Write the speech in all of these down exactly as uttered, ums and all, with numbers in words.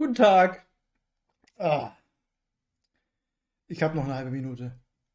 Guten Tag. Ah, ich habe noch eine halbe Minute.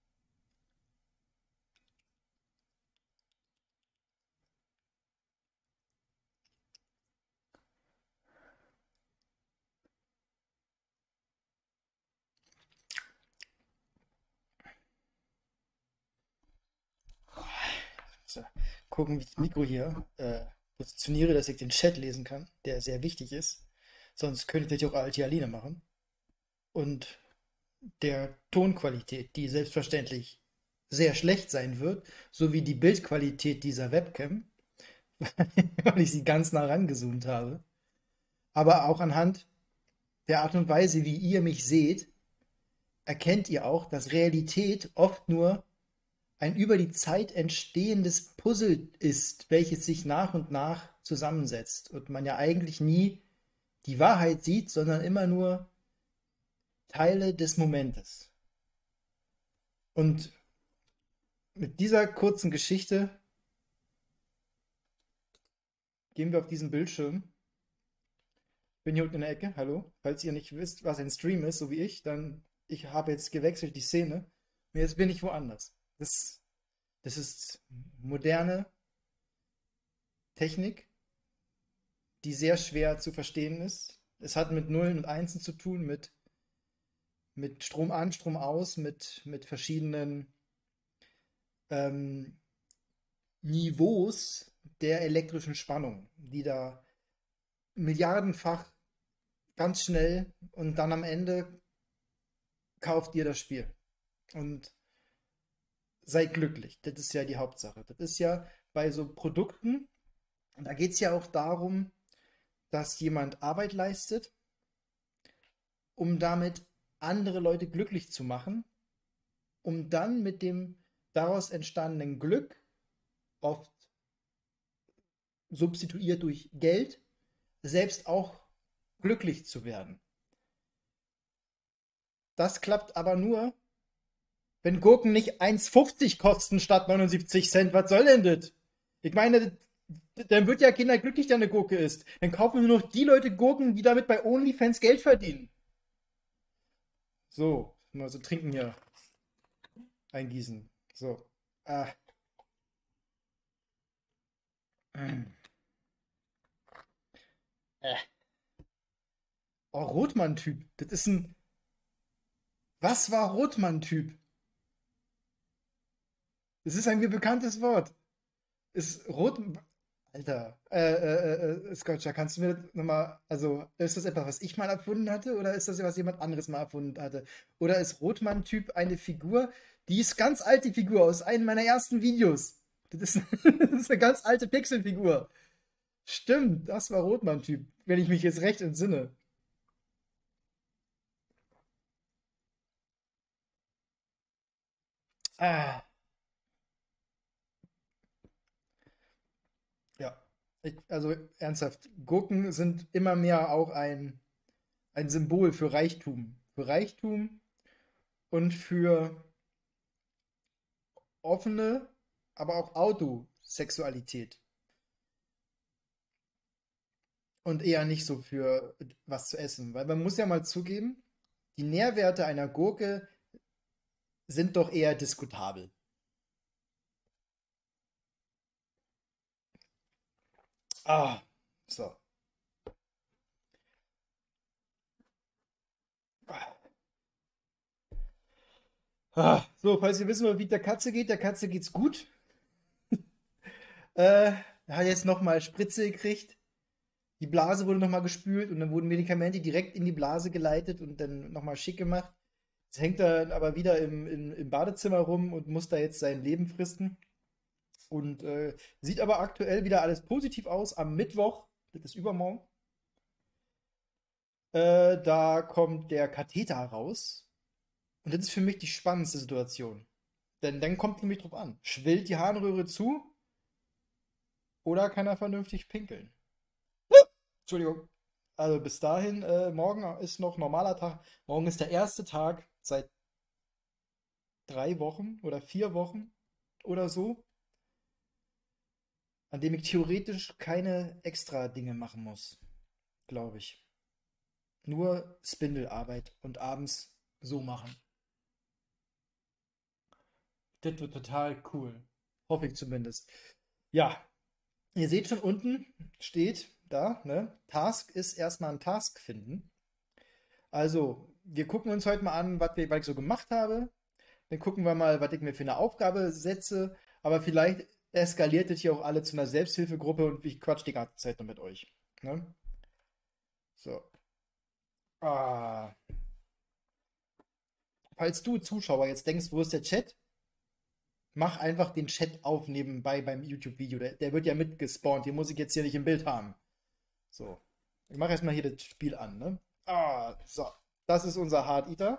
So, gucken, wie ich das Mikro hier äh, positioniere, dass ich den Chat lesen kann, der sehr wichtig ist. Sonst könnte ich natürlich auch Alt Aline machen. Und der Tonqualität, die selbstverständlich sehr schlecht sein wird, sowie die Bildqualität dieser Webcam, weil ich sie ganz nah rangezoomt habe. Aber auch anhand der Art und Weise, wie ihr mich seht, erkennt ihr auch, dass Realität oft nur ein über die Zeit entstehendes Puzzle ist, welches sich nach und nach zusammensetzt und man ja eigentlich nie die Wahrheit sieht, sondern immer nur Teile des Momentes. Und mit dieser kurzen Geschichte gehen wir auf diesen Bildschirm. Ich bin hier unten in der Ecke. Hallo. Falls ihr nicht wisst, was ein Stream ist, so wie ich, dann ich habe jetzt gewechselt die Szene und jetzt bin ich woanders. Das, das ist moderne Technik, die sehr schwer zu verstehen ist. Es hat mit Nullen und Einsen zu tun, mit, mit Strom an, Strom aus, mit, mit verschiedenen ähm, Niveaus der elektrischen Spannung, die da milliardenfach ganz schnell und dann am Ende kauft ihr das Spiel. Und seid glücklich. Das ist ja die Hauptsache. Das ist ja bei so Produkten, da geht es ja auch darum, dass jemand Arbeit leistet, um damit andere Leute glücklich zu machen, um dann mit dem daraus entstandenen Glück, oft substituiert durch Geld, selbst auch glücklich zu werden. Das klappt aber nur, wenn Gurken nicht eins fünfzig kosten statt neunundsiebzig Cent. Was soll denn das? Ich meine, dann wird ja Kinder glücklich, der eine Gurke isst. Dann kaufen nur noch die Leute Gurken, die damit bei OnlyFans Geld verdienen. So, mal so trinken hier eingießen. So. Ah. Äh. Oh, Rotmann-Typ. Das ist ein. Was war Rotmann-Typ? Das ist ein mir bekanntes Wort. Ist Rot. Alter. Äh, äh, äh, Scotcha, kannst du mir das nochmal. Also, ist das etwas, was ich mal erfunden hatte? Oder ist das, was jemand anderes mal erfunden hatte? Oder ist Rotmann-Typ eine Figur? Die ist ganz alte Figur aus einem meiner ersten Videos. Das ist, das ist eine ganz alte Pixelfigur. Stimmt, das war Rotmann-Typ, wenn ich mich jetzt recht entsinne. Ah, ja. Ich, also ernsthaft, Gurken sind immer mehr auch ein, ein Symbol für Reichtum. Für Reichtum und für offene, aber auch Autosexualität. Und eher nicht so für was zu essen. Weil man muss ja mal zugeben, die Nährwerte einer Gurke sind doch eher diskutabel. Ah, so. Ah, so, falls ihr wissen wollt, wie der Katze geht, der Katze geht's gut. Äh, er hat jetzt nochmal Spritze gekriegt. Die Blase wurde nochmal gespült und dann wurden Medikamente direkt in die Blase geleitet und dann nochmal schick gemacht. Jetzt hängt er aber wieder im, im, im Badezimmer rum und muss da jetzt sein Leben fristen. Und äh, sieht aber aktuell wieder alles positiv aus. Am Mittwoch, das ist übermorgen, äh, da kommt der Katheter raus. Und das ist für mich die spannendste Situation. Denn dann kommt es nämlich drauf an. Schwillt die Harnröhre zu oder kann er vernünftig pinkeln? Entschuldigung. Also bis dahin, äh, morgen ist noch normaler Tag. Morgen ist der erste Tag seit drei Wochen oder vier Wochen oder so, an dem ich theoretisch keine extra Dinge machen muss, glaube ich. Nur Spindelarbeit und abends so machen. Das wird total cool. Hoffe ich zumindest. Ja, ihr seht schon unten steht da, ne? Task ist erstmal ein Task finden. Also, wir gucken uns heute mal an, was, wir, was ich so gemacht habe. Dann gucken wir mal, was ich mir für eine Aufgabe setze. Aber vielleicht eskaliert das hier auch alle zu einer Selbsthilfegruppe und ich quatsch die ganze Zeit nur mit euch. Ne? So. Ah. Falls du Zuschauer jetzt denkst, wo ist der Chat? Mach einfach den Chat auf nebenbei beim YouTube-Video. Der, der wird ja mitgespawnt. Den muss ich jetzt hier nicht im Bild haben. So. Ich mache erstmal hier das Spiel an, ne? Ah, so. Das ist unser Hard Eater.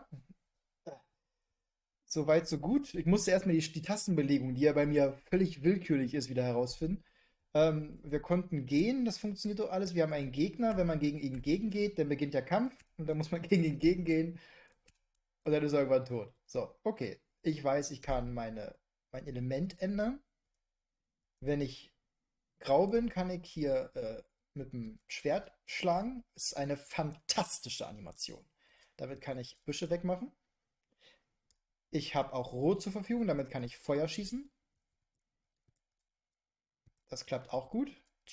Soweit, so gut. Ich musste erstmal die, die Tastenbelegung, die ja bei mir völlig willkürlich ist, wieder herausfinden. Ähm, wir konnten gehen, das funktioniert doch alles. Wir haben einen Gegner, wenn man gegen ihn gegengeht, dann beginnt der Kampf und dann muss man gegen ihn gegengehen und dann ist er irgendwann tot. So, okay. Ich weiß, ich kann meine, mein Element ändern. Wenn ich grau bin, kann ich hier äh, mit dem Schwert schlagen. Das ist eine fantastische Animation. Damit kann ich Büsche wegmachen. Ich habe auch Rot zur Verfügung, damit kann ich Feuer schießen. Das klappt auch gut.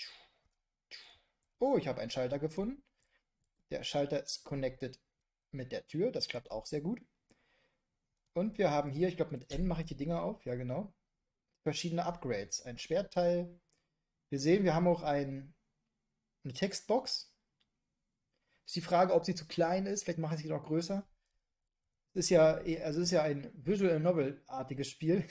Oh, ich habe einen Schalter gefunden. Der Schalter ist connected mit der Tür. Das klappt auch sehr gut. Und wir haben hier, ich glaube mit N mache ich die Dinger auf. Ja, genau. Verschiedene Upgrades. Ein Schwertteil. Wir sehen, wir haben auch ein, eine Textbox. Ist die Frage, ob sie zu klein ist. Vielleicht mache ich sie noch größer. Es ist ja, also es ist ja ein Visual Novel-artiges Spiel.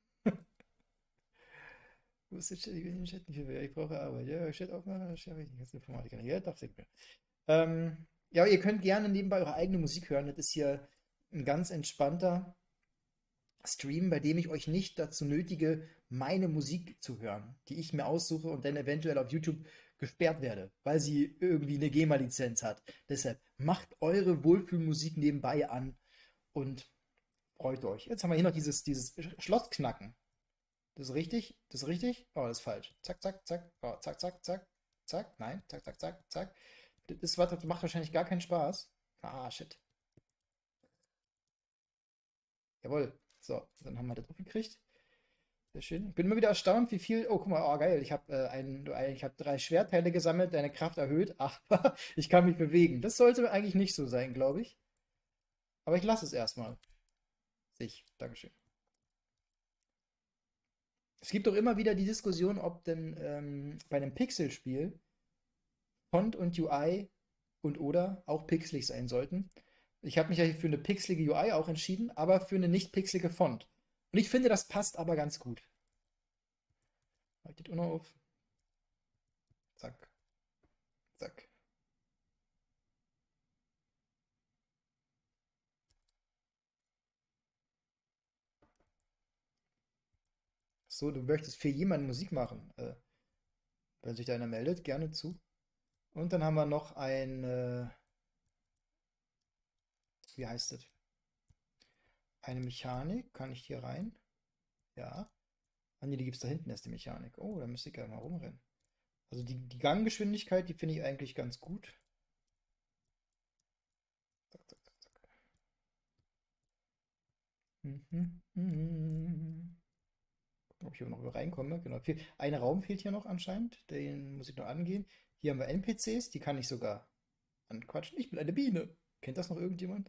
Wo ist der Chat? Ich will den Chat nicht mehr. Ich brauche Arbeit. Ja, Chat aufmachen, das schaffe ich nicht. Das ist Informatiker. Ja, doch, sehr gut. Ähm, ja, ihr könnt gerne nebenbei eure eigene Musik hören. Das ist hier ein ganz entspannter Stream, bei dem ich euch nicht dazu nötige, meine Musik zu hören, die ich mir aussuche und dann eventuell auf YouTube gesperrt werde, weil sie irgendwie eine GEMA-Lizenz hat. Deshalb macht eure Wohlfühlmusik nebenbei an und freut euch. Jetzt haben wir hier noch dieses, dieses Schloss knacken. Das ist richtig? Das ist richtig? Oh, das ist falsch. Zack, zack, zack. Oh, zack, zack, zack. Zack. Nein. Zack, zack, zack, zack. Das ist, was- das macht wahrscheinlich gar keinen Spaß. Ah, shit. Jawohl. So, dann haben wir das aufgekriegt. Sehr schön. Ich bin immer wieder erstaunt, wie viel. Oh, guck mal, oh, geil. Ich habe äh, ein, ein, ich hab drei Schwertteile gesammelt, deine Kraft erhöht, aber ich kann mich bewegen. Das sollte eigentlich nicht so sein, glaube ich. Aber ich lasse es erstmal. Sich. Dankeschön. Es gibt doch immer wieder die Diskussion, ob denn ähm, bei einem Pixelspiel Font und U I und oder auch pixelig sein sollten. Ich habe mich ja für eine pixelige U I auch entschieden, aber für eine nicht pixelige Font. Und ich finde, das passt aber ganz gut. Haltet auch noch auf. Zack, zack. So, du möchtest für jemanden Musik machen. Äh, wenn sich da einer meldet, gerne zu. Und dann haben wir noch ein, äh, wie heißt das? Eine Mechanik. Kann ich hier rein? Ja. Ah, nee, die gibt es da hinten erst, die Mechanik. Oh, da müsste ich ja mal rumrennen. Also die, die Ganggeschwindigkeit, die finde ich eigentlich ganz gut. Zack, zack, zack, zack. Mhm. Mhm. Ob ich hier noch reinkomme. Genau. Viel- Ein Raum fehlt hier noch anscheinend. Den muss ich noch angehen. Hier haben wir N P Cs, die kann ich sogar anquatschen. Ich bin eine Biene. Kennt das noch irgendjemand?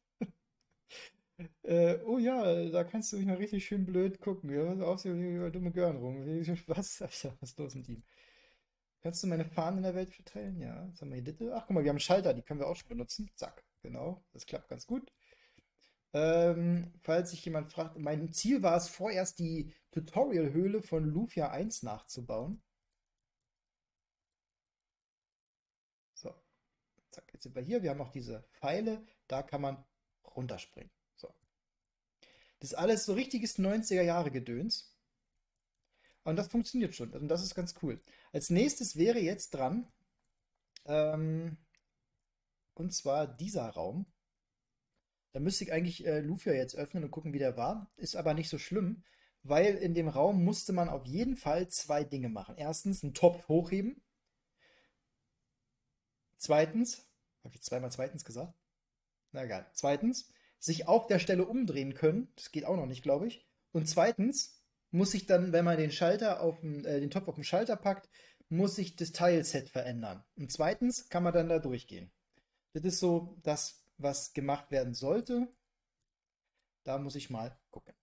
Äh, oh ja, da kannst du mich mal richtig schön blöd gucken. Ja, was auf, so dumme Gören rum. Was? Alter, was ist los mit ihm? Kannst du meine Fahnen in der Welt verteilen? Ja, jetzt haben wir hier Ditte. Ach, guck mal, wir haben Schalter, die können wir auch schon benutzen. Zack, genau. Das klappt ganz gut. Ähm, falls sich jemand fragt, mein Ziel war es vorerst, die Tutorial-Höhle von Lufia eins nachzubauen. So, zack, jetzt sind wir hier. Wir haben auch diese Pfeile, da kann man runterspringen. So. Das ist alles so richtiges neunziger-Jahre-Gedöns. Und das funktioniert schon. Und das ist ganz cool. Als nächstes wäre jetzt dran, ähm, und zwar dieser Raum. Da müsste ich eigentlich äh, Lufia jetzt öffnen und gucken, wie der war. Ist aber nicht so schlimm, weil in dem Raum musste man auf jeden Fall zwei Dinge machen. Erstens einen Topf hochheben. Zweitens Habe ich zweimal zweitens gesagt? Na egal. Zweitens, sich auf der Stelle umdrehen können. Das geht auch noch nicht, glaube ich. Und zweitens muss sich dann, wenn man den Schalter auf den, äh, den Topf auf den Schalter packt, muss sich das Tileset verändern. Und zweitens kann man dann da durchgehen. Das ist so das, was gemacht werden sollte. Da muss ich mal gucken.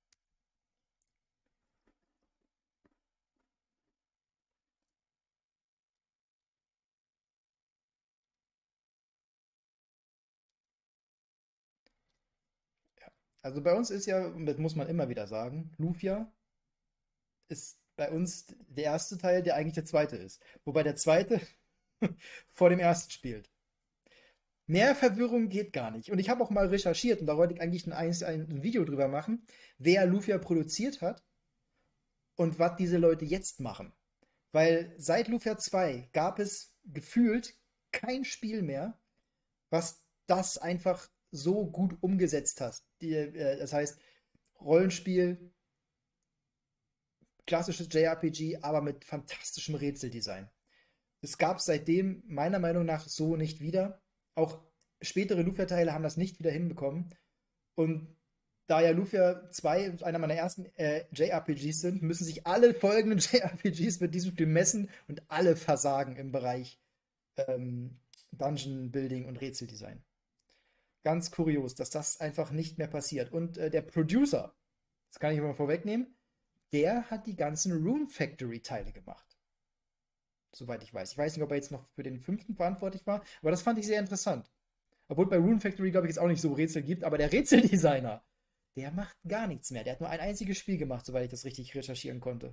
Ja. Also bei uns ist ja, und das muss man immer wieder sagen, Lufia ist bei uns der erste Teil, der eigentlich der zweite ist. Wobei der zweite vor dem ersten spielt. Mehr Verwirrung geht gar nicht. Und ich habe auch mal recherchiert und da wollte ich eigentlich ein, ein, ein Video drüber machen, wer Lufia produziert hat und was diese Leute jetzt machen. Weil seit Lufia zwei gab es gefühlt kein Spiel mehr, was das einfach so gut umgesetzt hat. Die, äh, das heißt, Rollenspiel, klassisches J R P G, aber mit fantastischem Rätseldesign. Es gab seitdem meiner Meinung nach so nicht wieder. Auch spätere Lufia-Teile haben das nicht wieder hinbekommen. Und da ja Lufia zwei einer meiner ersten äh, J R P Gs sind, müssen sich alle folgenden J R P Gs mit diesem Spiel messen und alle versagen im Bereich ähm, Dungeon Building und Rätseldesign. Ganz kurios, dass das einfach nicht mehr passiert. Und äh, der Producer, das kann ich mal vorwegnehmen, der hat die ganzen Rune Factory Teile gemacht. Soweit ich weiß. Ich weiß nicht, ob er jetzt noch für den fünften verantwortlich war, aber das fand ich sehr interessant. Obwohl bei Rune Factory, glaube ich, jetzt auch nicht so Rätsel gibt, aber der Rätseldesigner, der macht gar nichts mehr. Der hat nur ein einziges Spiel gemacht, soweit ich das richtig recherchieren konnte.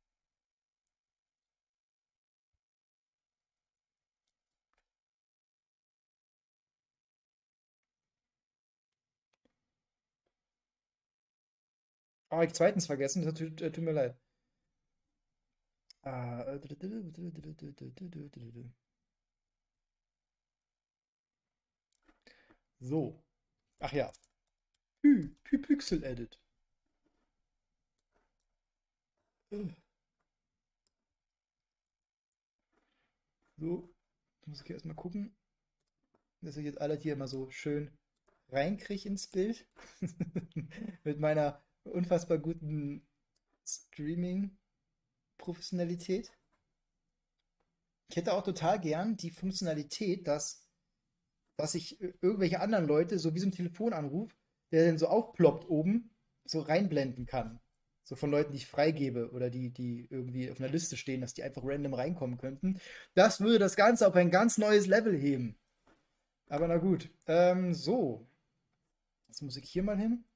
Ah, ich zweitens vergessen, das tut, äh, tut mir leid. Ah, äh, so. Ach ja. Py, Py Pixel Edit. So, muss ich erstmal gucken, dass ich jetzt alles hier immer so schön reinkriege ins Bild. Mit meiner unfassbar guten Streaming-Professionalität. Ich hätte auch total gern die Funktionalität, dass, dass ich irgendwelche anderen Leute, so wie so ein Telefonanruf, der dann so aufploppt oben, so reinblenden kann. So von Leuten, die ich freigebe oder die, die irgendwie auf einer Liste stehen, dass die einfach random reinkommen könnten. Das würde das Ganze auf ein ganz neues Level heben. Aber na gut. Ähm, so. Jetzt muss ich hier mal hin.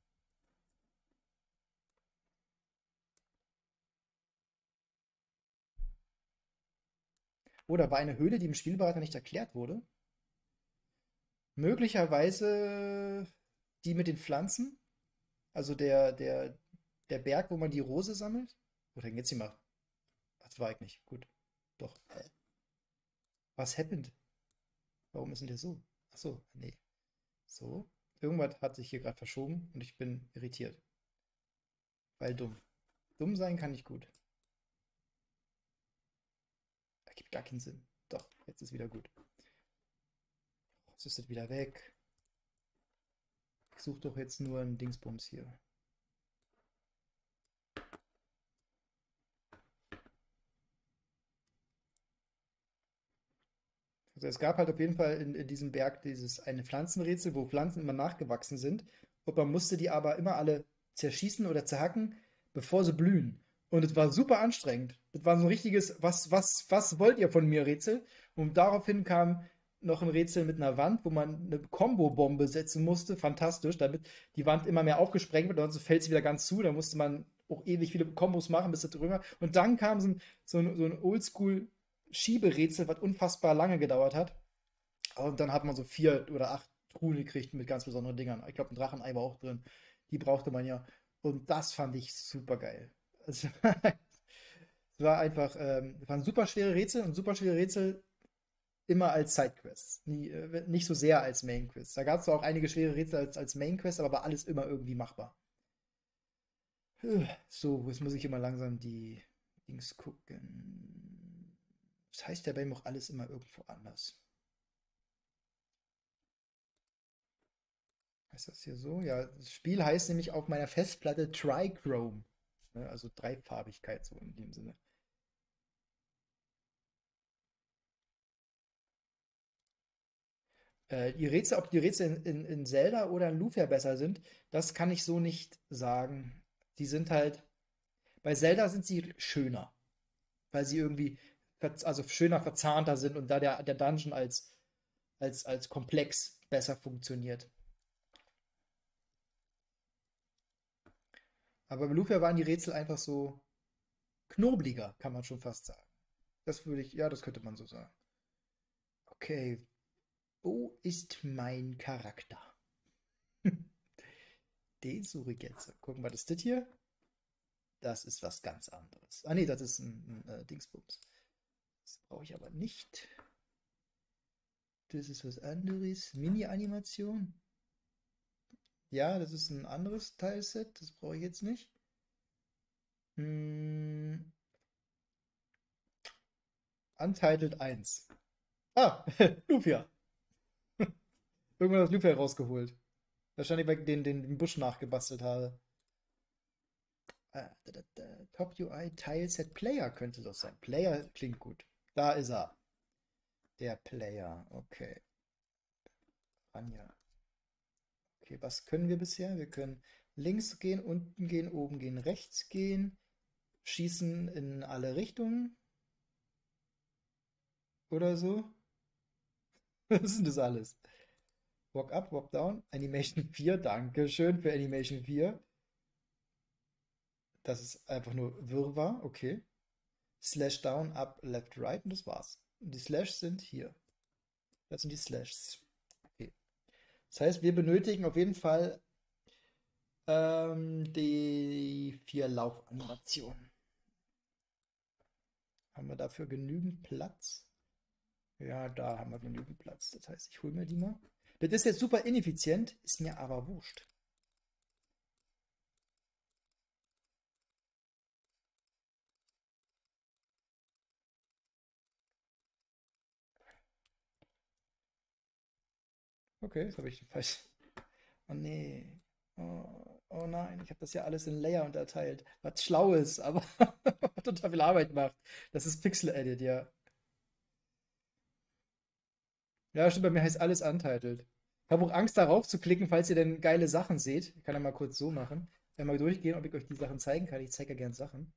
Oder war eine Höhle, die im Spielberater nicht erklärt wurde? Möglicherweise die mit den Pflanzen? Also der, der, der Berg, wo man die Rose sammelt? Oder jetzt hier mal. Das war ich nicht. Gut. Doch. Äh, Was happened? Warum ist denn der so? Ach so, nee. So. Irgendwas hat sich hier gerade verschoben und ich bin irritiert. Weil dumm. Dumm sein kann ich gut. Ergibt gar keinen Sinn. Doch, jetzt ist wieder gut. Jetzt ist es wieder weg. Ich suche doch jetzt nur einen Dingsbums hier. Also es gab halt auf jeden Fall in, in diesem Berg dieses eine Pflanzenrätsel, wo Pflanzen immer nachgewachsen sind. Und man musste die aber immer alle zerschießen oder zerhacken, bevor sie blühen. Und es war super anstrengend. Das war so ein richtiges, was, was, was wollt ihr von mir Rätsel? Und daraufhin kam noch ein Rätsel mit einer Wand, wo man eine Combo-Bombe setzen musste. Fantastisch, damit die Wand immer mehr aufgesprengt wird, sonst fällt sie wieder ganz zu. Da musste man auch ewig viele Kombos machen, bis das drüber. Und dann kam so ein, so ein, so ein Oldschool Schieberätsel, was unfassbar lange gedauert hat. Und dann hat man so vier oder acht Truhen gekriegt mit ganz besonderen Dingern. Ich glaube, ein Drachenei war auch drin. Die brauchte man ja. Und das fand ich super geil. Es war einfach, ähm, es waren super schwere Rätsel und super schwere Rätsel immer als Sidequests. Nie, äh, nicht so sehr als Mainquests. Da gab es auch einige schwere Rätsel als, als Mainquest, aber war alles immer irgendwie machbar. So, jetzt muss ich immer langsam die Dings gucken. Das heißt ja bei ihm auch alles immer irgendwo anders. Heißt das hier so? Ja, das Spiel heißt nämlich auf meiner Festplatte Trichrome. Ne, also Dreifarbigkeit so in dem Sinne. Äh, die Rätsel, ob die Rätsel in, in, in Zelda oder in Lufia besser sind, das kann ich so nicht sagen. Die sind halt, bei Zelda sind sie schöner, weil sie irgendwie verz- also schöner verzahnter sind und da der, der Dungeon als, als, als Komplex besser funktioniert. Aber bei Lufia waren die Rätsel einfach so knobliger, kann man schon fast sagen. Das würde ich, ja, das könnte man so sagen. Okay, wo ist mein Charakter? Den suche ich jetzt. Gucken, was ist das hier? Das ist was ganz anderes. Ah, nee, das ist ein, ein äh, Dingsbums. Das brauche ich aber nicht. Das ist was anderes. Mini-Animation. Ja, das ist ein anderes Teilset. Das brauche ich jetzt nicht. Hm, Untitled eins. Ah, Lufia. Irgendwann das Lufia rausgeholt. Wahrscheinlich, weil ich den, den, den Busch nachgebastelt habe. Ah, da, da, da. Top U I Tileset Player könnte das sein. Player klingt gut. Da ist er. Der Player. Okay. Anja. Okay, was können wir bisher? Wir können links gehen, unten gehen, oben gehen, rechts gehen, schießen in alle Richtungen oder so. Was ist denn das alles? Walk up, walk down, Animation vier, danke schön für Animation vier. Das ist einfach nur Wirrwarr, okay. Slash down, up, left, right und das war's. Und die Slash sind hier. Das sind die Slashs. Okay. Das heißt, wir benötigen auf jeden Fall ähm, die vier Laufanimationen. Haben wir dafür genügend Platz? Ja, da haben wir genügend Platz. Das heißt, ich hole mir die mal. Das ist jetzt super ineffizient, ist mir aber wurscht. Okay, das habe ich falsch. Oh nee. Oh, oh nein, ich habe das ja alles in Layer unterteilt. Was schlau ist, aber total viel Arbeit macht. Das ist Pixel Edit, ja. Ja, stimmt, bei mir heißt alles untitled. Ich habe auch Angst, darauf zu klicken, falls ihr denn geile Sachen seht. Ich kann ja mal kurz so machen. Einmal durchgehen, ob ich euch die Sachen zeigen kann. Ich zeige ja gern Sachen.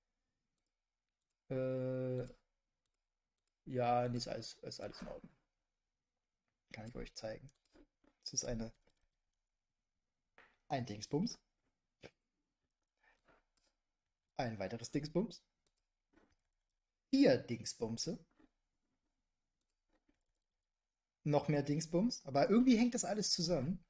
Äh, ja, nee, ist alles, ist alles in Ordnung. Kann ich euch zeigen. Das ist eine, ein Dingsbums. Ein weiteres Dingsbums. Vier Dingsbumse. Noch mehr Dingsbums. Aber irgendwie hängt das alles zusammen.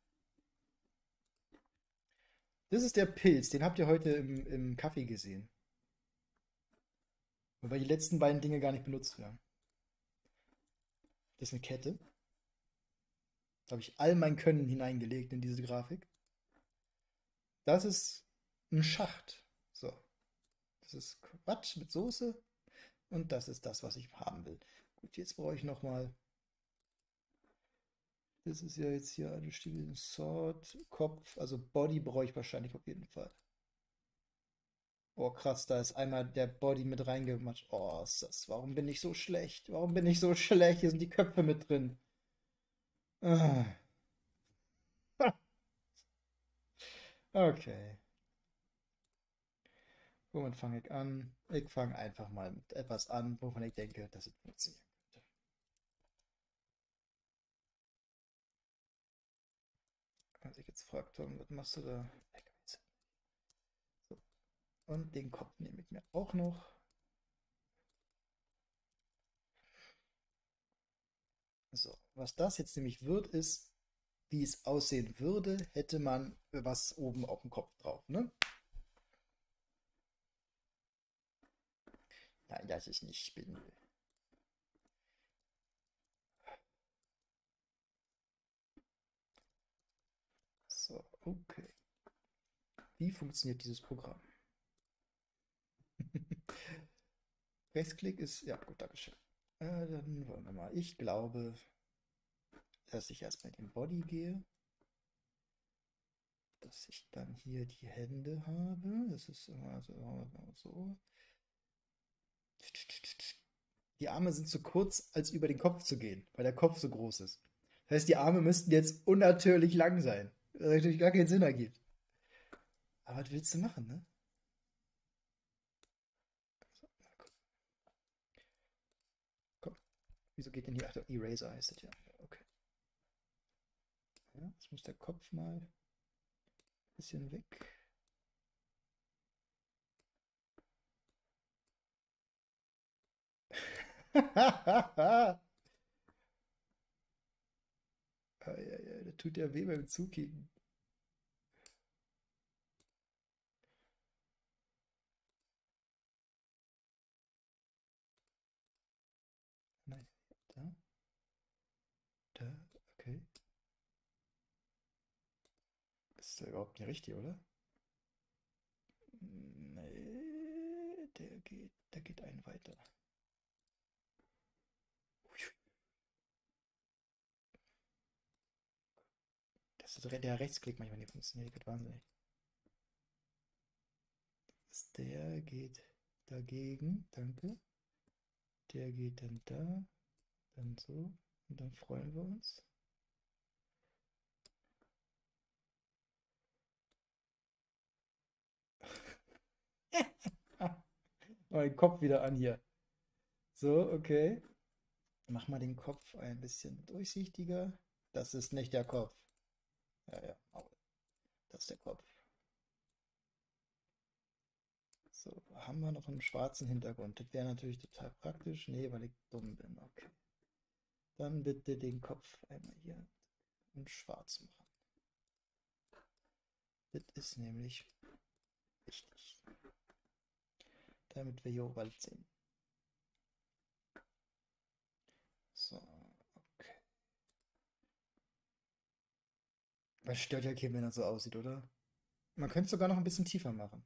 Das ist der Pilz. Den habt ihr heute im, im Kaffee gesehen. Wobei die letzten beiden Dinge gar nicht benutzt werden. Das ist eine Kette. Da habe ich all mein Können hineingelegt in diese Grafik. Das ist ein Schacht. So. Das ist Quatsch mit Soße. Und das ist das, was ich haben will. Gut, jetzt brauche ich nochmal. Das ist ja jetzt hier eine Stiefel, Sword, Kopf, also Body brauche ich wahrscheinlich auf jeden Fall. Oh krass, da ist einmal der Body mit reingemacht. Oh, ist das, warum bin ich so schlecht? Warum bin ich so schlecht? Hier sind die Köpfe mit drin. Ah, okay, womit fange ich an? Ich fange einfach mal mit etwas an, wovon ich denke, dass es funktionieren könnte. Wenn sich jetzt fragt, Tom, was machst du da? So. Und den Kopf nehme ich mir auch noch. So, was das jetzt nämlich wird, ist, wie es aussehen würde, hätte man was oben auf dem Kopf drauf, ne? Nein, das ist nicht Spindel. So, okay. Wie funktioniert dieses Programm? Rechtsklick ist, ja gut, Dankeschön. Äh, dann wollen wir mal. Ich glaube, dass ich erstmal in den Body gehe. dass ich dann hier die Hände habe. Das ist immer so, so. Die Arme sind zu kurz, als über den Kopf zu gehen, weil der Kopf so groß ist. Das heißt, die Arme müssten jetzt unnatürlich lang sein, was natürlich gar keinen Sinn ergibt. Aber was willst du machen, ne? So, komm, komm. Wieso geht denn hier? Ach, Eraser heißt das ja. Okay. Ja, jetzt muss der Kopf mal ein bisschen weg. Ah, ja, ja, das tut ja weh beim Zukicken. Nein, da, da, okay. Das ist ja überhaupt nicht richtig, oder? Nee, der geht, der geht einen weiter. Das ist der Rechtsklick manchmal nicht funktioniert, das geht wahnsinnig. Der geht dagegen, danke. Der geht dann da, dann so. Und dann freuen wir uns. Mal den Kopf wieder an hier. So, okay. Mach mal den Kopf ein bisschen durchsichtiger. Das ist nicht der Kopf. Ja, ja, aber das ist der Kopf. So, haben wir noch einen schwarzen Hintergrund? Das wäre natürlich total praktisch. Nee, weil ich dumm bin. Okay. Dann bitte den Kopf einmal hier in schwarz machen. Das ist nämlich wichtig. Damit wir hier auch bald sehen. So, okay. Weil es stört ja keinen, wenn er so aussieht, oder? Man könnte es sogar noch ein bisschen tiefer machen.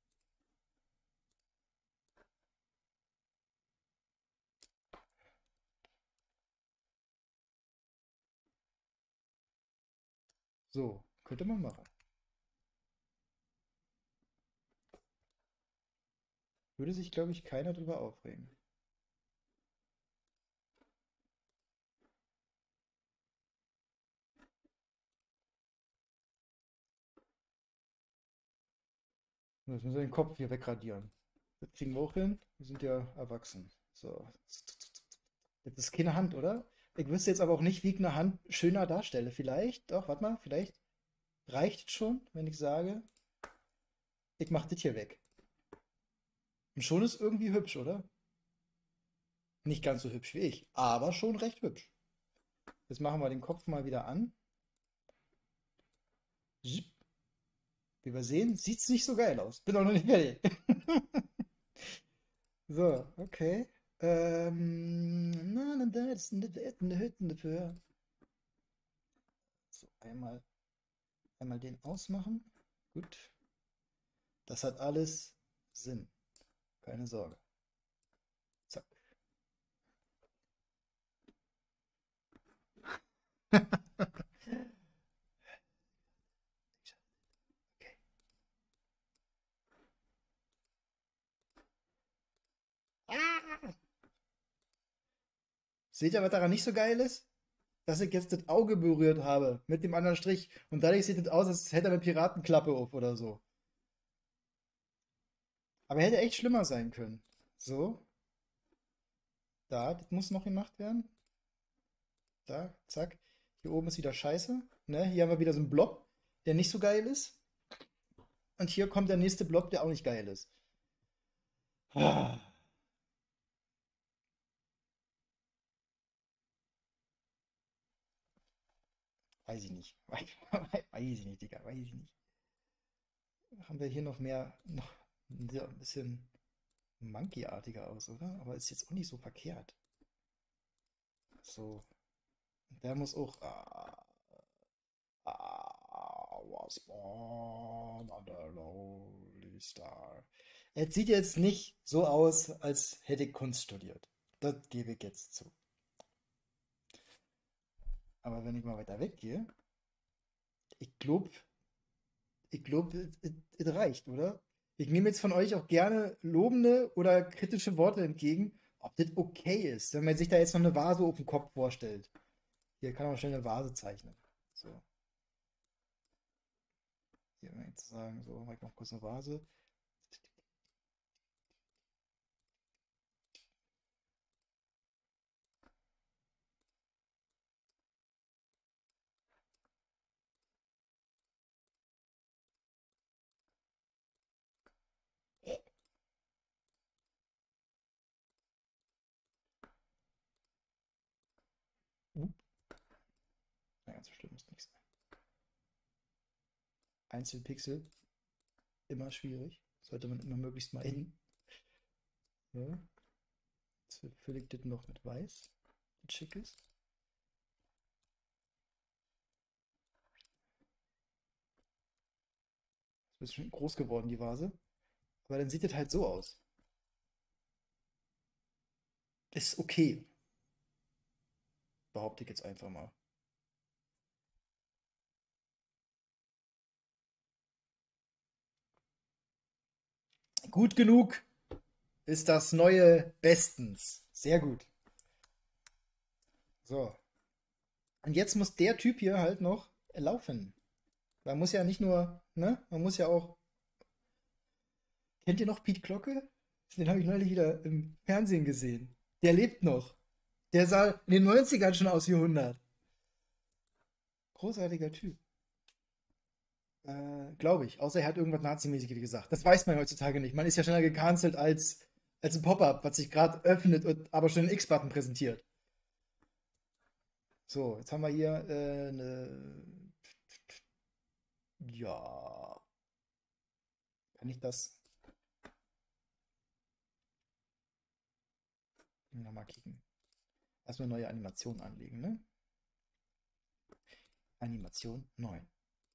So, könnte man machen. Würde sich, glaube ich, keiner drüber aufregen. So, jetzt müssen wir den Kopf hier wegradieren. Das kriegen wir auch hin. Wir sind ja erwachsen. So. Das ist keine Hand, oder? Ich wüsste jetzt aber auch nicht, wie ich eine Hand schöner darstelle. Vielleicht, doch, warte mal, vielleicht reicht es schon, wenn ich sage, ich mache das hier weg. Und schon ist irgendwie hübsch, oder? Nicht ganz so hübsch wie ich, aber schon recht hübsch. Jetzt machen wir den Kopf mal wieder an. Wie wir sehen, sieht es nicht so geil aus. Bin auch noch nicht fertig. So, okay. Ähm, na, na, da ist eine eine Hütte dafür. So, einmal, einmal den ausmachen. Gut. Das hat alles Sinn. Keine Sorge. Zack. Okay. Ah! Seht ihr, was daran nicht so geil ist? Dass ich jetzt das Auge berührt habe mit dem anderen Strich. Und dadurch sieht es aus, als hätte er eine Piratenklappe auf oder so. Aber hätte echt schlimmer sein können. So, da, das muss noch gemacht werden. Da, zack. Hier oben ist wieder scheiße. Ne? Hier haben wir wieder so einen Blob, der nicht so geil ist. Und hier kommt der nächste Blob, der auch nicht geil ist. Ah, weiß ich nicht. Weiß ich nicht, Digga. Weiß ich nicht. Haben wir hier noch mehr, noch ein bisschen Monkey-artiger aus, oder? Aber ist jetzt auch nicht so verkehrt. So, der muss auch. Ah, ah, was born under a lonely star. Es sieht jetzt nicht so aus, als hätte ich Kunst studiert. Das gebe ich jetzt zu. Aber wenn ich mal weiter weggehe, ich glaube, Ich glaube, es reicht, oder? Ich nehme jetzt von euch auch gerne lobende oder kritische Worte entgegen, ob das okay ist, wenn man sich da jetzt noch eine Vase auf dem Kopf vorstellt. Hier kann man schnell eine Vase zeichnen. So, hier mal jetzt sagen, so, mach ich noch kurz eine Vase. Uh, na, ganz so schlimm muss nicht sein. Einzelpixel, immer schwierig. Sollte man immer möglichst meiden. So, jetzt fülle ich das noch mit Weiß, das schick ist. Ist ein bisschen groß geworden, die Vase. Aber dann sieht das halt so aus. Ist okay, behaupte ich jetzt einfach mal. Gut genug ist das neue bestens. Sehr gut. So. Und jetzt muss der Typ hier halt noch laufen. Man muss ja nicht nur, ne? Man muss ja auch. Kennt ihr noch Piet Glocke? Den habe ich neulich wieder im Fernsehen gesehen. Der lebt noch. Der sah in den Neunzigern schon aus wie hundert. Großartiger Typ. Äh, glaube ich. Außer er hat irgendwas Nazimäßiges gesagt. Das weiß man heutzutage nicht. Man ist ja schneller gecancelt als, als ein Pop-up, was sich gerade öffnet und aber schon einen X-Button präsentiert. So, jetzt haben wir hier äh, eine. Ja. Kann ich das nochmal kicken? Erstmal neue Animation anlegen, ne? Animation neun.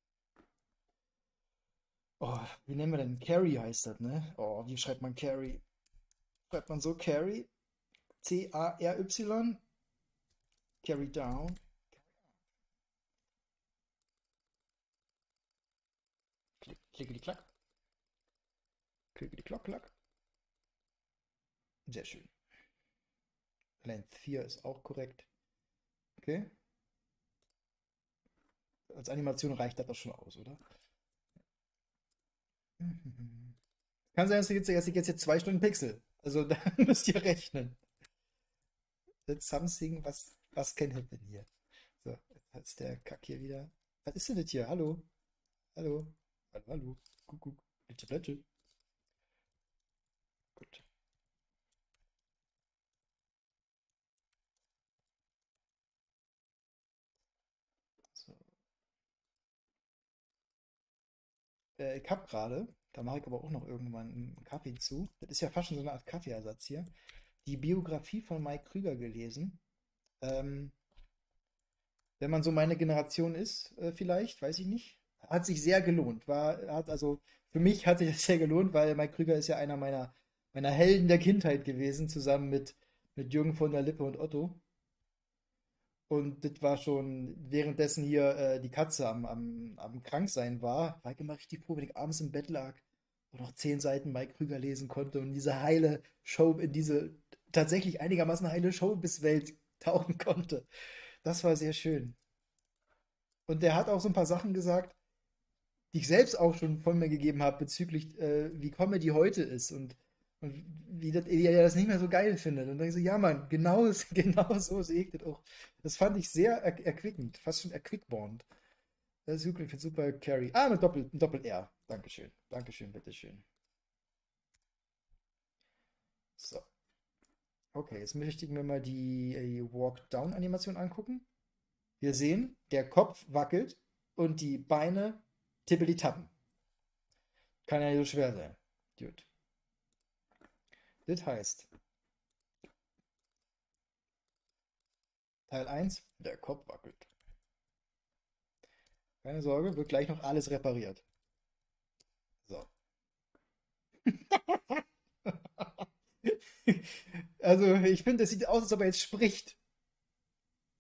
Oh, wie nennen wir denn? Carry heißt das, ne? Oh, wie schreibt man Carry? Schreibt man so Carry? C A R Y? Carry down. Klick, klickety klack. Klickety klock, klack. Sehr schön. Length vier ist auch korrekt. Okay. Als Animation reicht das doch schon aus, oder? Kann sein, dass ich jetzt, dass ich jetzt hier zwei Stunden Pixel. Also da müsst ihr rechnen. That's something, was, was can happen hier. So, jetzt ist der Kack hier wieder. Was ist denn das hier? Hallo? Hallo? Hallo, hallo? Kuckuck. Plätsche, plätsche. Gut. So. Äh, ich hab gerade, da mache ich aber auch noch irgendwann einen Kaffee zu. Das ist ja fast schon so eine Art Kaffeeersatz hier. Die Biografie von Mike Krüger gelesen. Ähm, wenn man so meine Generation ist, äh, vielleicht, weiß ich nicht. Hat sich sehr gelohnt. War, hat also, für mich hat sich das sehr gelohnt, weil Mike Krüger ist ja einer meiner, meiner Helden der Kindheit gewesen, zusammen mit, mit Jürgen von der Lippe und Otto. Und das war schon, währenddessen hier äh, die Katze am, am, am Kranksein war, war ich immer richtig froh, wenn ich abends im Bett lag und noch zehn Seiten Mike Krüger lesen konnte und diese heile Show, in diese tatsächlich einigermaßen heile Showbiz-Welt tauchen konnte. Das war sehr schön. Und der hat auch so ein paar Sachen gesagt, die ich selbst auch schon von mir gegeben habe, bezüglich, äh, wie Comedy heute ist und, und wie, das, wie er das nicht mehr so geil findet. Und dann ich so, ja, Mann, genau, genau so sehe ich das auch. Das fand ich sehr er erquickend, fast schon erquickbornd. Das ist wirklich ein super Carry. Ah, mit Doppel, Doppel-R. Dankeschön. Dankeschön, bitteschön. So. Okay, jetzt möchte ich mir mal die äh, Walk-Down-Animation angucken. Wir sehen, der Kopf wackelt und die Beine tippeli-tappen. Kann ja nicht so schwer sein. Gut. Das heißt, Teil eins, der Kopf wackelt. Keine Sorge, wird gleich noch alles repariert. So. Also, ich finde, es sieht aus, als ob er jetzt spricht.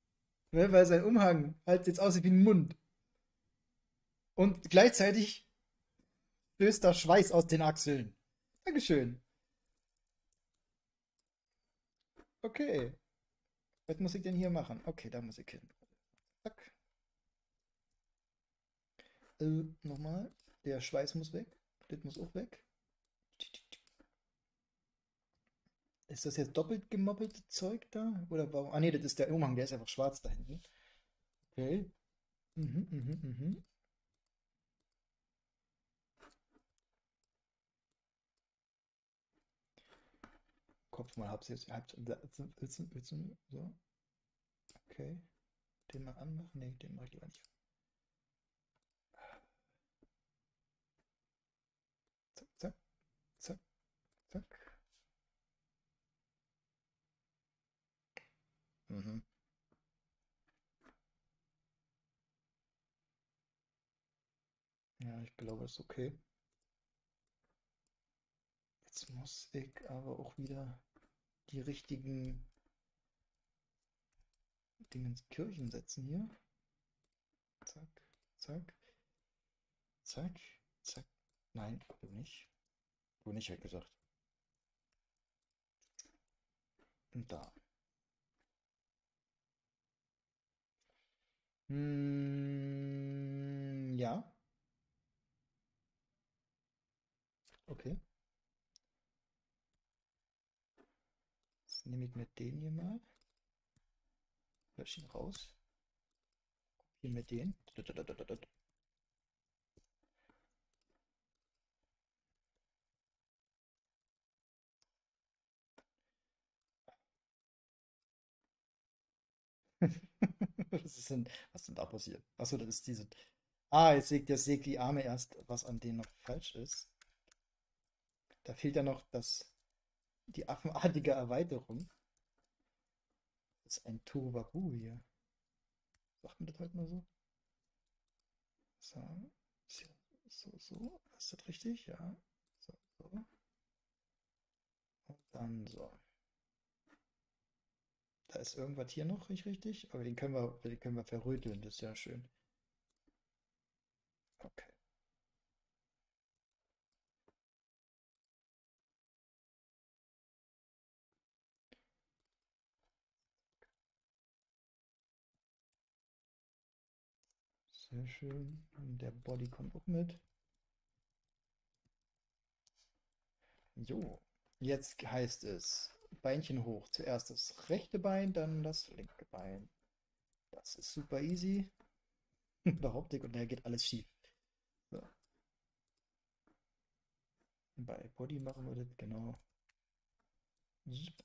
Ne? Weil sein Umhang halt jetzt aussieht wie ein Mund. Und gleichzeitig stößt da Schweiß aus den Achseln. Dankeschön. Okay. Was muss ich denn hier machen? Okay, da muss ich hin. Zack. Äh, nochmal. Der Schweiß muss weg. Das muss auch weg. Ist das jetzt doppelt gemoppelte Zeug da? Oder warum? Ah, nee, das ist der Umhang, der ist einfach schwarz da hinten. Okay. Mhm, mhm, mhm. Kopf mal halb, halb, willst du, willst du, so, okay. Den mal anmachen? Nee, den mach ich lieber nicht. Zack, zack, zack, zack. Mhm. Ja, ich glaube, das ist okay. Jetzt muss ich aber auch wieder die richtigen Dingenskirchen setzen hier. Zack, zack, zack, zack. Nein, du nicht. Du nicht, hab gesagt. Und da. Hm, ja, okay. Jetzt nehme ich mit den hier mal. Lösch ihn raus. Hier mit den. Was ist denn, was denn da passiert? Achso, das ist diese. Ah, jetzt sägt, jetzt sägt die Arme erst, was an denen noch falsch ist. Da fehlt ja noch das, die affenartige Erweiterung. Das ist ein Tohuwabohu hier. Sagt man das heute mal so? So, so, so, so. Ist das richtig? Ja. So, so. Und dann so. Da ist irgendwas hier noch nicht richtig, aber den können wir, den können wir verröteln, das ist ja schön. Okay, sehr schön. Und der Body kommt auch mit. Jo, jetzt heißt es Beinchen hoch. Zuerst das rechte Bein, dann das linke Bein. Das ist super easy. Behaupte ich, und da geht alles schief. So. Bei Body machen wir das genau. Zip,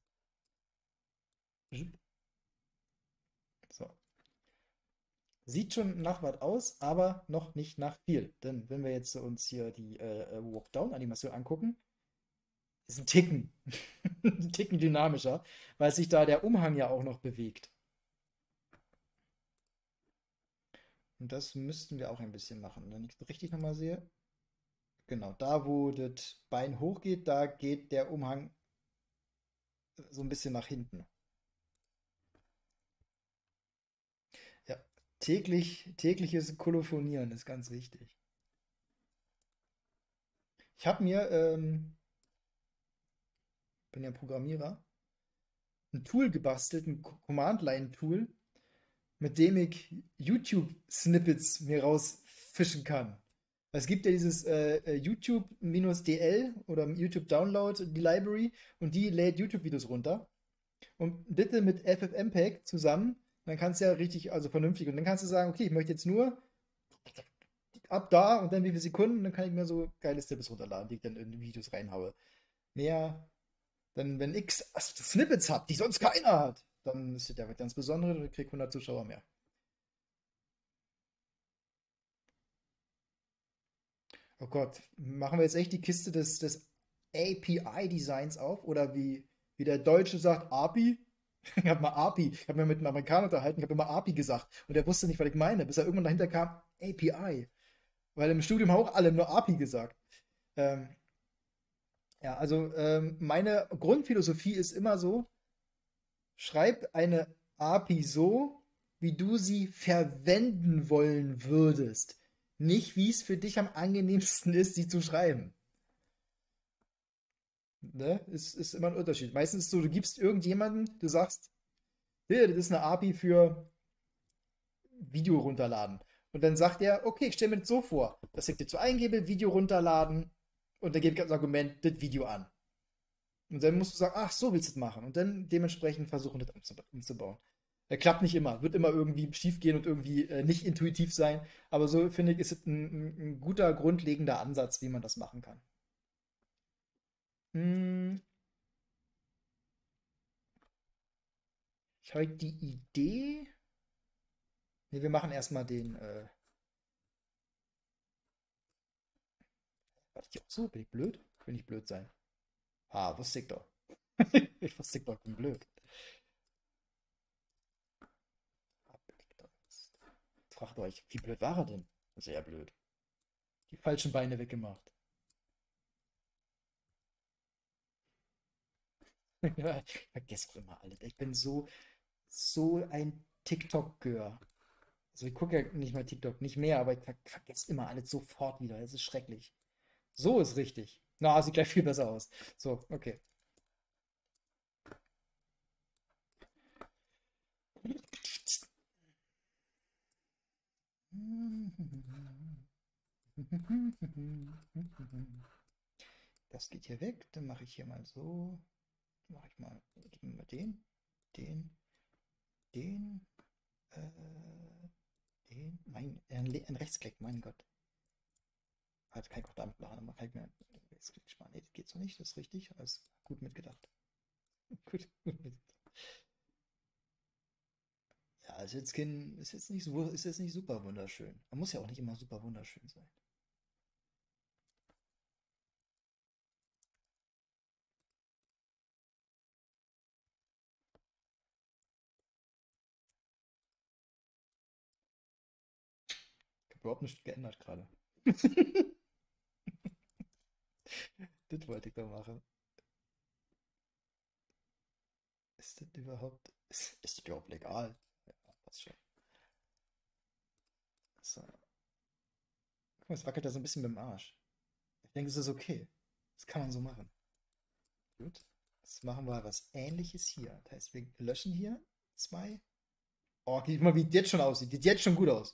zip. So. Sieht schon nach was aus, aber noch nicht nach viel. Denn wenn wir jetzt uns hier die äh, äh, Walk-Down-Animation angucken, ist ein Ticken. Ein Ticken dynamischer, weil sich da der Umhang ja auch noch bewegt. Und das müssten wir auch ein bisschen machen. Wenn ich es richtig nochmal sehe, genau, da wo das Bein hochgeht, da geht der Umhang so ein bisschen nach hinten. Ja, täglich, tägliches Kolophonieren ist ganz wichtig. Ich habe mir, ähm, bin ja Programmierer, ein Tool gebastelt, ein Command-Line-Tool, mit dem ich YouTube-Snippets mir rausfischen kann. Es gibt ja dieses äh, äh, YouTube-D L oder YouTube-Download, die Library, und die lädt YouTube-Videos runter. Und bitte mit FFmpeg zusammen, dann kannst du ja richtig, also vernünftig, und dann kannst du sagen, okay, ich möchte jetzt nur ab da und dann wie viele Sekunden, dann kann ich mir so geile Snippets runterladen, die ich dann in die Videos reinhaue. Mehr, dann, wenn ich Snippets habe, die sonst keiner hat, dann ist das ja was ganz Besonderes und ich krieg hundert Zuschauer mehr. Oh Gott, machen wir jetzt echt die Kiste des, des A P I-Designs auf? Oder wie, wie der Deutsche sagt, A P I? Ich habe mal A P I, ich habe mir mit einem Amerikaner unterhalten, ich habe immer A P I gesagt. Und der wusste nicht, was ich meine, bis er irgendwann dahinter kam, A P I. Weil im Studium haben auch alle nur A P I gesagt. Ähm, ja, also ähm, meine Grundphilosophie ist immer so, schreib eine A P I so, wie du sie verwenden wollen würdest. nicht, wie es für dich am angenehmsten ist, sie zu schreiben. Ne? Ist, ist immer ein Unterschied. Meistens ist es so, du gibst irgendjemanden, du sagst, hier, das ist eine A P I für Video runterladen. Und dann sagt er, okay, ich stelle mir das so vor, dass ich das so eingebe, Video runterladen und dann gebe ich als Argument das Video an. Und dann musst du sagen, ach, so willst du das machen. Und dann dementsprechend versuchen, das umzubauen. Er klappt nicht immer, wird immer irgendwie schief gehen und irgendwie äh, nicht intuitiv sein. Aber so finde ich, ist es ein, ein, ein guter, grundlegender Ansatz, wie man das machen kann. Hm, ich habe die Idee. Ne, wir machen erstmal den. Äh, warte ich auch so? Bin ich blöd? Will ich blöd sein? Ah, wusste ich doch. Ich wusste ich doch, ich bin blöd. Hab ich doch jetzt. Fragt euch, wie blöd war er denn? Sehr blöd. Die falschen Beine weggemacht. Ja, ich vergesse auch immer alles. Ich bin so, so ein TikTok-Gör. Also ich gucke ja nicht mal TikTok, nicht mehr, aber ich ver vergesse immer alles sofort wieder. Das ist schrecklich. So ist richtig. Na, sieht gleich viel besser aus. So, okay. Das geht hier weg. Dann mache ich hier mal so. Dann mache ich mal, mal den, den, den, äh, den. Mein, ein, ein Rechtsklick, mein Gott. Halt, kann ich auch damit machen. Aber kann ich mir Rechtsklick sparen. Nee, das geht so nicht. Das ist richtig. Alles gut mitgedacht. Gut, gut mitgedacht. Ja, also jetzt Skin ist jetzt nicht so, ist jetzt nicht super wunderschön. Man muss ja auch nicht immer super wunderschön sein. Ich habe überhaupt nichts geändert gerade. Das wollte ich doch machen. Ist das überhaupt, ist, ist das überhaupt legal? Ja, passt schon. So. Guck mal, es wackelt da so ein bisschen mit dem Arsch. Ich denke, es ist okay. Das kann man so machen. Gut. Jetzt machen wir was Ähnliches hier. Das heißt, wir löschen hier zwei. Oh, guck mal, wie das jetzt schon aussieht. Sieht jetzt schon gut aus.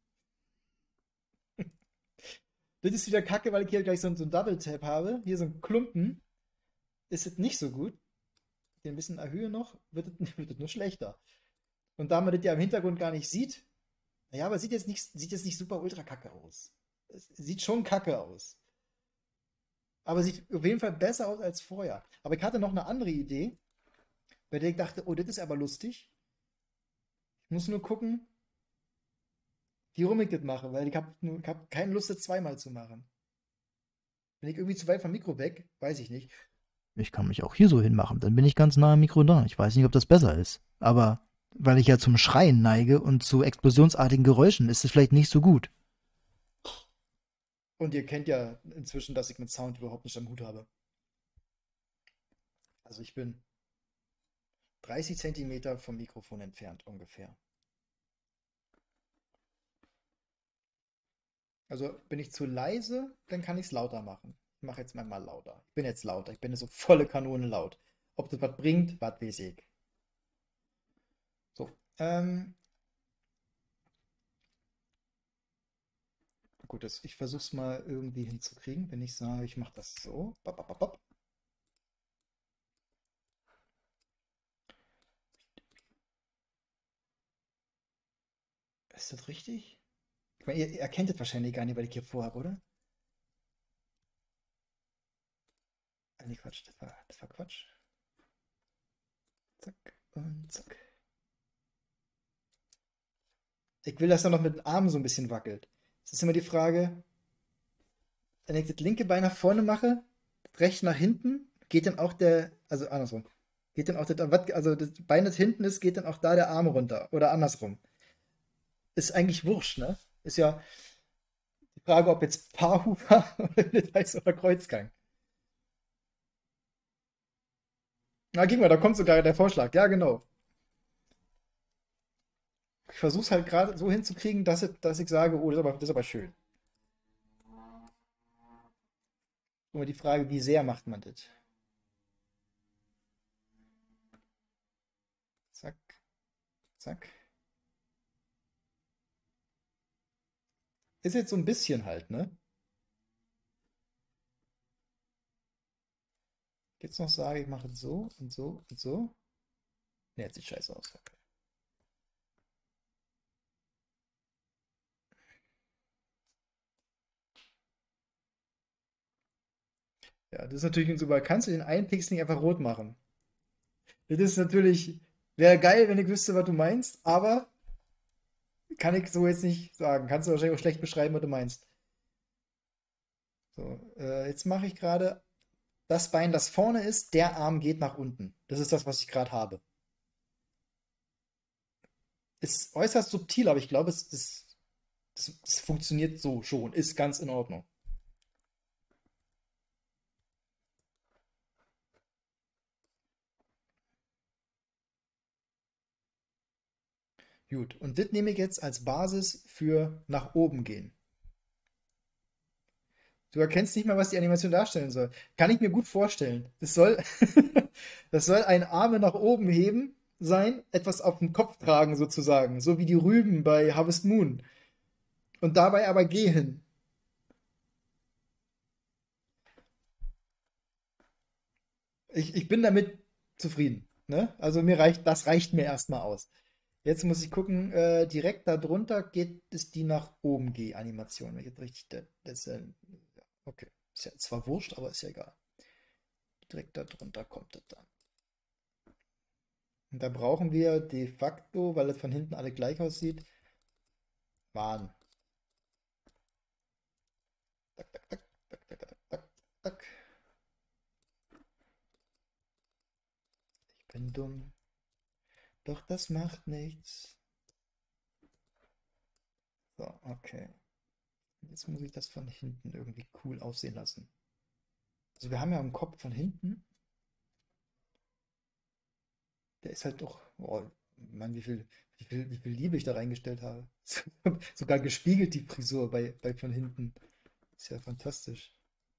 Das ist wieder kacke, weil ich hier gleich so, so einen Double-Tap habe. Hier so ein Klumpen. Ist es nicht so gut. Den ein bisschen erhöhe noch, wird es, wird es nur schlechter. Und da man das ja im Hintergrund gar nicht sieht, naja, aber sieht jetzt nicht, sieht jetzt nicht super ultra kacke aus. Es sieht schon kacke aus. Aber sieht auf jeden Fall besser aus als vorher. Aber ich hatte noch eine andere Idee, bei der ich dachte, oh, das ist aber lustig. Ich muss nur gucken, wie rum ich das mache, weil ich habe hab keine Lust, das zweimal zu machen. Bin ich irgendwie zu weit vom Mikro weg? Weiß ich nicht. Ich kann mich auch hier so hinmachen, dann bin ich ganz nah am Mikro da. Ich weiß nicht, ob das besser ist. Aber weil ich ja zum Schreien neige und zu explosionsartigen Geräuschen, ist es vielleicht nicht so gut. Und ihr kennt ja inzwischen, dass ich mit Sound überhaupt nicht am Hut habe. Also ich bin dreißig Zentimeter vom Mikrofon entfernt ungefähr. Also bin ich zu leise, dann kann ich es lauter machen. Ich mache jetzt mal lauter. Ich bin jetzt lauter. Ich bin jetzt so volle Kanone laut. Ob das was bringt, was weiß ich. So. Ähm, gut, das, ich versuche es mal irgendwie hinzukriegen, wenn ich sage, ich mache das so. Bop, bop, bop, bop. Ist das richtig? Ich meine, ihr, ihr erkennt das wahrscheinlich gar nicht, weil ich hier vorhabe, oder? Ah, nee, Quatsch, das war, das war Quatsch. Zack und zack. Ich will, dass er noch mit den Armen so ein bisschen wackelt. Es ist immer die Frage, wenn ich das linke Bein nach vorne mache, rechts nach hinten, geht dann auch der, also andersrum, geht dann auch das, also das Bein, das hinten ist, geht dann auch da der Arm runter oder andersrum. Ist eigentlich wurscht, ne? Ist ja die Frage, ob jetzt Paarhufer oder Details oder Kreuzgang. Na, guck mal, da kommt sogar der Vorschlag. Ja, genau. Ich versuche es halt gerade so hinzukriegen, dass, es- dass ich sage, oh, das ist aber, das ist aber schön. Immer die Frage, wie sehr macht man das? Zack, zack. Ist jetzt so ein bisschen halt, ne? Jetzt noch sage, ich mache es so und so und so. Ne, jetzt sieht scheiße aus. Okay. Ja, das ist natürlich super. Kannst du den einen Pixel nicht einfach rot machen? Das ist natürlich, wäre geil, wenn ich wüsste, was du meinst, aber kann ich so jetzt nicht sagen. Kannst du wahrscheinlich auch schlecht beschreiben, was du meinst. So, äh, jetzt mache ich gerade das Bein, das vorne ist, der Arm geht nach unten. Das ist das, was ich gerade habe. Ist äußerst subtil, aber ich glaube, es, es, es, es funktioniert so schon. Ist ganz in Ordnung. Gut, und das nehme ich jetzt als Basis für nach oben gehen. Du erkennst nicht mal, was die Animation darstellen soll. Kann ich mir gut vorstellen. Das soll, das soll ein Arme nach oben heben sein, etwas auf dem Kopf tragen sozusagen, so wie die Rüben bei Harvest Moon. Und dabei aber gehen. Ich, ich bin damit zufrieden. Ne? Also mir reicht, das reicht mir erstmal aus. Jetzt muss ich gucken, äh, direkt darunter geht ist die nach oben G-Animation. Wenn ich jetzt richtig, das ist ja, okay. Ist ja zwar wurscht, aber ist ja egal. Direkt darunter kommt das dann. Und da brauchen wir de facto, weil es von hinten alle gleich aussieht, Waren. Tak, tak, tak, tak, tak, tak, tak, tak. Ich bin dumm. Doch das macht nichts. So, okay. Jetzt muss ich das von hinten irgendwie cool aussehen lassen. Also wir haben ja im Kopf von hinten, der ist halt doch, oh, Mann, wie viel, wie viel, wie viel Liebe ich da reingestellt habe. Sogar gespiegelt die Frisur bei, bei von hinten. Ist ja fantastisch.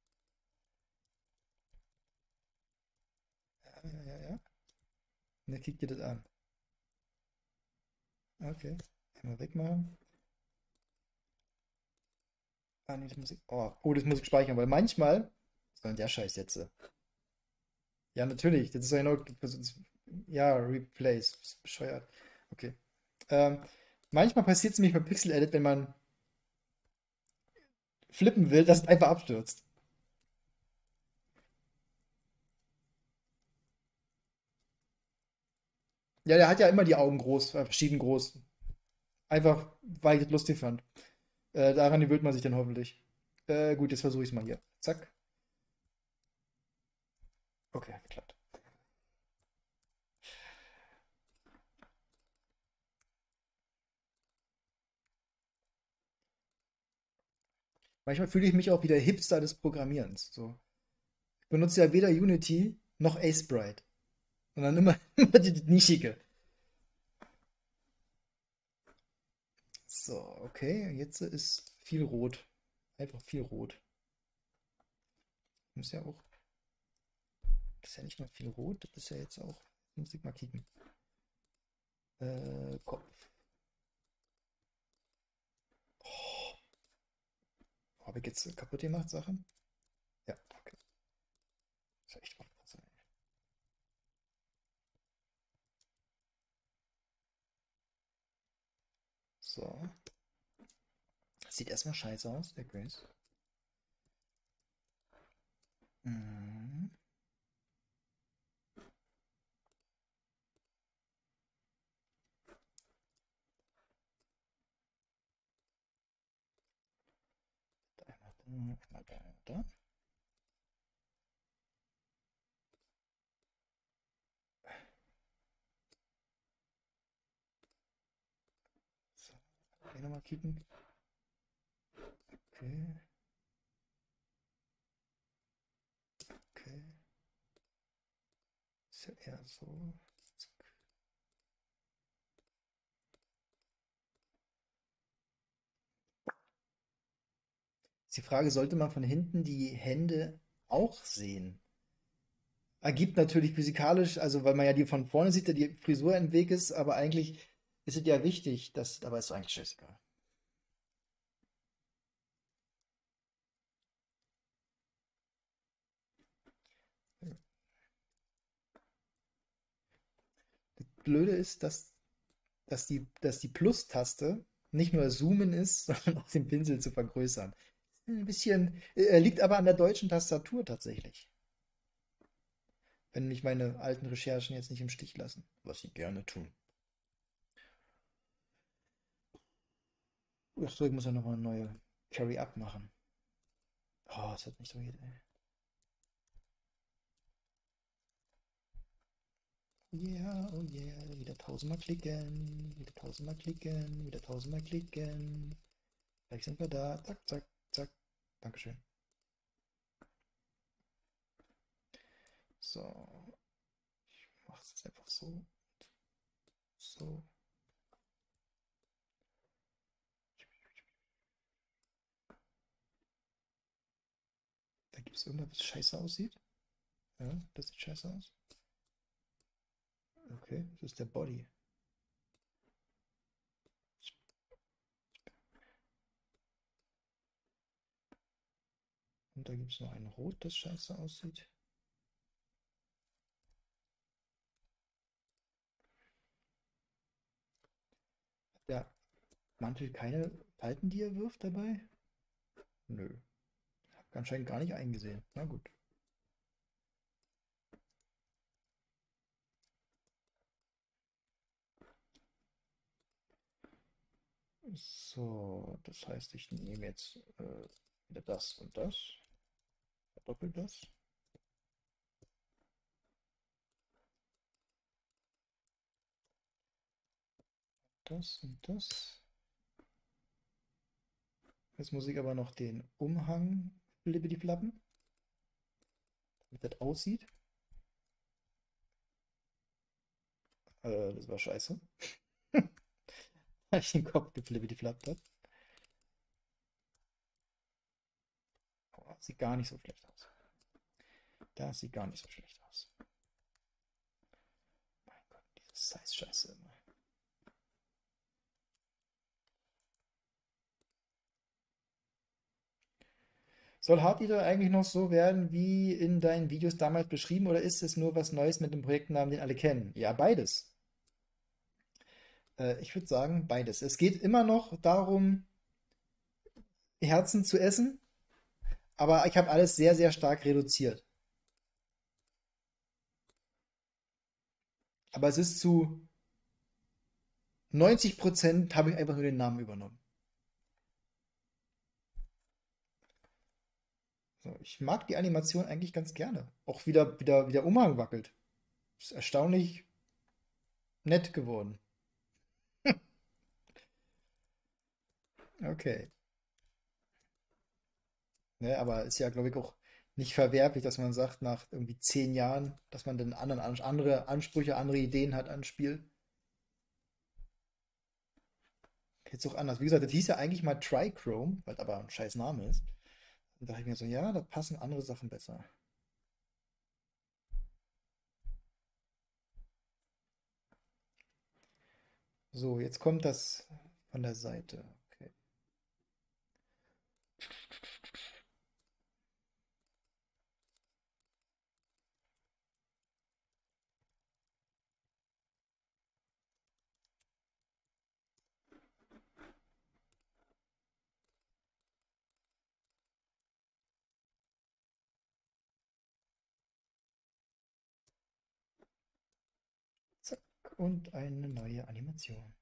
Ja, ja, ja, ja. Und dann kickt ihr das an. Okay. Einmal wegmachen. Ah, nee, das muss ich. Oh, oh, das muss ich speichern, weil manchmal. Was soll denn der Scheiß jetzt? Ja, natürlich. Das ist ja genau. Ja, Replace. Ist bescheuert. Okay. Ähm, manchmal passiert es nämlich bei Pixel Edit, wenn man flippen will, dass es einfach abstürzt. Ja, der hat ja immer die Augen groß, äh, verschieden groß. Einfach, weil ich das lustig fand. Äh, daran gewöhnt man sich dann hoffentlich. Äh, gut, jetzt versuche ich es mal hier. Zack. Okay, geklappt. Manchmal fühle ich mich auch wie der Hipster des Programmierens. So. Ich benutze ja weder Unity noch Sprite. Und dann immer, immer die, die Nischige. So, okay, jetzt ist viel rot. Einfach viel rot. Muss ja auch. Das ist ja nicht nur viel rot, das ist ja jetzt auch. Muss ich mal kicken. Äh, Kopf. Oh, habe ich jetzt kaputt gemacht, Sachen? Ja, okay. Das ist echt aufpassen. So. Sieht erstmal scheiße aus, der Grace. Mhm. Einmal da, einmal da, einmal da. So, hier nochmal kicken. Okay, okay. Ist ja eher so. Ist die Frage, sollte man von hinten die Hände auch sehen. Ergibt natürlich physikalisch, also weil man ja die von vorne sieht, da die Frisur im Weg ist, aber eigentlich ist es ja wichtig, dass, aber ist doch eigentlich scheißegal. Blöde ist, dass, dass die, dass die Plus-Taste nicht nur Zoomen ist, sondern auch den Pinsel zu vergrößern. Ein bisschen, äh, liegt aber an der deutschen Tastatur tatsächlich. Wenn mich meine alten Recherchen jetzt nicht im Stich lassen, was sie gerne tun. Achso, ich muss ja nochmal eine neue Carry-Up machen. Oh, es hat nicht so geht, ey. Yeah, oh yeah, wieder tausendmal klicken, wieder tausendmal klicken, wieder tausendmal klicken. Gleich sind wir da. Zack, zack, zack. Dankeschön. So, ich mache es jetzt einfach so. So. Da gibt es irgendwas, was scheiße aussieht. Ja, das sieht scheiße aus. Okay, das ist der Body. Und da gibt es noch ein Rot, das scheiße aussieht. Hat der Mantel keine Falten, die er wirft dabei? Nö. Hab anscheinend gar nicht eingesehen. Na gut. So, das heißt, ich nehme jetzt äh, wieder das und das. Doppelt das. Das und das. Jetzt muss ich aber noch den Umhang flappen, damit das aussieht. Äh, das war scheiße. Weil ich den Kopf geflippity-flappt habe. Oh, sieht gar nicht so schlecht aus. Das sieht gar nicht so schlecht aus. Mein Gott, diese Size-Scheiße immer. Soll Hard Eater eigentlich noch so werden wie in deinen Videos damals beschrieben oder ist es nur was Neues mit dem Projektnamen, den alle kennen? Ja, beides. Äh, ich würde sagen, beides. Es geht immer noch darum, Herzen zu essen, aber ich habe alles sehr, sehr stark reduziert. Aber es ist zu neunzig Prozent habe ich einfach nur den Namen übernommen. So, ich mag die Animation eigentlich ganz gerne. Auch wieder, wieder, wie der Umhang wackelt. Ist erstaunlich nett geworden. Okay. Ne, aber ist ja, glaube ich, auch nicht verwerflich, dass man sagt, nach irgendwie zehn Jahren, dass man dann anderen, andere Ansprüche, andere Ideen hat an Spiel. Jetzt auch anders. Wie gesagt, das hieß ja eigentlich mal Trichrome, weil aber ein scheiß Name ist. Und da dachte ich mir so, ja, da passen andere Sachen besser. So, jetzt kommt das von der Seite. Okay. Zack. Und eine neue Animation.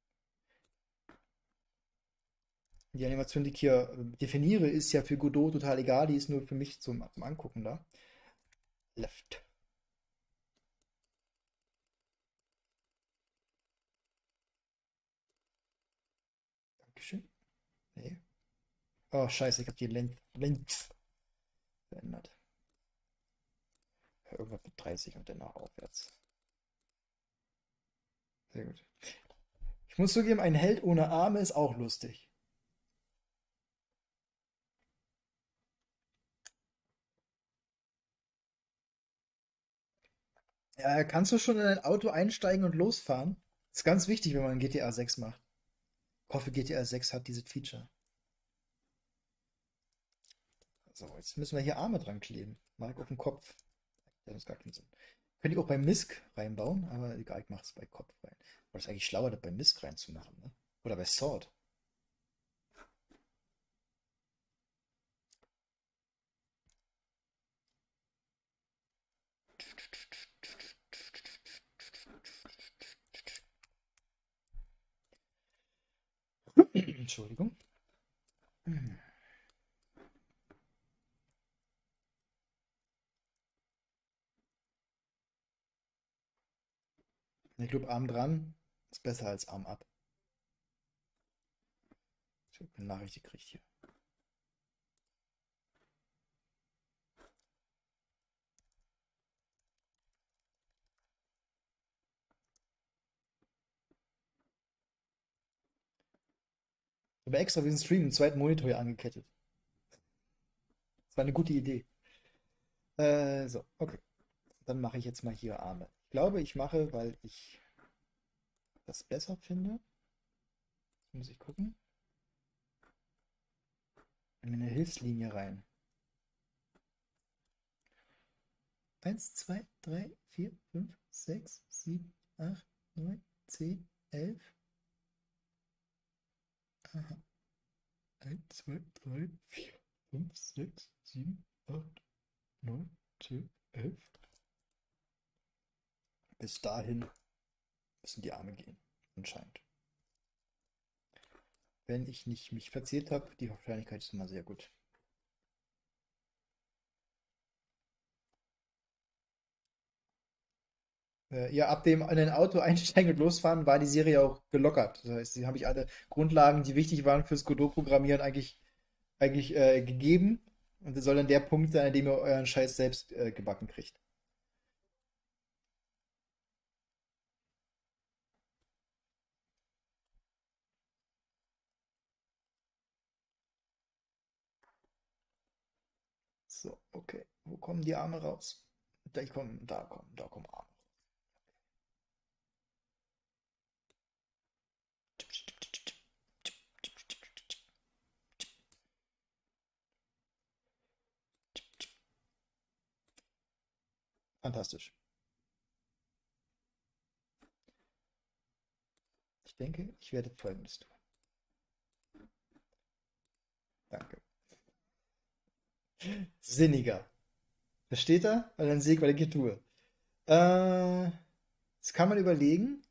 Die Animation, die ich hier äh, definiere, ist ja für Godot total egal. Die ist nur für mich zum, zum Angucken da. Left. Dankeschön. Nee. Oh, scheiße, ich habe die Length, Length verändert. Irgendwas mit dreißig und danach aufwärts. Sehr gut. Ich muss zugeben, ein Held ohne Arme ist auch lustig. Ja, kannst du schon in ein Auto einsteigen und losfahren? Ist ganz wichtig, wenn man G T A sechs macht. Ich hoffe, G T A sechs hat dieses Feature. So, jetzt müssen wir hier Arme dran kleben. Mark auf dem Kopf. Das ist gar keinen Sinn. Könnte ich auch bei Misk reinbauen, aber egal, ich mache es bei Kopf rein. Aber das ist eigentlich schlauer, das bei Misk reinzumachen, ne? Oder bei Sword. Entschuldigung. Ich glaube, Arm dran ist besser als Arm ab. Ich habe eine Nachricht gekriegt hier. Ich habe extra für den Stream einen zweiten Monitor hier angekettet. Das war eine gute Idee. Äh, so, okay. Dann mache ich jetzt mal hier Arme. Ich glaube, ich mache, weil ich das besser finde. Jetzt muss ich gucken. In eine Hilfslinie rein. Eins, zwei, drei, vier, fünf, sechs, sieben, acht, neun, zehn, elf. Aha. eins, zwei, drei, vier, fünf, sechs, sieben, acht, neun, zehn, elf. Bis dahin müssen die Arme gehen, anscheinend. Wenn ich nicht mich verziert habe, die Wahrscheinlichkeit ist immer sehr gut. Äh, ja, ab dem in ein Auto einsteigen und losfahren war die Serie auch gelockert. Das heißt, sie habe ich alle Grundlagen, die wichtig waren fürs Godot-Programmieren, eigentlich, eigentlich äh, gegeben. Und das soll dann der Punkt sein, an dem ihr euren Scheiß selbst äh, gebacken kriegt. So, okay. Wo kommen die Arme raus? Da kommen, da kommen, da kommen Arme. Fantastisch. Ich denke, ich werde Folgendes tun. Danke. Sinniger. Versteht er? Weil dann sehe ich, was ich hier tue. Äh, Jetzt kann man überlegen,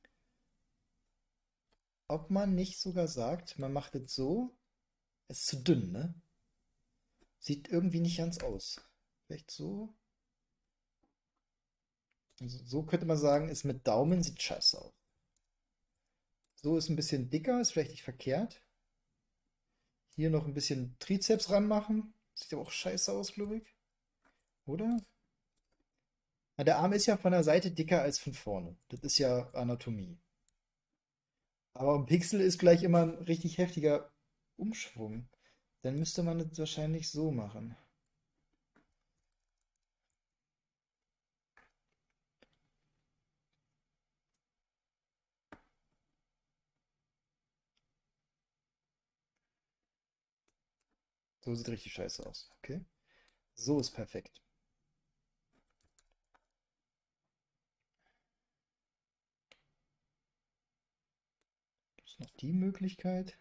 ob man nicht sogar sagt, man macht es so, es ist zu dünn, ne? Sieht irgendwie nicht ganz aus. Vielleicht so. Also so könnte man sagen, ist mit Daumen, sieht scheiße aus. So ist ein bisschen dicker, ist vielleicht nicht verkehrt. Hier noch ein bisschen Trizeps ranmachen. Sieht aber auch scheiße aus, glaube ich. Oder? Na, der Arm ist ja von der Seite dicker als von vorne. Das ist ja Anatomie. Aber ein Pixel ist gleich immer ein richtig heftiger Umschwung. Dann müsste man das wahrscheinlich so machen. So sieht richtig scheiße aus. Okay? So ist perfekt. Gibt es noch die Möglichkeit?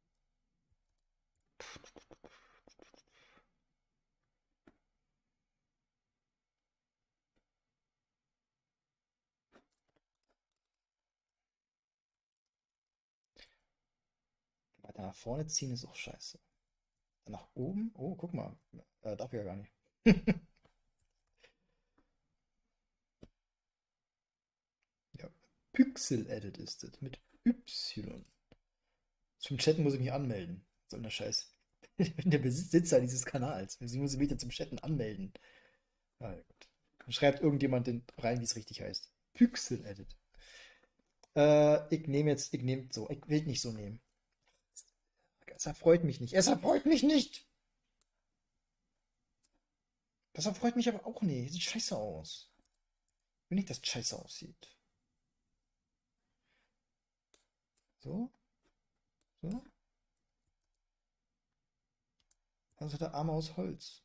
Weiter nach vorne ziehen ist auch scheiße. Dann nach oben? Oh, guck mal. Äh, darf ich ja gar nicht. Ja. Pixel Edit ist das. Mit Y. Zum Chatten muss ich mich anmelden. So eine Scheiß. Ich bin der Besitzer dieses Kanals. Sie muss ich mich jetzt zum Chatten anmelden. Ah, ja, gut. Dann schreibt irgendjemand den rein, wie es richtig heißt. Pixel Edit. Äh, ich nehme jetzt, ich nehme so. Ich will nicht so nehmen. Es erfreut mich nicht. Es erfreut mich nicht! Das erfreut mich aber auch nicht. Sieht scheiße aus. Will nicht, dass das scheiße aussieht. So, so. Also der Arme aus Holz.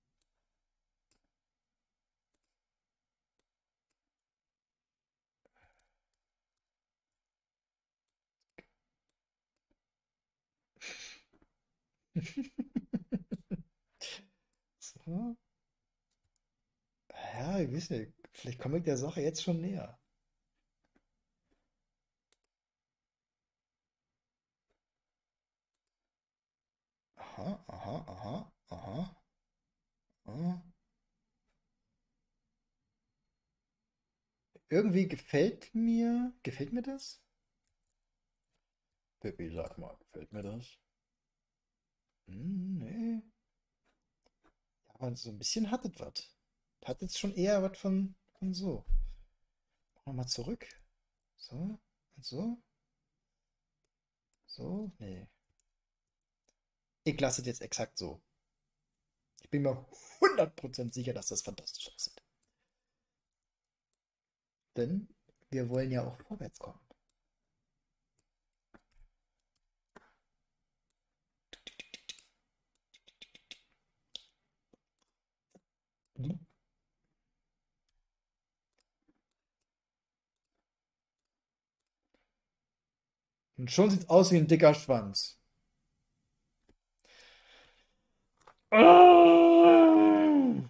So. Ja, ich weiß nicht. Vielleicht komme ich der Sache jetzt schon näher. Aha, aha, aha, aha, aha. Irgendwie gefällt mir, gefällt mir das? Pippi, sag mal, gefällt mir das? Hm, nee. Ja, aber so ein bisschen hat es was. Hat jetzt schon eher was von, von so. Nochmal zurück. So, und so, so. Nee. Ich lasse es jetzt exakt so. Ich bin mir hundert Prozent sicher, dass das fantastisch aussieht. Denn wir wollen ja auch vorwärts kommen. Und schon sieht es aus wie ein dicker Schwanz. Ah!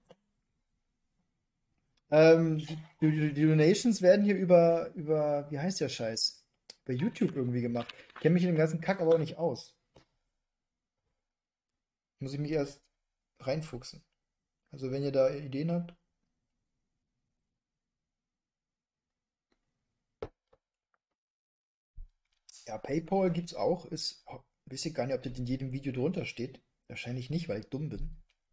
Ähm, die, die, die Donations werden hier über, über, wie heißt der Scheiß? Bei YouTube irgendwie gemacht. Ich kenne mich in dem ganzen Kack aber auch nicht aus. Muss ich mich erst reinfuchsen. Also wenn ihr da Ideen habt. Ja, PayPal gibt's auch. Ist, oh, weiß ich gar nicht, ob das in jedem Video drunter steht. Wahrscheinlich nicht, weil ich dumm bin.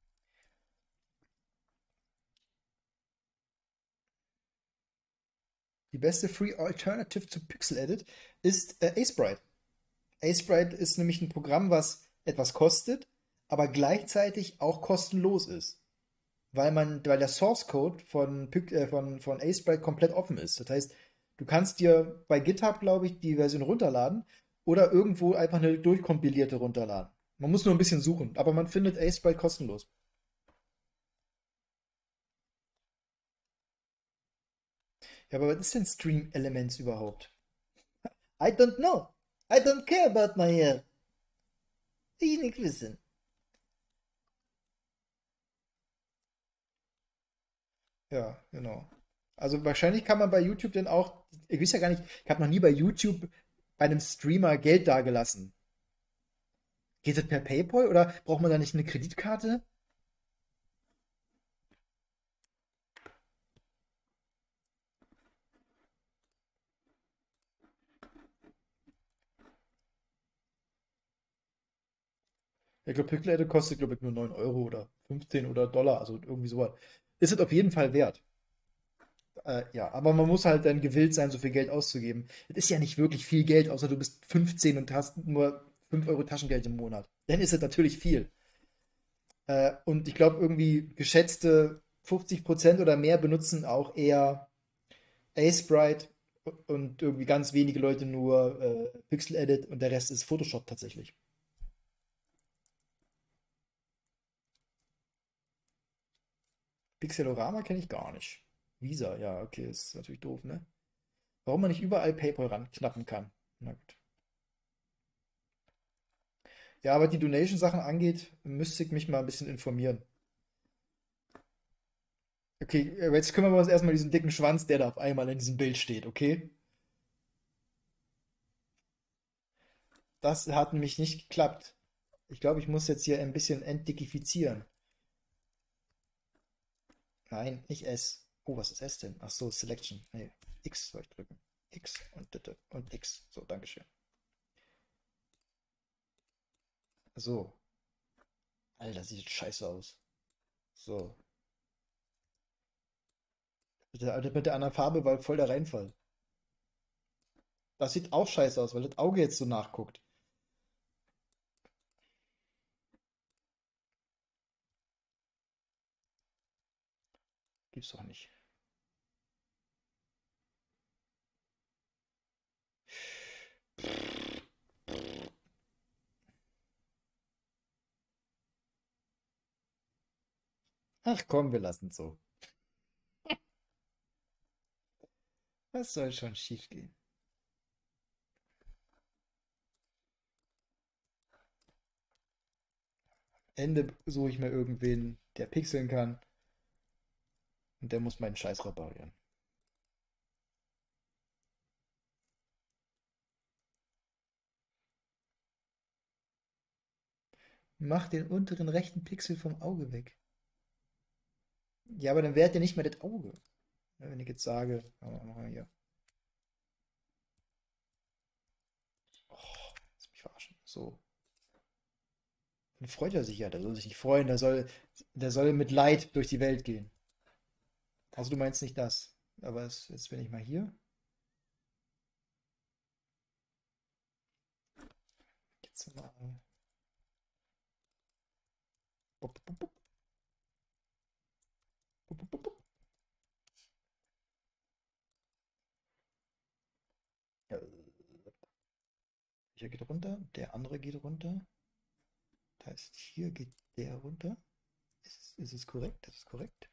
Die beste Free Alternative zu Pixel Edit ist äh, Aseprite. Aseprite ist nämlich ein Programm, was etwas kostet, aber gleichzeitig auch kostenlos ist. Weil man, weil der Source Code von, Pic- äh, von, von Aseprite komplett offen ist. Das heißt, du kannst dir bei GitHub, glaube ich, die Version runterladen oder irgendwo einfach eine durchkompilierte runterladen. Man muss nur ein bisschen suchen, aber man findet Aseprite kostenlos. Ja, aber was ist denn Stream Elements überhaupt? I don't know. I don't care about my hair. Ich nicht wissen. Ja, genau. Also wahrscheinlich kann man bei YouTube dann auch, ich weiß ja gar nicht, ich habe noch nie bei YouTube bei einem Streamer Geld dagelassen. Geht das per PayPal oder braucht man da nicht eine Kreditkarte? Ich glaube, Pixel kostet, glaube ich, nur neun Euro oder fünfzehn oder Dollar, also irgendwie sowas. Ist es auf jeden Fall wert. Äh, ja, aber man muss halt dann gewillt sein, so viel Geld auszugeben. Es ist ja nicht wirklich viel Geld, außer du bist fünfzehn und hast nur fünf Euro Taschengeld im Monat. Dann ist es natürlich viel. Äh, und ich glaube, irgendwie geschätzte fünfzig Prozent oder mehr benutzen auch eher Aseprite und irgendwie ganz wenige Leute nur äh, Pixel Edit und der Rest ist Photoshop tatsächlich. Pixelorama kenne ich gar nicht. Visa, ja, okay, ist natürlich doof, ne? Warum man nicht überall PayPal ranknappen kann. Na gut. Ja, aber die Donation-Sachen angeht, müsste ich mich mal ein bisschen informieren. Okay, äh, jetzt kümmern wir uns erstmal um diesen dicken Schwanz, der da auf einmal in diesem Bild steht, okay? Das hat nämlich nicht geklappt. Ich glaube, ich muss jetzt hier ein bisschen entdickifizieren. Nein, nicht S. Oh, was ist S denn? Ach so, Selection. Nee, X soll ich drücken. X und bitte und X. So, Dankeschön. So. Alter, sieht das scheiße aus. So. Mit der, mit der anderen Farbe war voll der Reinfall. Das sieht auch scheiße aus, weil das Auge jetzt so nachguckt. Gibt's doch nicht. Ach komm, wir lassen so. Was soll schon schiefgehen? Ende suche ich mir irgendwen, der pixeln kann und der muss meinen Scheiß reparieren. Mach den unteren rechten Pixel vom Auge weg. Ja, aber dann währt ja nicht mehr das Auge. Ja, wenn ich jetzt sage, oh, mach mal hier. Oh, lass mich verarschen. So. Dann freut er sich ja. Der soll sich nicht freuen. Der soll, der soll mit Leid durch die Welt gehen. Also du meinst nicht das. Aber es, jetzt bin ich mal hier. Jetzt mal. Bup, bup, bup, bup, bup, bup. Ja, welcher geht runter? Der andere geht runter. Das heißt, hier geht der runter. Ist es, ist es korrekt? Das ist korrekt.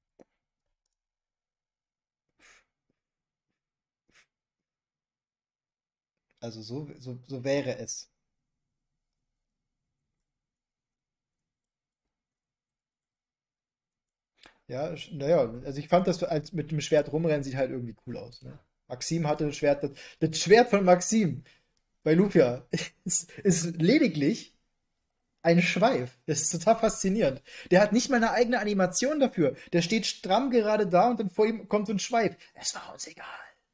Also so, so, so wäre es. Ja, sch- naja, also ich fand das als mit dem Schwert rumrennen sieht halt irgendwie cool aus. Ne? Maxim hatte ein Schwert, das, das Schwert von Maxim bei Lufia ist, ist lediglich ein Schweif. Das ist total faszinierend. Der hat nicht mal eine eigene Animation dafür. Der steht stramm gerade da und dann vor ihm kommt so ein Schweif. Es war uns egal.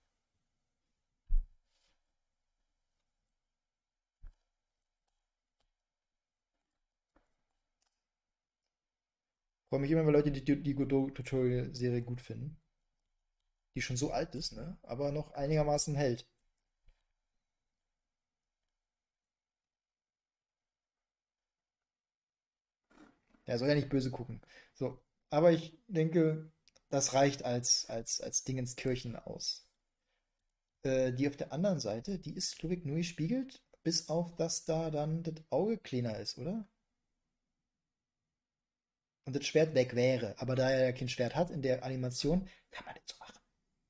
Ich freue mich immer, wenn Leute die, die Godot-Tutorial-Serie gut finden. Die schon so alt ist, ne? Aber noch einigermaßen hält. Er soll ja nicht böse gucken. So, aber ich denke, das reicht als, als, als Dingenskirchen aus. Äh, die auf der anderen Seite, die ist, glaube ich, nur gespiegelt, bis auf, dass da dann das Auge kleiner ist, oder? Und das Schwert weg wäre. Aber da er ja kein Schwert hat in der Animation, kann man das so machen.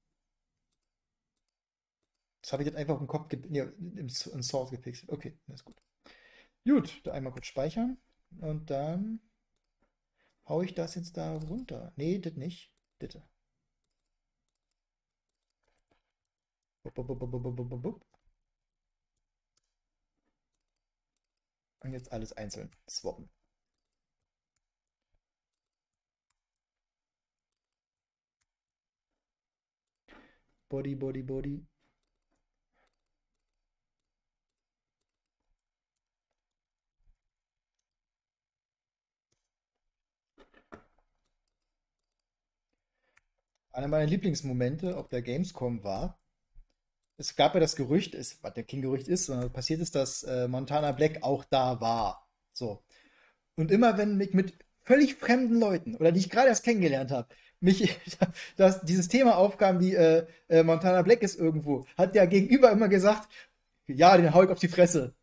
Das habe ich jetzt einfach im Kopf, ge nee, im, im Sword gepixelt. Okay, das ist gut. Gut, da einmal kurz speichern. Und dann hau ich das jetzt da runter. Nee, das nicht. Bitte. Bup, bup, bup, bup, bup, bup, bup, bup. Und jetzt alles einzeln swappen. Body, Body, Body. Einer meiner Lieblingsmomente auf der Gamescom war, es gab ja das Gerücht, es, was ja kein Gerücht ist, sondern passiert ist, dass äh, Montana Black auch da war. So. Und immer wenn ich mit völlig fremden Leuten oder die ich gerade erst kennengelernt habe, mich das, dieses Thema aufkam, wie äh, äh, Montana Black ist irgendwo, hat der Gegenüber immer gesagt, ja, den hau ich auf die Fresse.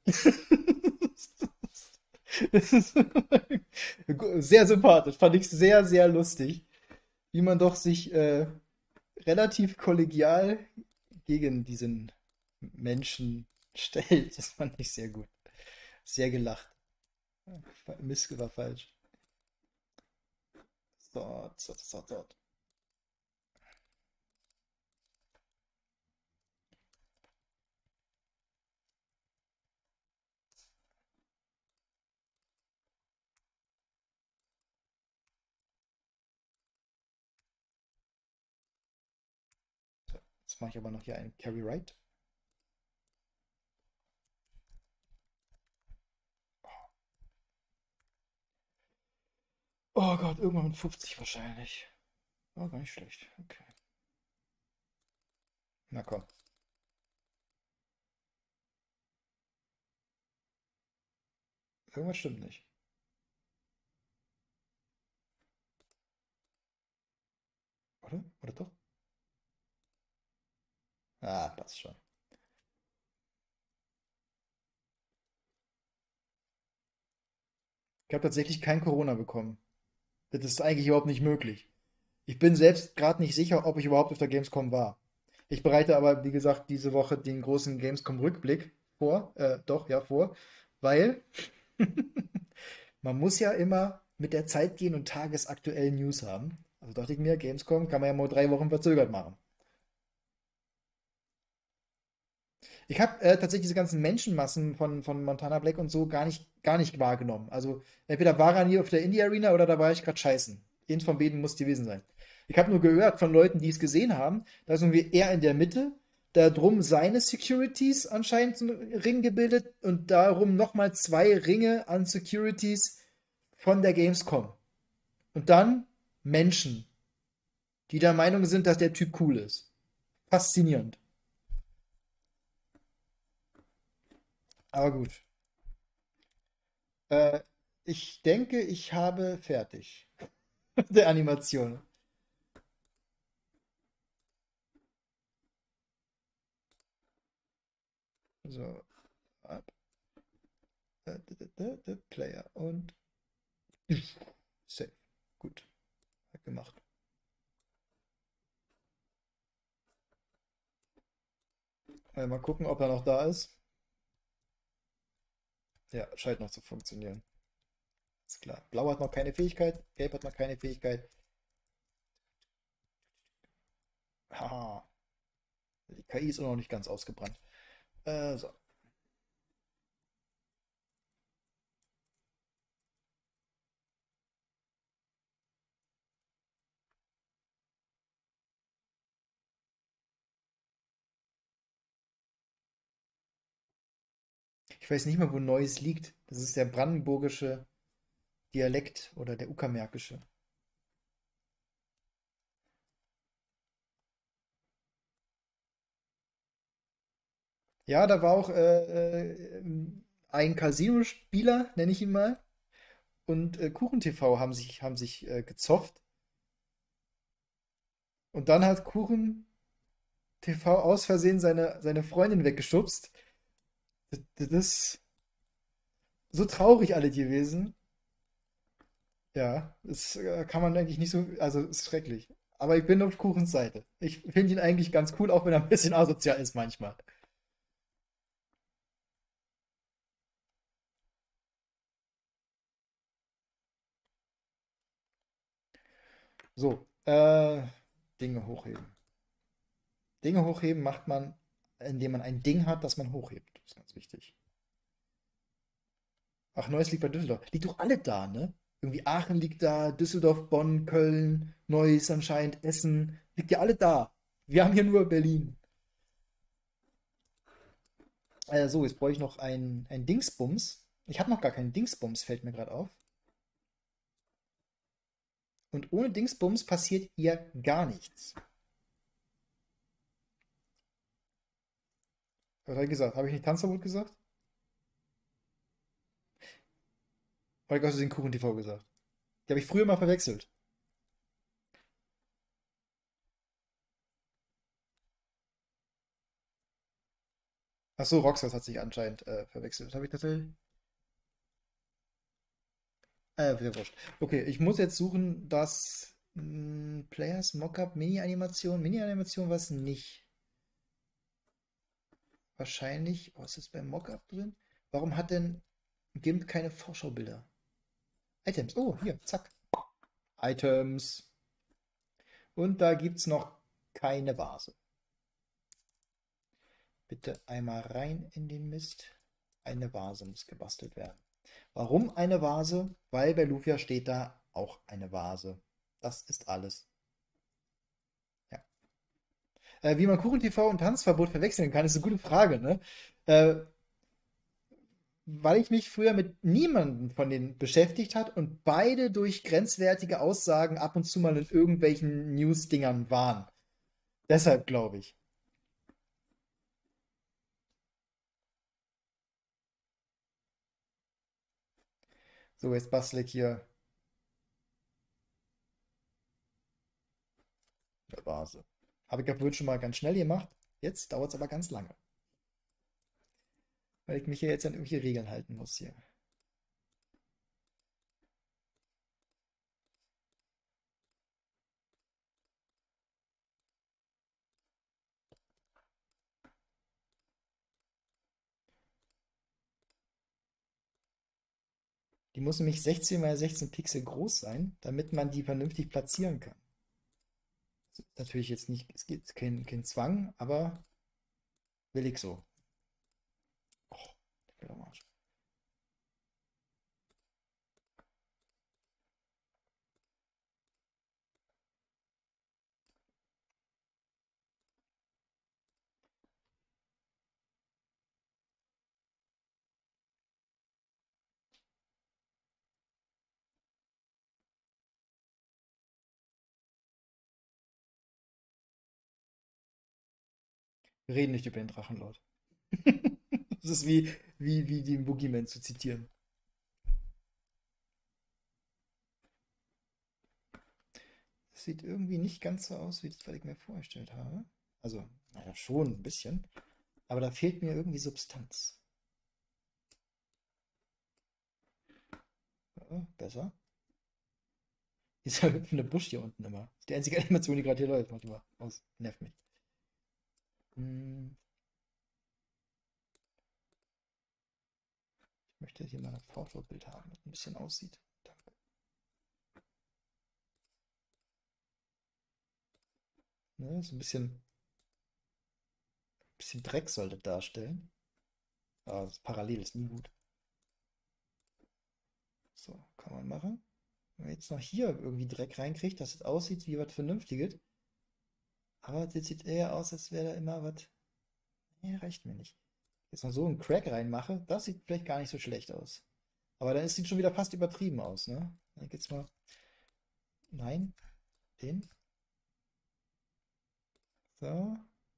Das ist sehr sympathisch, fand ich sehr, sehr lustig, wie man doch sich äh, relativ kollegial gegen diesen Menschen stellt. Das fand ich sehr gut. Sehr gelacht. Miske war falsch. So, so, so, so. Jetzt mache ich aber noch hier einen Carry Right. Oh Gott, irgendwann mit fünfzig wahrscheinlich. Oh, gar nicht schlecht. Okay. Na komm. Irgendwas stimmt nicht. Oder? Oder doch? Ah, passt schon. Ich habe tatsächlich kein Corona bekommen. Das ist eigentlich überhaupt nicht möglich. Ich bin selbst gerade nicht sicher, ob ich überhaupt auf der Gamescom war. Ich bereite aber, wie gesagt, diese Woche den großen Gamescom-Rückblick vor. Äh, doch, ja, vor. Weil man muss ja immer mit der Zeit gehen und tagesaktuellen News haben. Also dachte ich mir, Gamescom kann man ja mal drei Wochen verzögert machen. Ich habe äh, tatsächlich diese ganzen Menschenmassen von, von Montana Black und so gar nicht, gar nicht wahrgenommen. Also entweder war er nie auf der Indie Arena oder da war ich gerade scheißen. Eins von beiden muss gewesen sein. Ich habe nur gehört von Leuten, die es gesehen haben, da ist irgendwie er in der Mitte, da drum seine Securities anscheinend so einen Ring gebildet und darum nochmal zwei Ringe an Securities von der Gamescom. Und dann Menschen, die der Meinung sind, dass der Typ cool ist. Faszinierend. Aber gut. Äh, ich denke, ich habe fertig. Der Animation. So, ab, äh, d- d- d- d- Player und Save. Gut, hat gemacht. Äh, mal gucken, ob er noch da ist. Ja, scheint noch zu funktionieren. Ist klar. Blau hat noch keine Fähigkeit, Gelb hat noch keine Fähigkeit. Haha, die K I ist auch noch nicht ganz ausgebrannt. Äh, so. Ich weiß nicht mehr, wo Neuss liegt. Das ist der brandenburgische Dialekt oder der uckermärkische. Ja, da war auch äh, äh, ein Casino-Spieler, nenne ich ihn mal, und äh, KuchenTV haben sich, haben sich äh, gezofft. Und dann hat KuchenTV aus Versehen seine, seine Freundin weggeschubst. Das, das ist so traurig alle gewesen. Ja, das äh, kann man eigentlich nicht so, also ist schrecklich. Aber ich bin auf Kuchens Seite. Ich finde ihn eigentlich ganz cool, auch wenn er ein bisschen asozial ist manchmal. So, äh, Dinge hochheben. Dinge hochheben macht man, indem man ein Ding hat, das man hochhebt. Das ist ganz wichtig. Ach, Neuss liegt bei Düsseldorf. Liegt doch alle da, ne? Irgendwie Aachen liegt da, Düsseldorf, Bonn, Köln, Neuss anscheinend, Essen. Liegt ja alle da. Wir haben hier nur Berlin. Äh, so, jetzt brauche ich noch ein, ein Dingsbums. Ich habe noch gar keinen Dingsbums, fällt mir gerade auf. Und ohne Dingsbums passiert hier gar nichts. Was habe ich gesagt? Habe ich nicht Tanzverbot gesagt? Oder habe ich aus den Kuchen T V gesagt? Die habe ich früher mal verwechselt. Ach so, Roxas hat sich anscheinend äh, verwechselt. Habe ich tatsächlich? Äh, sehr wurscht. Okay, ich muss jetzt suchen, das mh, Players Mockup Mini-Animation. Mini-Animation war es nicht. Wahrscheinlich. Oh, ist das beim Mockup drin? Warum hat denn GIMP keine Vorschaubilder? Items. Oh, hier, zack. Items. Und da gibt es noch keine Vase. Bitte einmal rein in den Mist. Eine Vase muss gebastelt werden. Warum eine Vase? Weil bei Lufia steht da auch eine Vase. Das ist alles. Ja. Äh, wie man Kuchen-T V und Tanzverbot verwechseln kann, ist eine gute Frage, ne? Äh, weil ich mich früher mit niemandem von denen beschäftigt hat und beide durch grenzwertige Aussagen ab und zu mal in irgendwelchen News-Dingern waren. Deshalb glaube ich. So, jetzt bastel ich hier eine Vase. Habe ich ja vorhin schon mal ganz schnell gemacht. Jetzt dauert es aber ganz lange, weil ich mich hier jetzt an irgendwelche Regeln halten muss hier. Die muss nämlich sechzehn mal sechzehn Pixel groß sein, damit man die vernünftig platzieren kann. Das ist natürlich jetzt nicht, es gibt keinen kein Zwang, aber will ich so. Och, der Arsch. Wir reden nicht über den Drachenlord. Das ist wie, wie, wie den Boogeyman zu zitieren. Das sieht irgendwie nicht ganz so aus, wie das, was ich mir vorgestellt habe. Also, naja, schon ein bisschen. Aber da fehlt mir irgendwie Substanz. Ja, besser. Dieser hüpfende Busch hier unten immer. Das ist die einzige Animation, die gerade hier läuft. Warte mal. Aus. Nervt mich. Hm, ich möchte hier mal ein Portrait-Bild haben, das ein bisschen aussieht. Danke. Ne, so ein bisschen, bisschen Dreck sollte darstellen. Aber das parallel ist nie gut. So, kann man machen. Wenn man jetzt noch hier irgendwie Dreck reinkriegt, dass es aussieht wie was Vernünftiges. Aber das sieht eher aus, als wäre da immer was. Nee, reicht mir nicht. Jetzt noch so einen Crack reinmache, das sieht vielleicht gar nicht so schlecht aus. Aber dann sieht es schon wieder fast übertrieben aus, ne? Dann geht's mal. Nein, den. So,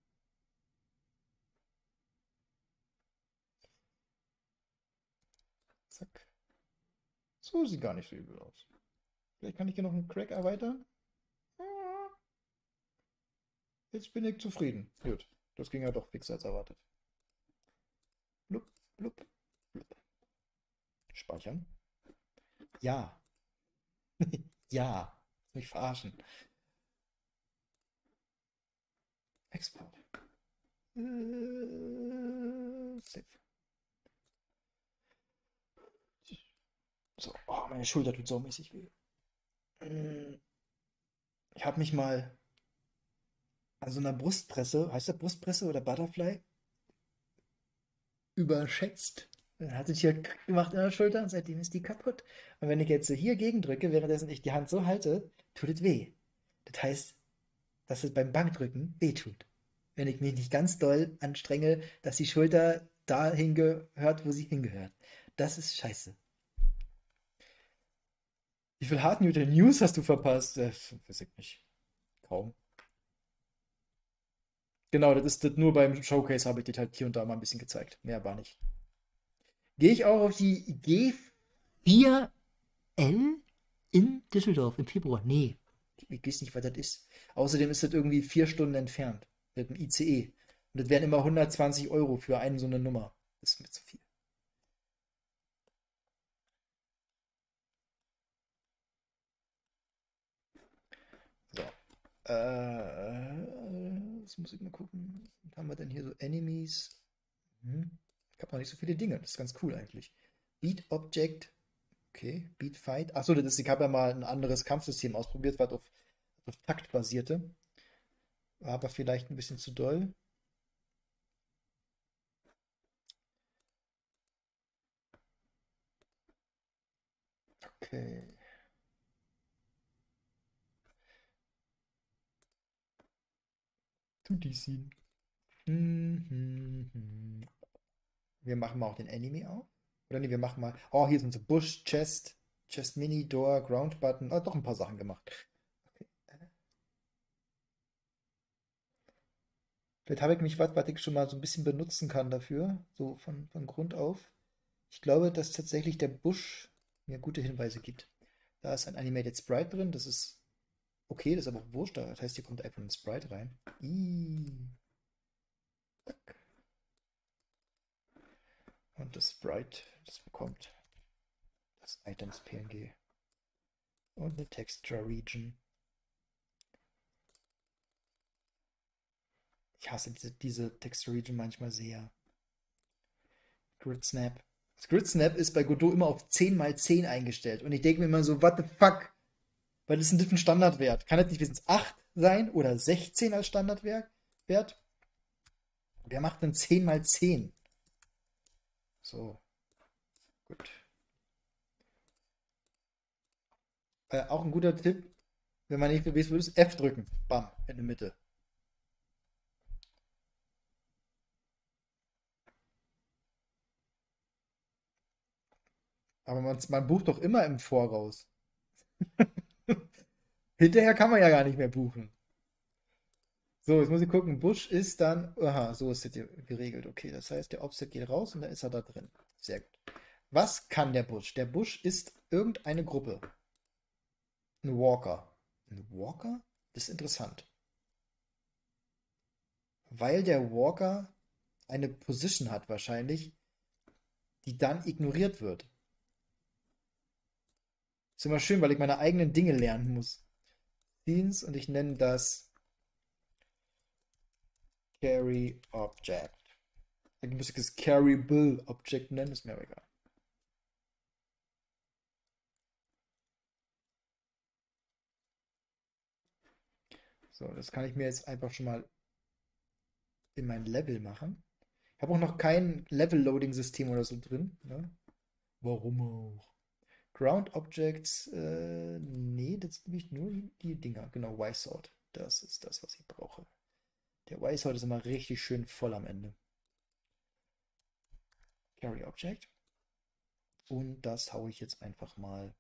zack. So sieht gar nicht so übel aus. Vielleicht kann ich hier noch einen Crack erweitern. Ah, jetzt bin ich zufrieden. Gut, das ging ja doch fixer als erwartet. Blub, blub, blub. Speichern. Ja. Ja. Mich verarschen. Export. Äh, save. So, oh, meine Schulter tut saumäßig weh. Mm, Ich habe mich mal an so einer Brustpresse, heißt das Brustpresse oder Butterfly, überschätzt. Dann hat es hier gemacht in der Schulter und seitdem ist die kaputt. Und wenn ich jetzt so hier gegendrücke, währenddessen ich die Hand so halte, tut es weh. Das heißt, dass es beim Bankdrücken weh tut. Wenn ich mich nicht ganz doll anstrenge, dass die Schulter dahin gehört, wo sie hingehört. Das ist scheiße. Wie viel Hard News hast du verpasst? Äh, weiß ich nicht. Kaum. Genau, das ist das nur beim Showcase habe ich das halt hier und da mal ein bisschen gezeigt. Mehr war nicht. Gehe ich auch auf die G vier L in Düsseldorf im Februar? Nee. Ich weiß nicht, was das ist. Außerdem ist das irgendwie vier Stunden entfernt. Mit dem I C E. Und das wären immer hundertzwanzig Euro für eine so eine Nummer. Das ist mir zu viel. So. Äh, jetzt muss ich mal gucken. Was haben wir denn hier so? Enemies. Hm. Ich habe noch nicht so viele Dinge. Das ist ganz cool eigentlich. Beat Object. Okay. Beat Fight. Achso, das ist, ich habe ja mal ein anderes Kampfsystem ausprobiert, was auf, auf Takt basierte. War aber vielleicht ein bisschen zu doll. Okay. Tutti Scene. Mhm. Wir machen mal auch den Anime auf. Oder nee, wir machen mal. Oh, hier sind so Bush, Chest, Chest Mini, Door, Ground Button. Oh, doch ein paar Sachen gemacht. Okay. Vielleicht habe ich mich was, was ich schon mal so ein bisschen benutzen kann dafür. So von, von Grund auf. Ich glaube, dass tatsächlich der Busch mir gute Hinweise gibt. Da ist ein Animated Sprite drin. Das ist okay, das ist aber auch wurscht. Das heißt, hier kommt einfach ein Sprite rein. Ih. Und das Sprite, das bekommt das Items P N G. Und eine Texture Region. Ich hasse diese, diese Texture Region manchmal sehr. Grid Snap. Grid Snap ist bei Godot immer auf zehn mal zehn eingestellt. Und ich denke mir immer so, what the fuck? Weil das ist ein different Standardwert. Kann das nicht wenigstens acht sein oder sechzehn als Standardwert? Wert? Wer macht denn zehn mal zehn? So, gut. Äh, auch ein guter Tipp, wenn man nicht weiß, wo ist, F drücken. Bam, in der Mitte. Aber man, man bucht doch immer im Voraus. Hinterher kann man ja gar nicht mehr buchen. So, jetzt muss ich gucken. Busch ist dann. Aha, so ist das hier geregelt. Okay, das heißt, der Offset geht raus und dann ist er da drin. Sehr gut. Was kann der Busch? Der Busch ist irgendeine Gruppe. Ein Walker. Ein Walker? Das ist interessant. Weil der Walker eine Position hat, wahrscheinlich, die dann ignoriert wird. Ist immer schön, weil ich meine eigenen Dinge lernen muss. Scenes und ich nenne das Carry Object. Eigentlich müsste ich es Carryable Object nennen, ist mir aber egal. So, das kann ich mir jetzt einfach schon mal in mein Level machen. Ich habe auch noch kein Level-Loading-System oder so drin. Ne? Warum auch? Ground Objects, äh, nee, das sind nämlich nur die Dinger. Genau, Y-Sort. Das ist das, was ich brauche. Der Y-Sort ist immer richtig schön voll am Ende. Carry Object. Und das haue ich jetzt einfach mal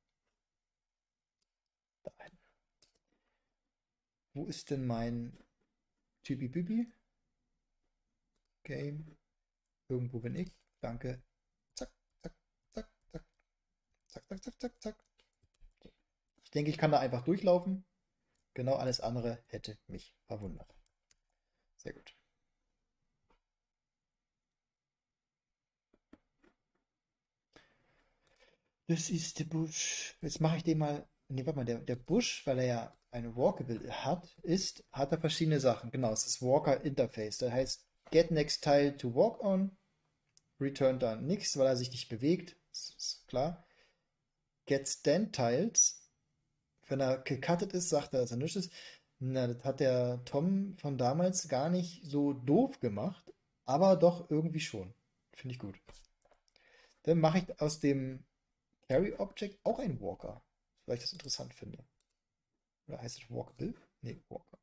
dahin. Wo ist denn mein Typi-Bübi? Game. Irgendwo bin ich. Danke. Zack, zack, zack, zack, zack, zack, zack, zack, zack. Ich denke, ich kann da einfach durchlaufen. Genau alles andere hätte mich verwundert. Sehr gut. Das ist der Busch. Jetzt mache ich den mal. Nee, warte mal, der, der Busch, weil er ja eine Walkable hat, ist, hat er verschiedene Sachen. Genau, es ist Walker Interface. Das heißt, get next tile to walk on, return dann nichts, weil er sich nicht bewegt. Das ist klar. Get stand tiles. Wenn er gecuttet ist, sagt er, dass er nichts ist. Na, das hat der Tom von damals gar nicht so doof gemacht, aber doch irgendwie schon. Finde ich gut. Dann mache ich aus dem Carry Object auch einen Walker, weil ich das interessant finde. Oder heißt es Walkable? Nee, Walker.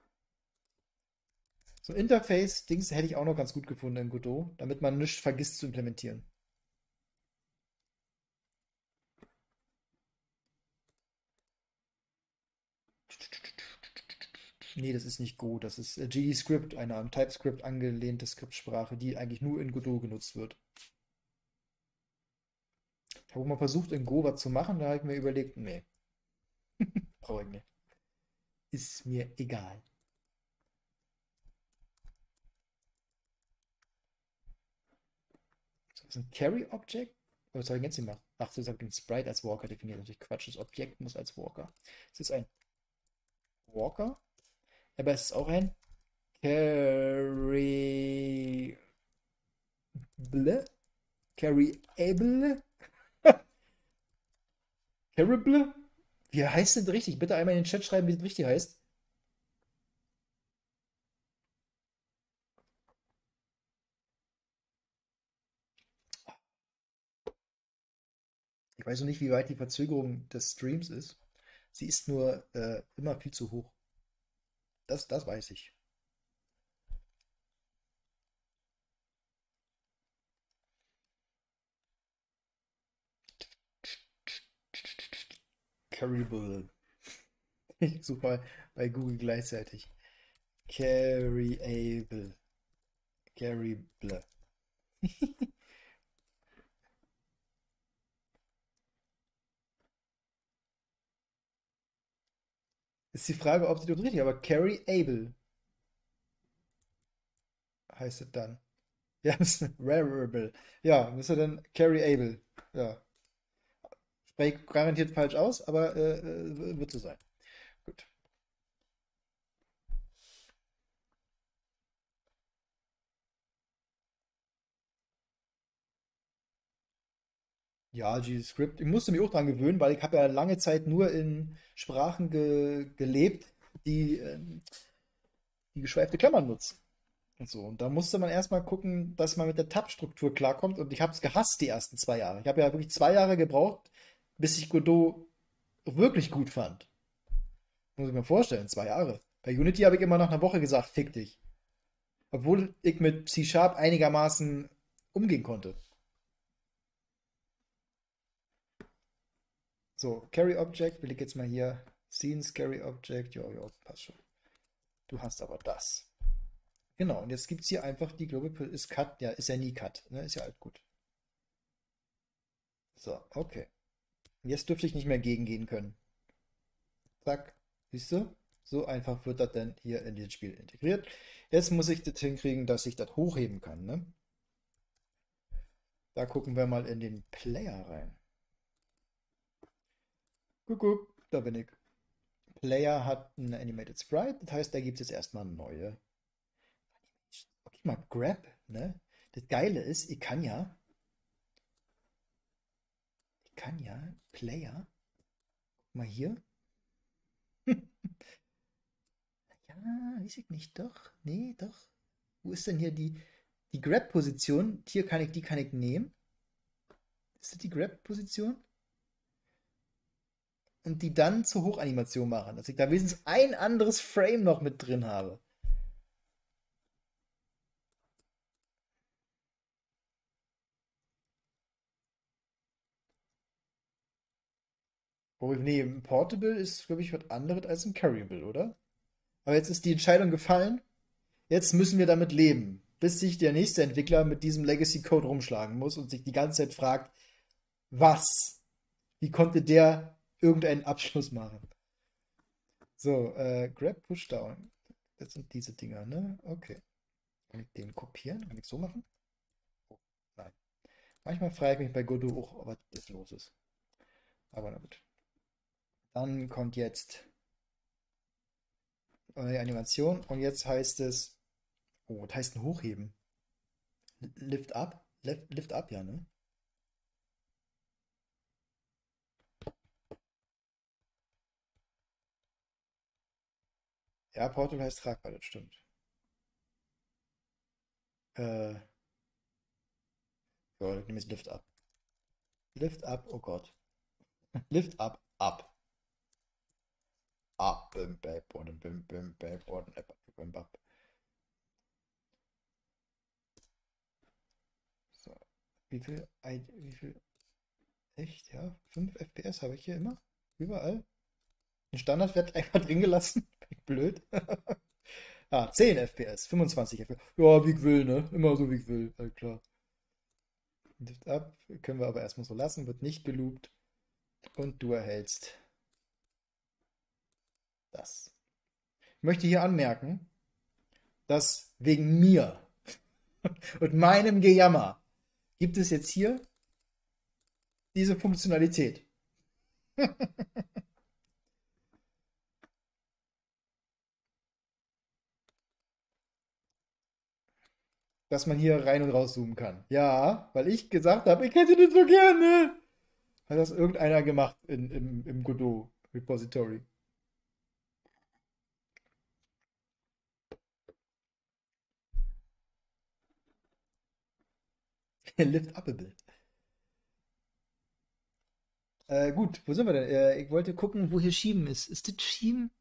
So Interface-Dings hätte ich auch noch ganz gut gefunden in Godot, damit man nichts vergisst zu implementieren. Nee, das ist nicht Go, das ist äh, GDScript, eine an TypeScript angelehnte Skriptsprache, die eigentlich nur in Godot genutzt wird. Ich habe mal versucht, in Go was zu machen, da habe ich mir überlegt, nee, brauche ich nicht. Ist mir egal. So, das ist ein Carry-Object? Was habe ich jetzt gemacht? Ach, so, ich habe den Sprite als Walker definiert. Natürlich Quatsch, das Objekt muss als Walker. Es ist ein Walker, aber es ist auch ein Carry... Carryable? Carryable? Wie heißt denn richtig? Bitte einmal in den Chat schreiben, wie das richtig heißt. Ich weiß noch nicht, wie weit die Verzögerung des Streams ist. Sie ist nur äh, immer viel zu hoch. Das, das weiß ich. Carryable. Ich suche mal bei Google gleichzeitig. Carryable. Carryable. Ist die Frage, ob sie dort richtig, aber carryable heißt es dann. Ja, das ist rarable. Ja, müsste dann carryable. Ja, spreche ich garantiert falsch aus, aber äh, äh, wird so sein. Gut. Ja, G-Script. Ich musste mich auch dran gewöhnen, weil ich habe ja lange Zeit nur in Sprachen ge gelebt, die, ähm, die geschweifte Klammern nutzen. Und so. Und da musste man erstmal gucken, dass man mit der Tab-Struktur klarkommt. Und ich habe es gehasst die ersten zwei Jahre. Ich habe ja wirklich zwei Jahre gebraucht, bis ich Godot wirklich gut fand. Muss ich mir vorstellen, zwei Jahre. Bei Unity habe ich immer nach einer Woche gesagt, fick dich. Obwohl ich mit C-Sharp einigermaßen umgehen konnte. So, Carry Object will ich jetzt mal hier. Scenes, Carry Object. Ja, ja, passt schon. Du hast aber das. Genau, und jetzt gibt es hier einfach die Global ist Cut. Ja, ist ja nie Cut. Ne? Ist ja alt gut. So, okay. Jetzt dürfte ich nicht mehr gegengehen können. Zack. Siehst du? So einfach wird das dann hier in das Spiel integriert. Jetzt muss ich das hinkriegen, dass ich das hochheben kann. Ne? Da gucken wir mal in den Player rein. Kuckuck, da bin ich. Player hat einen Animated Sprite, das heißt, da gibt es jetzt erstmal neue. Okay, mal Grab, ne? Das Geile ist, ich kann ja, ich kann ja Player, mal hier. Ja, weiß ich nicht, doch. Nee, doch. Wo ist denn hier die, die Grab-Position? Hier kann ich, die kann ich nehmen. Ist das die Grab-Position? Und die dann zur Hochanimation machen, dass ich da wenigstens ein anderes Frame noch mit drin habe. Wo ich, nee, ein Portable ist, glaube ich, was anderes als ein Carryable, oder? Aber jetzt ist die Entscheidung gefallen. Jetzt müssen wir damit leben, bis sich der nächste Entwickler mit diesem Legacy Code rumschlagen muss und sich die ganze Zeit fragt, was? Wie konnte der irgendeinen Abschluss machen? So, äh, Grab Pushdown. Das sind diese Dinger, ne? Okay. Kann ich den kopieren? Kann ich so machen? Oh, nein. Manchmal frage ich mich bei Godot auch, was jetzt los ist. Aber na gut. Dann kommt jetzt neue Animation und jetzt heißt es, oh, das heißt ein Hochheben. Lift up? Lift, lift up, ja, ne? Ja, Portal heißt tragbar, das stimmt. Äh, ja, ich nehme jetzt Lift up. Lift up, oh Gott. Lift up, up. Up, bim, bam, bim, bim, bim, bam, bim, bim, bim. So. Wie viel, I- wie viel, echt, ja? fünf F P S habe ich hier immer? Überall? Den Standardwert einfach drin gelassen? Blöd. Ah, zehn F P S, fünfundzwanzig F P S. Ja, wie ich will, ne? Immer so, wie ich will. Halt klar. Lift up, können wir aber erstmal so lassen, wird nicht geloopt. Und du erhältst das. Ich möchte hier anmerken, dass wegen mir und meinem Gejammer gibt es jetzt hier diese Funktionalität. Dass man hier rein und rauszoomen kann. Ja, weil ich gesagt habe, ich hätte das so gerne. Hat das irgendeiner gemacht in, im, im Godot Repository. Lift Upable. Äh, gut, wo sind wir denn? Äh, ich wollte gucken, wo hier Schieben ist. Ist das Schieben?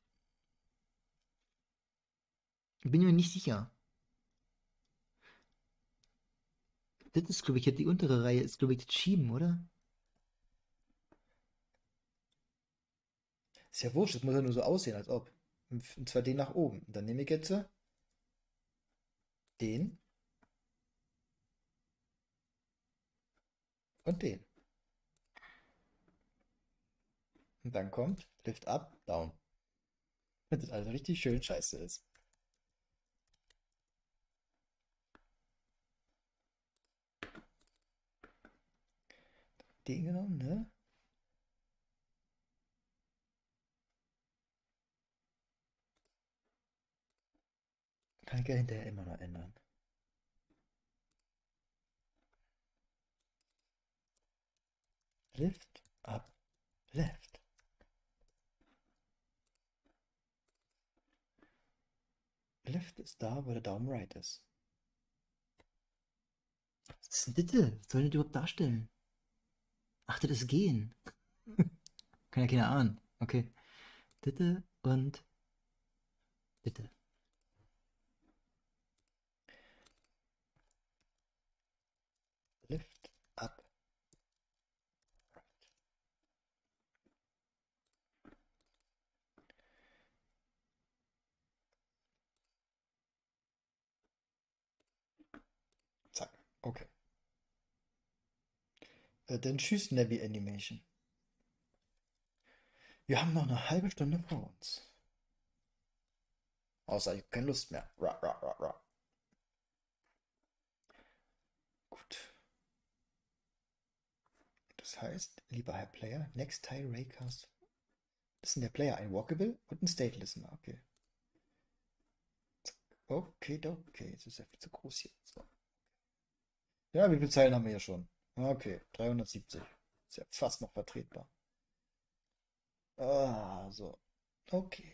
Bin mir nicht sicher. Das ist, glaube ich, die untere Reihe ist, glaube ich, das Schieben, oder? Ist ja wurscht, das muss ja nur so aussehen, als ob. Und zwar den nach oben. Und dann nehme ich jetzt den und den. Und dann kommt Lift Up, Down. Das ist also richtig schön scheiße ist. Den genommen, ne? Kann ich ja hinterher immer noch ändern. Lift, up, left. Left ist da, wo der Daumen right ist. Was ist denn bitte? Was soll denn das überhaupt darstellen? Ach, das ist gehen. Kann ja keiner ahnen. Okay. Bitte und bitte. Lift, up, right. Zack. Okay. Äh, dann tschüss, Navi Animation. Wir haben noch eine halbe Stunde vor uns. Außer ich habe keine Lust mehr. Ra, ra, ra, ra. Gut. Das heißt, lieber Herr Player, next tile raycast. Das sind der Player ein Walkable und ein State Listener. Okay. Okay, okay. Das ist ja viel zu groß hier. So. Ja, wie viele Zeilen haben wir hier schon? Okay, dreihundertsiebzig. Ist ja fast noch vertretbar. Ah, so. Okay.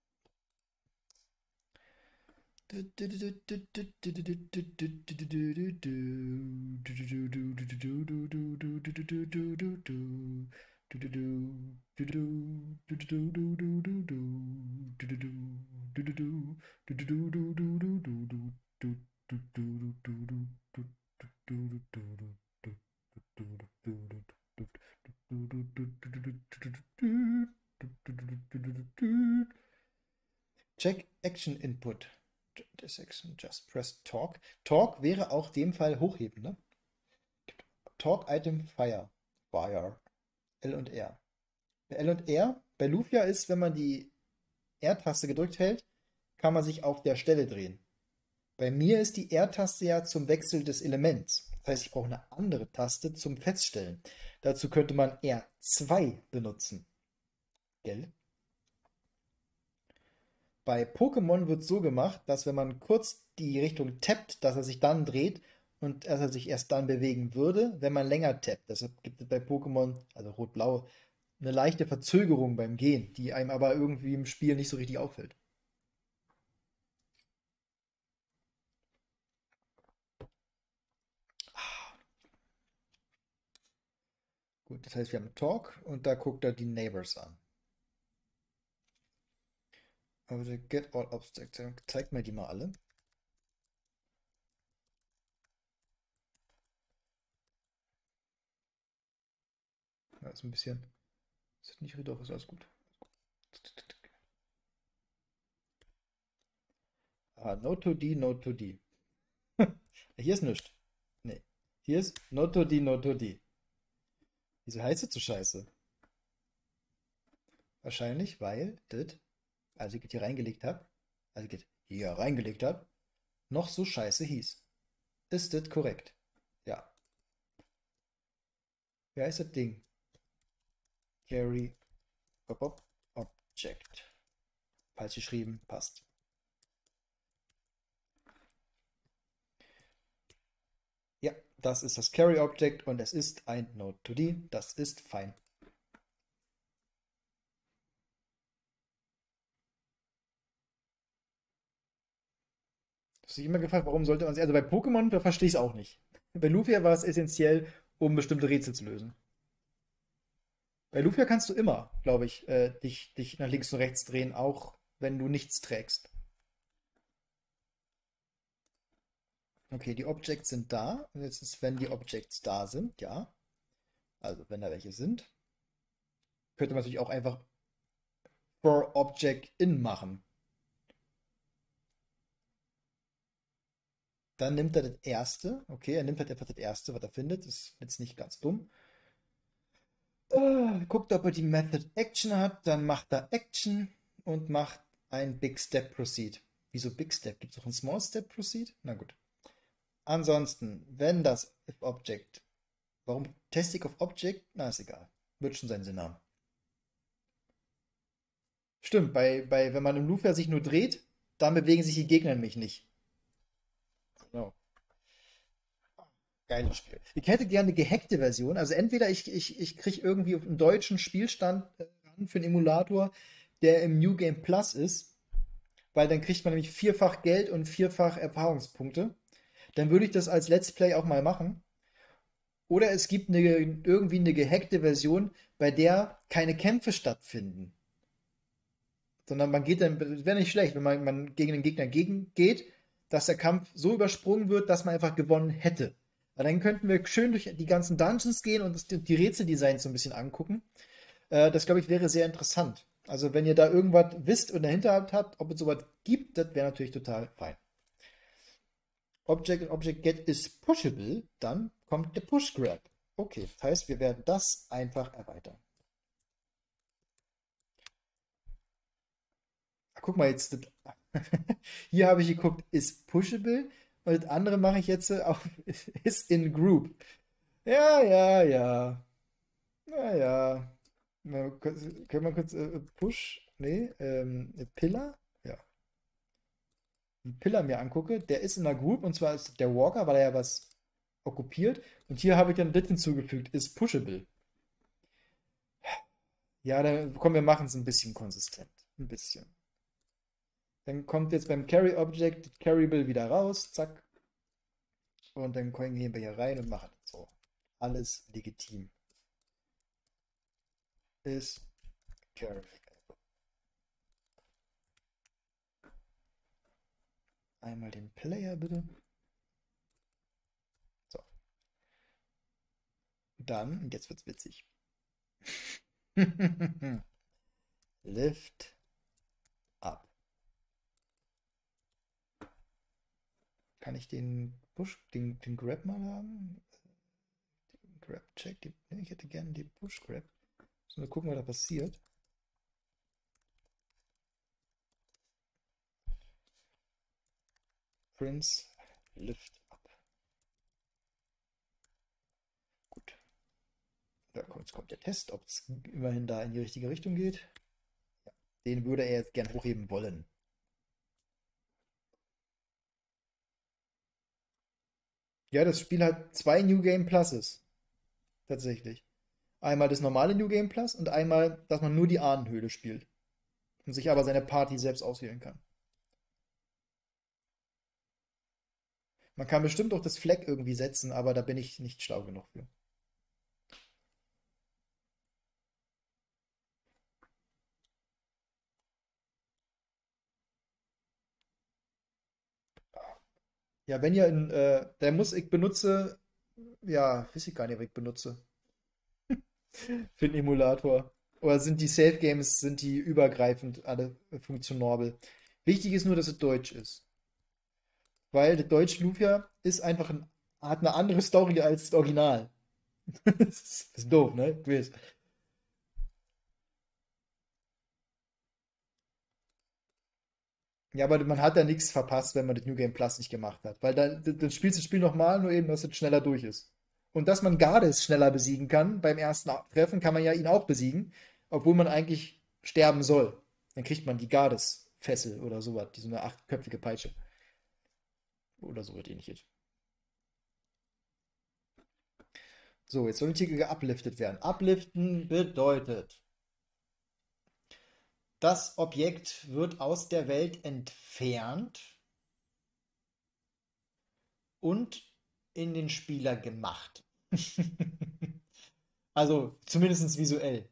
Check Action Input. Just press Talk. Talk wäre auch dem Fall hochheben, ne? Talk Item Fire. Fire. L und R. Bei L und R, bei Lufia ist, wenn man die R-Taste gedrückt hält, kann man sich auf der Stelle drehen. Bei mir ist die R-Taste ja zum Wechsel des Elements. Das heißt, ich brauche eine andere Taste zum Feststellen. Dazu könnte man R zwei benutzen. Gell? Bei Pokémon wird es so gemacht, dass wenn man kurz die Richtung tappt, dass er sich dann dreht und dass er sich erst dann bewegen würde, wenn man länger tappt. Deshalb gibt es bei Pokémon, also Rot-Blau, eine leichte Verzögerung beim Gehen, die einem aber irgendwie im Spiel nicht so richtig auffällt. Gut, das heißt, wir haben Talk und da guckt er die Neighbors an. Aber der Get All Objects, zeigt mir die mal alle. Ja, ist ein bisschen. Ist nicht doch, ist alles gut. Ah, No to D, No to D. Hier ist nichts. Nee. Hier ist No to D, No to D. Wieso heißt das so scheiße? Wahrscheinlich, weil das, als ich das hier reingelegt habe, als ich das hier reingelegt habe, noch so scheiße hieß. Ist das korrekt? Ja. Wie heißt das Ding? Carry Object. Falsch geschrieben, passt. Ja, das ist das Carry Object und es ist ein Node to D. Das ist fein. Das ist sich immer gefragt, warum sollte man sich. Also bei Pokémon, da verstehe ich es auch nicht. Bei Lufia war es essentiell, um bestimmte Rätsel zu lösen. Bei Lufia kannst du immer, glaube ich, äh, dich, dich nach links und rechts drehen, auch wenn du nichts trägst. Okay, die Objects sind da. Und jetzt ist, wenn die Objects da sind, ja. Also wenn da welche sind, könnte man natürlich auch einfach for Object in machen. Dann nimmt er das erste. Okay, er nimmt halt einfach das erste, was er findet. Das ist jetzt nicht ganz dumm. Äh, guckt, ob er die Method Action hat. Dann macht er Action und macht ein Big Step Proceed. Wieso Big Step? Gibt es auch ein Small Step Proceed? Na gut. Ansonsten, wenn das if Object. Warum Testing of Object? Na, ist egal. Wird schon seinen Sinn haben. Stimmt, bei, bei, wenn man im Lufia sich nur dreht, dann bewegen sich die Gegner nämlich nicht. Genau. Geiles Spiel. Ich hätte gerne eine gehackte Version. Also entweder ich, ich, ich kriege irgendwie auf einen deutschen Spielstand äh, ran für einen Emulator, der im New Game Plus ist, weil dann kriegt man nämlich vierfach Geld und vierfach Erfahrungspunkte. Dann würde ich das als Let's Play auch mal machen. Oder es gibt eine, irgendwie eine gehackte Version, bei der keine Kämpfe stattfinden. Sondern man geht dann, das wäre nicht schlecht, wenn man, man gegen den Gegner gegen geht, dass der Kampf so übersprungen wird, dass man einfach gewonnen hätte. Weil dann könnten wir schön durch die ganzen Dungeons gehen und das, die Rätseldesigns so ein bisschen angucken. Äh, das, glaube ich, wäre sehr interessant. Also, wenn ihr da irgendwas wisst und dahinter habt, ob es sowas gibt, das wäre natürlich total fein. Object und Object Get is pushable, dann kommt der Push Grab. Okay, das heißt, wir werden das einfach erweitern. Ach, guck mal, jetzt, das- hier habe ich geguckt, ist pushable und das andere mache ich jetzt äh, auf ist in group. Ja, ja, ja. Naja. Können wir kurz äh, Push? Nee, ähm, Pillar? Ja. Einen Pillar mir angucke, der ist in einer Group und zwar ist der Walker, weil er ja was okkupiert. Und hier habe ich dann das hinzugefügt, ist pushable. Ja, dann komm, wir machen es ein bisschen konsistent. Ein bisschen. Dann kommt jetzt beim Carry Object Carryable wieder raus, zack. Und dann gehen wir hier rein und machen so. Alles legitim. Ist Carry. Einmal den Player bitte. So. Dann, und jetzt wird's witzig. Lift up. Kann ich den Push, den, den Grab mal haben? Den Grab Check. Den, nee, ich hätte gerne den Push Grab. So, mal gucken, was da passiert. Prince Lift up. Gut. Da kommt, jetzt kommt der Test, ob es immerhin da in die richtige Richtung geht. Ja, den würde er jetzt gern hochheben wollen. Ja, das Spiel hat zwei New Game Pluses. Tatsächlich. Einmal das normale New Game Plus und einmal, dass man nur die Ahnenhöhle spielt. Und sich aber seine Party selbst auswählen kann. Man kann bestimmt auch das Flag irgendwie setzen, aber da bin ich nicht schlau genug für. Ja, wenn ihr in, äh, der muss, ich benutze, ja, weiß ich gar nicht, was ich benutze. Für den Emulator. Oder sind die Safe Games, sind die übergreifend alle funktionabel? Wichtig ist nur, dass es deutsch ist. Weil der deutsche Lufia ist einfach ein, hat eine andere Story als das Original. Das ist, das ist doof, ne? Du weißt. Ja, aber man hat da nichts verpasst, wenn man das New Game Plus nicht gemacht hat. Weil dann, dann spielst du das Spiel nochmal, nur eben, dass es schneller durch ist. Und dass man Gades schneller besiegen kann, beim ersten Treffen kann man ja ihn auch besiegen, obwohl man eigentlich sterben soll. Dann kriegt man die Gades-Fessel oder sowas, die so eine achtköpfige Peitsche. Oder so was ähnliches. So, jetzt soll die Tiger upliftet werden. Upliften bedeutet, das Objekt wird aus der Welt entfernt und in den Spieler gemacht. Also zumindest visuell.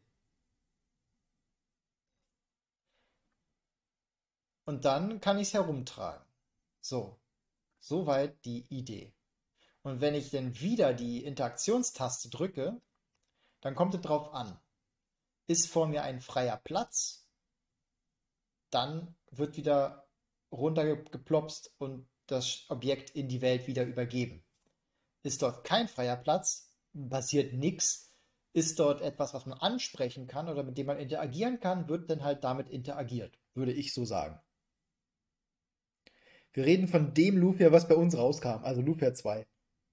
Und dann kann ich es herumtragen. So, soweit die Idee. Und wenn ich dann wieder die Interaktionstaste drücke, dann kommt es drauf an. Ist vor mir ein freier Platz, dann wird wieder runtergeplopst und das Objekt in die Welt wieder übergeben. Ist dort kein freier Platz, passiert nichts. Ist dort etwas, was man ansprechen kann oder mit dem man interagieren kann, wird dann halt damit interagiert, würde ich so sagen. Wir reden von dem Lufia, was bei uns rauskam, also Lufia zwei.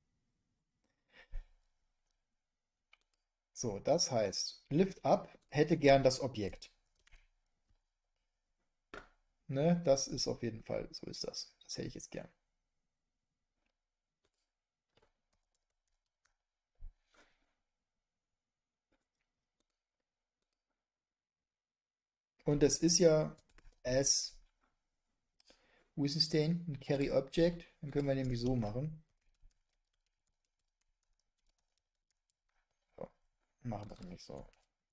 So, das heißt, Lift Up hätte gern das Objekt. Ne, das ist auf jeden Fall, so ist das. Das hätte ich jetzt gern. Und das ist ja as, wo ist es denn? Ein Carry Object. Dann können wir nämlich so machen. So, machen wir nämlich so.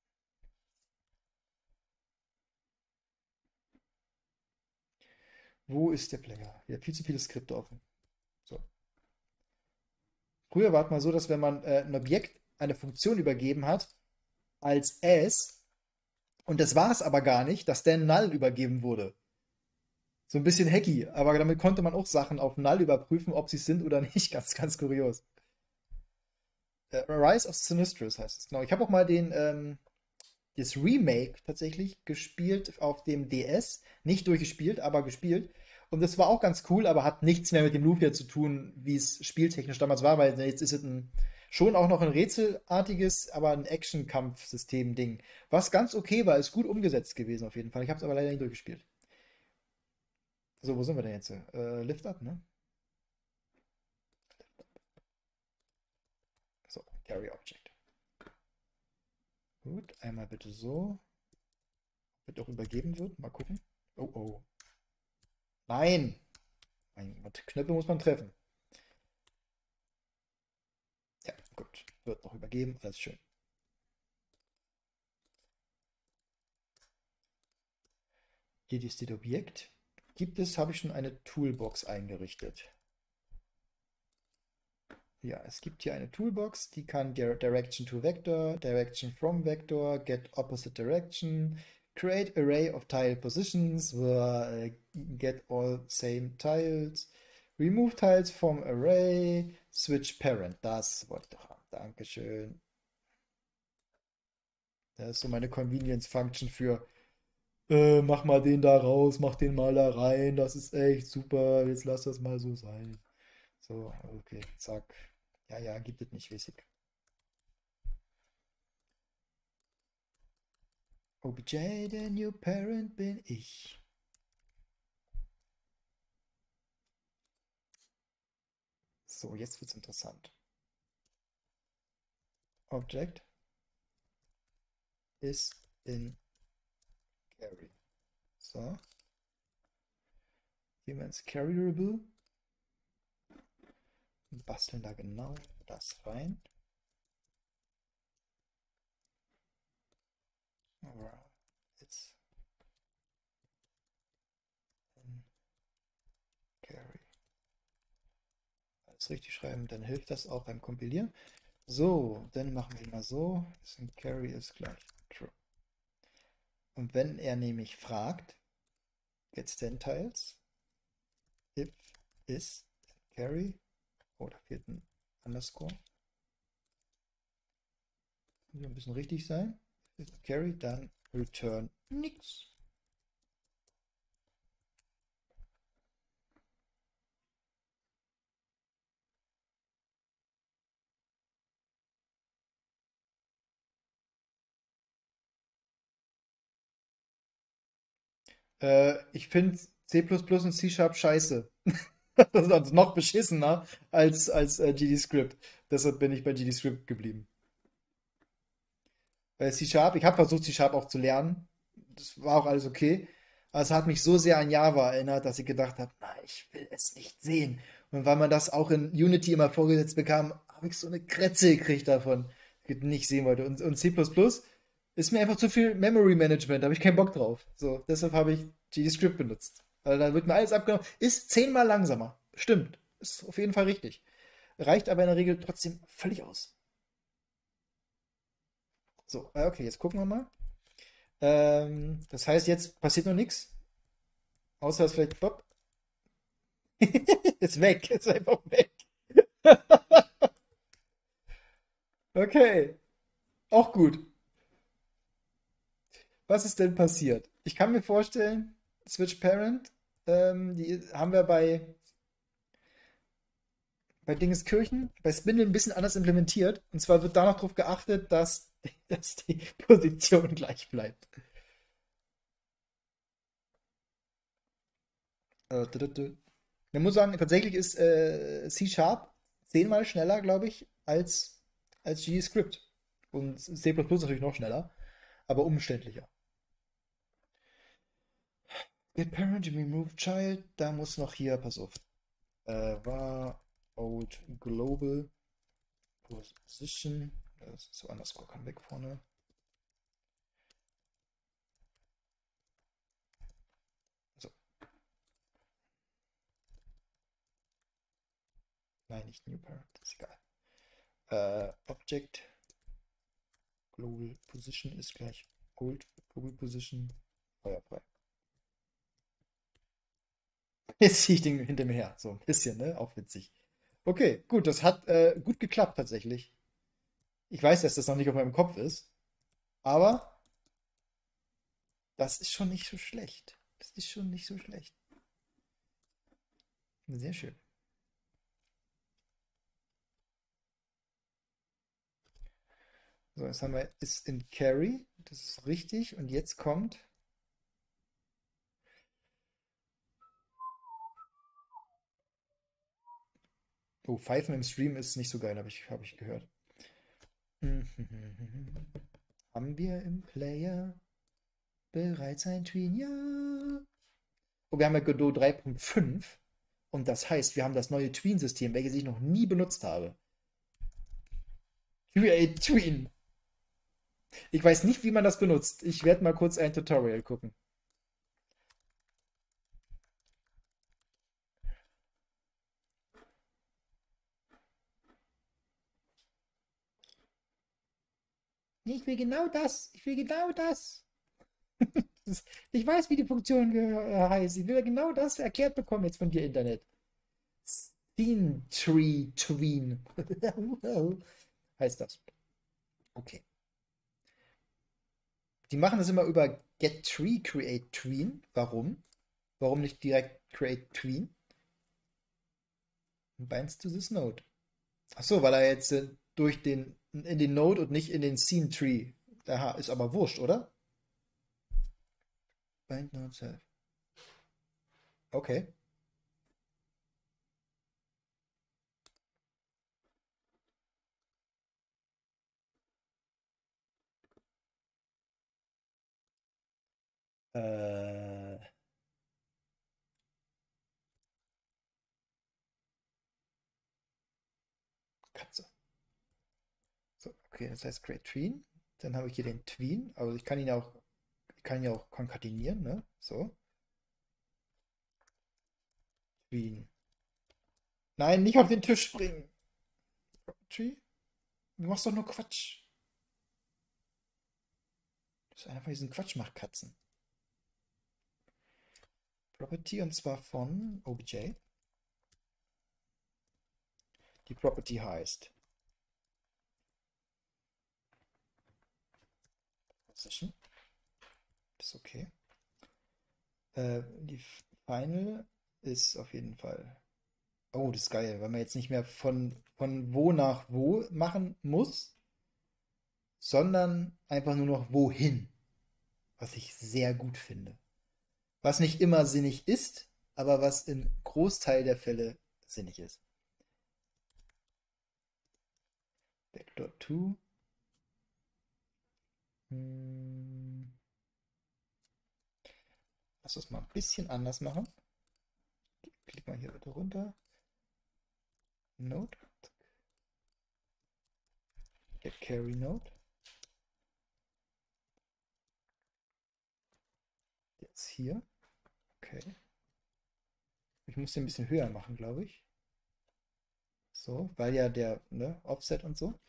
Wo ist der Player? Hier viel zu viele Skripte offen. So. Früher war es mal so, dass wenn man äh, ein Objekt eine Funktion übergeben hat, als as, und das war es aber gar nicht, dass der Null übergeben wurde. So ein bisschen hacky, aber damit konnte man auch Sachen auf Null überprüfen, ob sie es sind oder nicht. Ganz, ganz kurios. Äh, Rise of Sinistras heißt es, genau. Ich habe auch mal den, ähm, das Remake tatsächlich gespielt auf dem D S. Nicht durchgespielt, aber gespielt. Und das war auch ganz cool, aber hat nichts mehr mit dem Lufia zu tun, wie es spieltechnisch damals war, weil jetzt ist es ein, schon auch noch ein rätselartiges, aber ein Action-Kampfsystem-Ding. Was ganz okay war, ist gut umgesetzt gewesen auf jeden Fall. Ich habe es aber leider nicht durchgespielt. So, wo sind wir denn jetzt? Äh, Lift Up, ne? So, Carry Object. Gut, einmal bitte so. Wird auch übergeben wird. Mal gucken. Oh, oh. Nein! Mein Gott, Knöpfe muss man treffen. Ja, gut. Wird noch übergeben. Alles schön. Hier ist das Objekt. Gibt es, habe ich schon eine Toolbox eingerichtet. Ja, es gibt hier eine Toolbox, die kann Direction to Vector, Direction from Vector, Get Opposite Direction, Create Array of Tile Positions, äh, Get All Same Tiles, Remove Tiles from Array, Switch Parent. Das wollte ich doch haben. Dankeschön. Das ist so meine Convenience Function für, äh, mach mal den da raus, mach den mal da rein, das ist echt super, jetzt lass das mal so sein. So, okay, zack. Ja, ja, gibt es nicht, weiß ich. O B J, der New Parent bin ich. So, jetzt wird's interessant. Object ist in Carry. So, gehen wir ins Carryable. Und basteln da genau das rein. Alright, it's in Carry. Alles richtig schreiben, dann hilft das auch beim Kompilieren. So, dann machen wir mal so. In Carry ist gleich True. Und wenn er nämlich fragt, get Tiles, if is Carry, oder fehlt ein Underscore. Muss ein bisschen richtig sein. If Carry, dann return nix. Äh, ich finde C plus plus und C-Sharp scheiße. Das ist also noch beschissener als, als äh, GDScript. Deshalb bin ich bei GDScript geblieben. Bei C-Sharp, ich habe versucht, C-Sharp auch zu lernen. Das war auch alles okay. Aber es hat mich so sehr an Java erinnert, dass ich gedacht habe, nein, ich will es nicht sehen. Und weil man das auch in Unity immer vorgesetzt bekam, habe ich so eine Krätze gekriegt davon, die ich nicht sehen wollte. Und, und C plus plus ist mir einfach zu viel Memory Management, da habe ich keinen Bock drauf. So, deshalb habe ich GDScript benutzt. Weil dann wird mir alles abgenommen. Ist zehnmal langsamer. Stimmt. Ist auf jeden Fall richtig. Reicht aber in der Regel trotzdem völlig aus. So, äh, okay, jetzt gucken wir mal. Ähm, das heißt, jetzt passiert noch nichts. Außer dass vielleicht. Bob, ist weg. Ist einfach weg. Okay. Auch gut. Was ist denn passiert? Ich kann mir vorstellen, Switch Parent, ähm, die haben wir bei, bei Dingenskirchen, bei Spindle ein bisschen anders implementiert. Und zwar wird da noch darauf geachtet, dass, dass die Position gleich bleibt. Äh, tü- tü- tü. Man muss sagen, tatsächlich ist äh, C-Sharp zehnmal schneller, glaube ich, als, als GDScript. Und C++ plus plus natürlich noch schneller, aber umständlicher. Get parent, remove child. Da muss noch hier, pass auf. Äh, war old global position. Das ist so underscore kann weg vorne. So. Nein, nicht new parent, ist egal. Äh, Object global position ist gleich old global position. Feuerfrei. Jetzt ziehe ich den hinter mir her. So ein bisschen, ne? Auch witzig. Okay, gut, das hat äh, gut geklappt tatsächlich. Ich weiß, dass das noch nicht auf meinem Kopf ist, aber das ist schon nicht so schlecht. Das ist schon nicht so schlecht. Sehr schön. So, jetzt haben wir ist in Carry. Das ist richtig. Und jetzt kommt. Oh, Pfeifen im Stream ist nicht so geil, habe ich, hab ich gehört. Haben wir im Player bereits ein Tween? Ja. Oh, wir haben ja Godot drei Punkt fünf. Und das heißt, wir haben das neue Tween-System, welches ich noch nie benutzt habe. Create Tween. Ich weiß nicht, wie man das benutzt. Ich werde mal kurz ein Tutorial gucken. Nee, ich will genau das. Ich will genau das. Ich weiß, wie die Funktion äh, heißt. Ich will genau das erklärt bekommen jetzt von dir, Internet. Scene Tree Tween. Heißt das. Okay. Die machen das immer über Get Tree, Create Tween. Warum? Warum nicht direkt Create Tween? Binds to this Node. Ach so, weil er jetzt äh, durch den in den Node und nicht in den Scene Tree. Aha, ist aber wurscht, oder? Bind Node Self. Okay. Äh, Katze. So, okay, das heißt Create Tween. Dann habe ich hier den Tween. Also ich kann ihn auch, ich kann ihn auch konkatenieren, ne? So. Tween. Nein, nicht auf den Tisch springen. Tree? Du machst doch nur Quatsch. Das ist einer von diesen Quatschmachkatzen. Property und zwar von O B J. Die Property heißt Position. Ist okay. Äh, die Final ist auf jeden Fall. Oh, das ist geil, weil man jetzt nicht mehr von, von wo nach wo machen muss, sondern einfach nur noch wohin. Was ich sehr gut finde. Was nicht immer sinnig ist, aber was im Großteil der Fälle sinnig ist. Vector zwei. Hm. Lass uns mal ein bisschen anders machen. Klick mal hier bitte runter. Node. Get Carry Node. Jetzt hier. Okay. Ich muss den ein bisschen höher machen, glaube ich. So, weil ja der ne, Offset und so.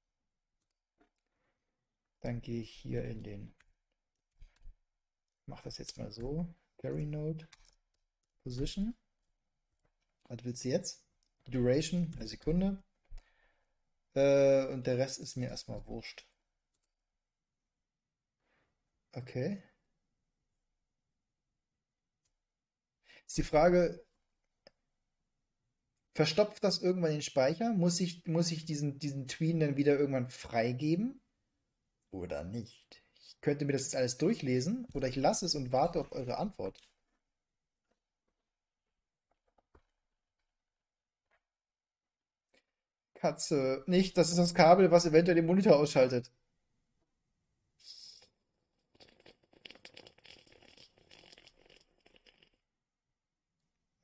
Dann gehe ich hier in den. Mach das jetzt mal so. Carry Node. Position. Was willst du jetzt? Duration, eine Sekunde. Äh, und der Rest ist mir erstmal wurscht. Okay. Ist die Frage, verstopft das irgendwann den Speicher? Muss ich, muss ich diesen, diesen Tween dann wieder irgendwann freigeben? Oder nicht? Ich könnte mir das jetzt alles durchlesen oder ich lasse es und warte auf eure Antwort. Katze, nicht, das ist das Kabel, was eventuell den Monitor ausschaltet.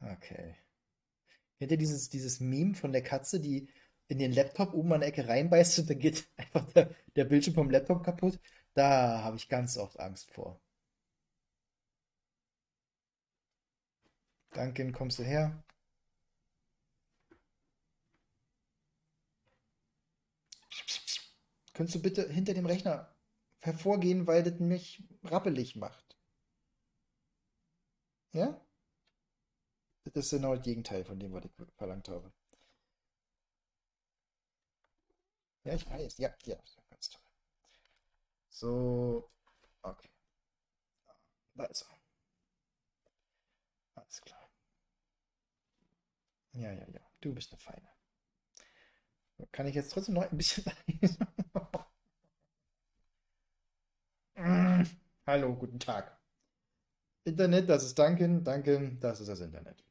Okay. Kennt ihr dieses, dieses Meme von der Katze, die in den Laptop oben an der Ecke reinbeißt und dann geht einfach der, der Bildschirm vom Laptop kaputt? Da habe ich ganz oft Angst vor. Duncan, kommst du her? Könntest du bitte hinter dem Rechner hervorgehen, weil das mich rappelig macht? Ja? Das ist genau das Gegenteil von dem, was ich verlangt habe. Ja, ich weiß. Ja, ja, ganz toll. So, okay. Da ist er. Alles klar. Ja, ja, ja. Du bist eine Feine. Kann ich jetzt trotzdem noch ein bisschen. Mm. Hallo, guten Tag. Internet, das ist Duncan. Duncan, das ist das Internet.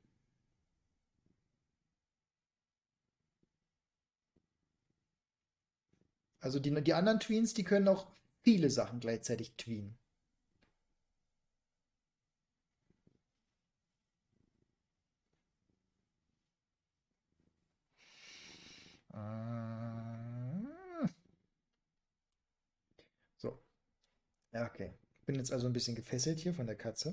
Also die, die anderen Tweens, die können auch viele Sachen gleichzeitig tween. Ah. So, ja, okay. Ich bin jetzt also ein bisschen gefesselt hier von der Katze.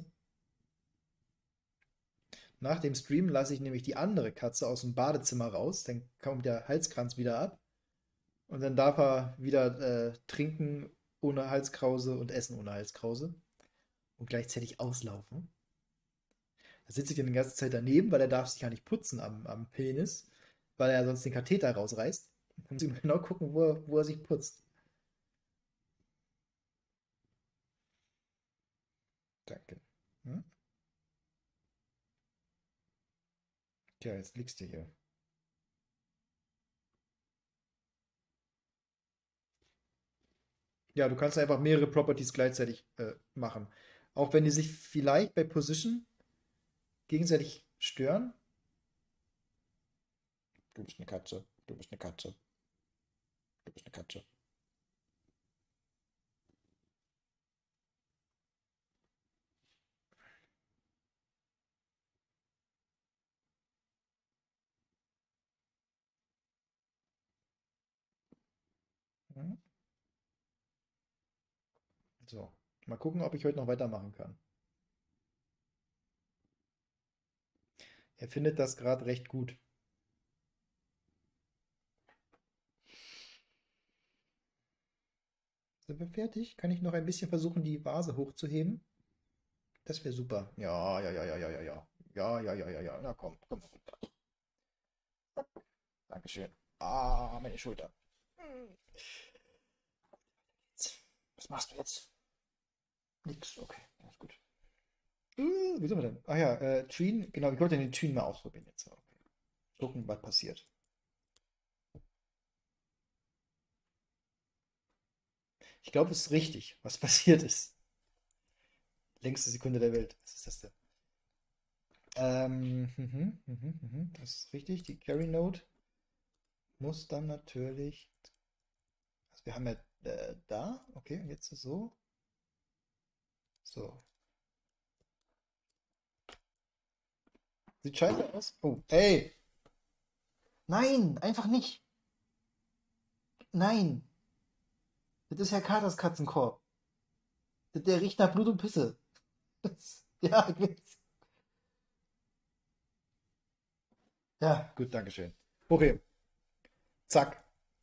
Nach dem Stream lasse ich nämlich die andere Katze aus dem Badezimmer raus. Dann kommt der Halskranz wieder ab. Und dann darf er wieder äh, trinken ohne Halskrause und essen ohne Halskrause. Und gleichzeitig auslaufen. Da sitze ich dann die ganze Zeit daneben, weil er darf sich ja nicht putzen am, am Penis, weil er sonst den Katheter rausreißt. Dann muss ich genau gucken, wo er, wo er sich putzt. Danke. Hm? Tja, jetzt liegst du hier. Ja, du kannst einfach mehrere Properties gleichzeitig äh, machen. Auch wenn die sich vielleicht bei Position gegenseitig stören. Du bist eine Katze. Du bist eine Katze. Du bist eine Katze. Hm? So. Mal gucken, ob ich heute noch weitermachen kann. Er findet das gerade recht gut. Sind wir fertig? Kann ich noch ein bisschen versuchen, die Vase hochzuheben? Das wäre super. Ja, ja, ja, ja, ja, ja, ja. Ja, ja, ja, ja, ja. Na komm, komm. Dankeschön. Ah, meine Schulter. Hm. Was machst du jetzt? Nix. Okay, alles gut. Uh, wo sind wir denn? Ah ja, äh, Tween. Genau, ich wollte den Tween mal ausprobieren jetzt. Okay. Gucken, was passiert. Ich glaube, es ist richtig, was passiert ist. Längste Sekunde der Welt. Was ist das denn? Ähm, mhm, mhm, mhm, das ist richtig. Die Carry Note muss dann natürlich. Also wir haben ja äh, da. Okay, und jetzt so. So. Sieht scheiße aus. Oh, ey. Nein, einfach nicht. Nein. Das ist ja Katers Katzenkorb. Der, der riecht nach Blut und Pisse. Das, ja, ich weiß. Ja, gut, Dankeschön. Okay, zack.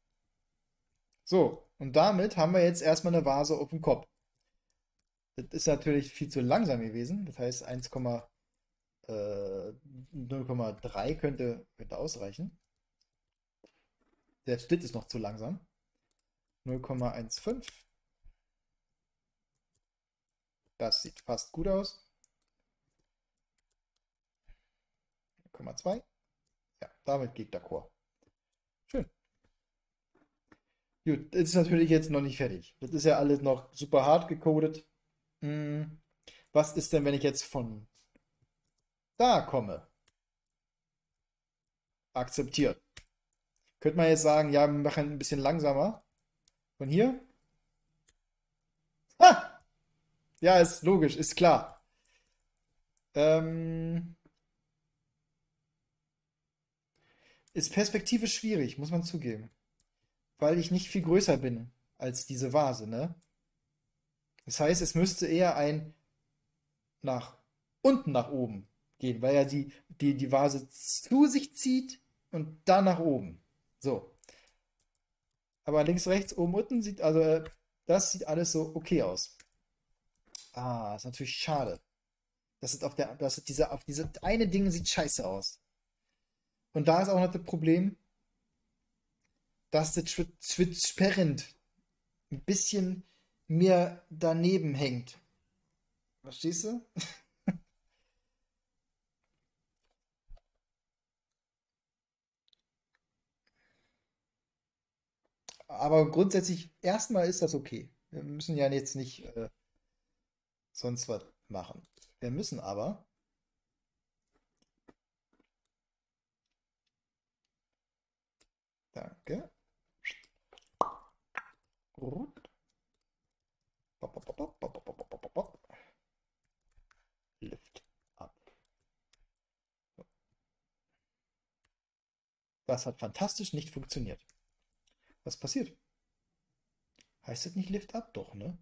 So, und damit haben wir jetzt erstmal eine Vase auf dem Kopf. Das ist natürlich viel zu langsam gewesen. Das heißt, eins, äh, null Komma drei könnte, könnte ausreichen. Selbst das ist noch zu langsam. null Komma fünfzehn. Das sieht fast gut aus. null Komma zwei. Ja, damit geht d'accord. Schön. Gut, das ist natürlich jetzt noch nicht fertig. Das ist ja alles noch super hart gecodet. Hm, was ist denn, wenn ich jetzt von da komme? Akzeptiert. Könnte man jetzt sagen, ja, wir machen ein bisschen langsamer. Von hier? Ha! Ja, ist logisch, ist klar. Ähm, Ist perspektivisch schwierig, muss man zugeben. Weil ich nicht viel größer bin als diese Vase, ne? Das heißt, es müsste eher ein nach unten nach oben gehen, weil er die, die, die Vase zu sich zieht und dann nach oben. So. Aber links, rechts, oben, unten sieht, also äh, das sieht alles so okay aus. Ah, ist natürlich schade. Das ist auf der, das ist diese, auf diese eine Ding sieht scheiße aus. Und da ist auch noch das Problem, dass das transparent ein bisschen mehr daneben hängt. Verstehst du? Aber grundsätzlich, erstmal ist das okay. Wir müssen ja jetzt nicht äh, sonst was machen. Wir müssen aber, danke, Lift ab. Das hat fantastisch nicht funktioniert. Was passiert? Heißt das nicht Lift up? Doch, ne?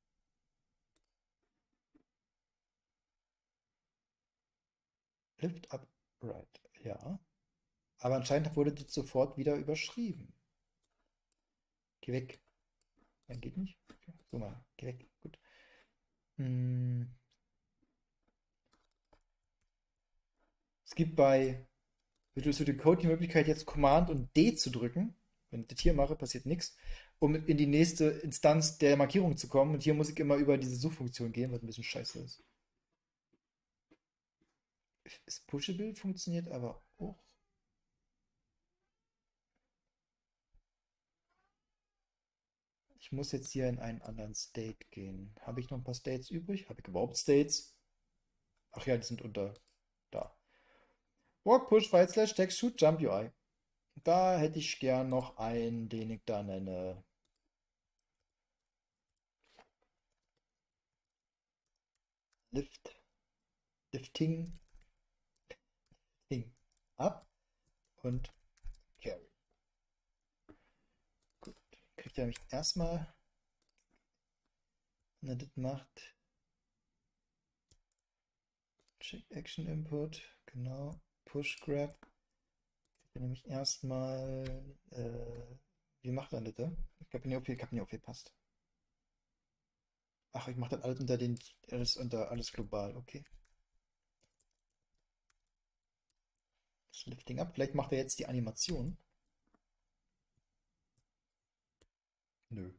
Lift up right. Ja. Aber anscheinend wurde das sofort wieder überschrieben. Geh weg. Nein, geht nicht. So mal, geh weg. Gut. Hm. Es gibt bei Visual Studio Code die Möglichkeit, jetzt Command und D zu drücken. Wenn ich das hier mache, passiert nichts, um in die nächste Instanz der Markierung zu kommen. Und hier muss ich immer über diese Suchfunktion gehen, was ein bisschen scheiße ist. Ist Pushable funktioniert aber auch. Ich muss jetzt hier in einen anderen State gehen. Habe ich noch ein paar States übrig? Habe ich überhaupt States? Ach ja, die sind unter da. Walk, Push, Fight, Slash, Text, Shoot, Jump, U I. Da hätte ich gern noch einen, den ich da nenne. Lift, Lifting, Ding ab und Carry. Gut. Kriegt er mich erstmal, wenn er das macht. Check Action Input, genau. Push Grab. Kriegt er nämlich erstmal, äh, wie macht er das da? Ich habe nicht, ob ich hab nicht aufgepasst. Ach, ich mache das alles unter den, alles unter, alles global, okay. Das Lifting ab. Vielleicht macht er jetzt die Animation. Nö.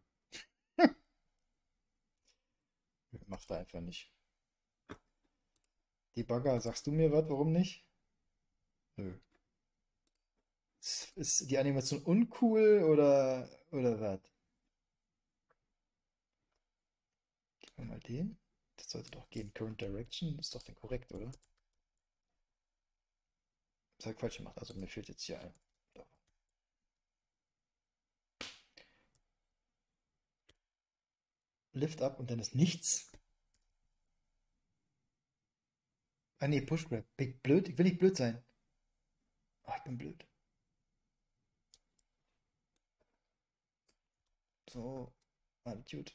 Macht er einfach nicht. Debugger, sagst du mir was, warum nicht? Nö. Ist, ist die Animation uncool oder, oder was? Gib mir mal den. Das sollte doch gehen. Current Direction ist doch dann korrekt, oder? Das habe ich falsch gemacht. Also mir fehlt jetzt hier ein. Doch. Lift up und dann ist nichts. Ah nee, Push Grab. Bin ich blöd? Ich will nicht blöd sein. Ach, ich bin blöd. So. Attitude.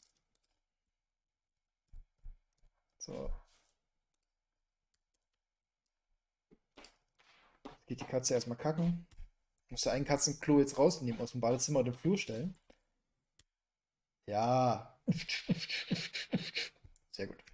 So. Jetzt geht die Katze erstmal kacken. Musste ein Katzenklo jetzt rausnehmen aus dem Badezimmer und den Flur stellen. Ja. Sehr gut.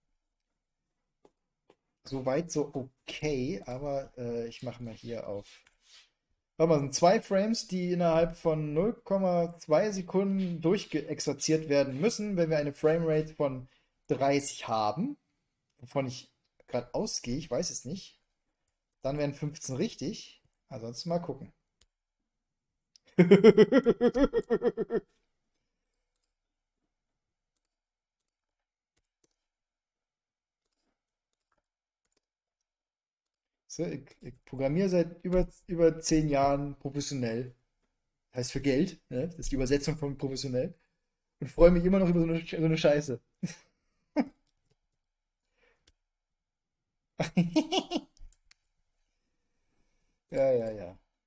Soweit so okay, aber äh, ich mache mal hier auf. Warte mal, sind zwei Frames, die innerhalb von null Komma zwei Sekunden durchgeexerziert werden müssen, wenn wir eine Framerate von dreißig haben, wovon ich gerade ausgehe, ich weiß es nicht. Dann wären fünfzehn richtig. Ansonsten mal gucken. So, ich, ich programmiere seit über, über zehn Jahren professionell. Heißt für Geld, ne? Das ist die Übersetzung von professionell. Und freue mich immer noch über so eine, so eine Scheiße. Ja, ja, ja.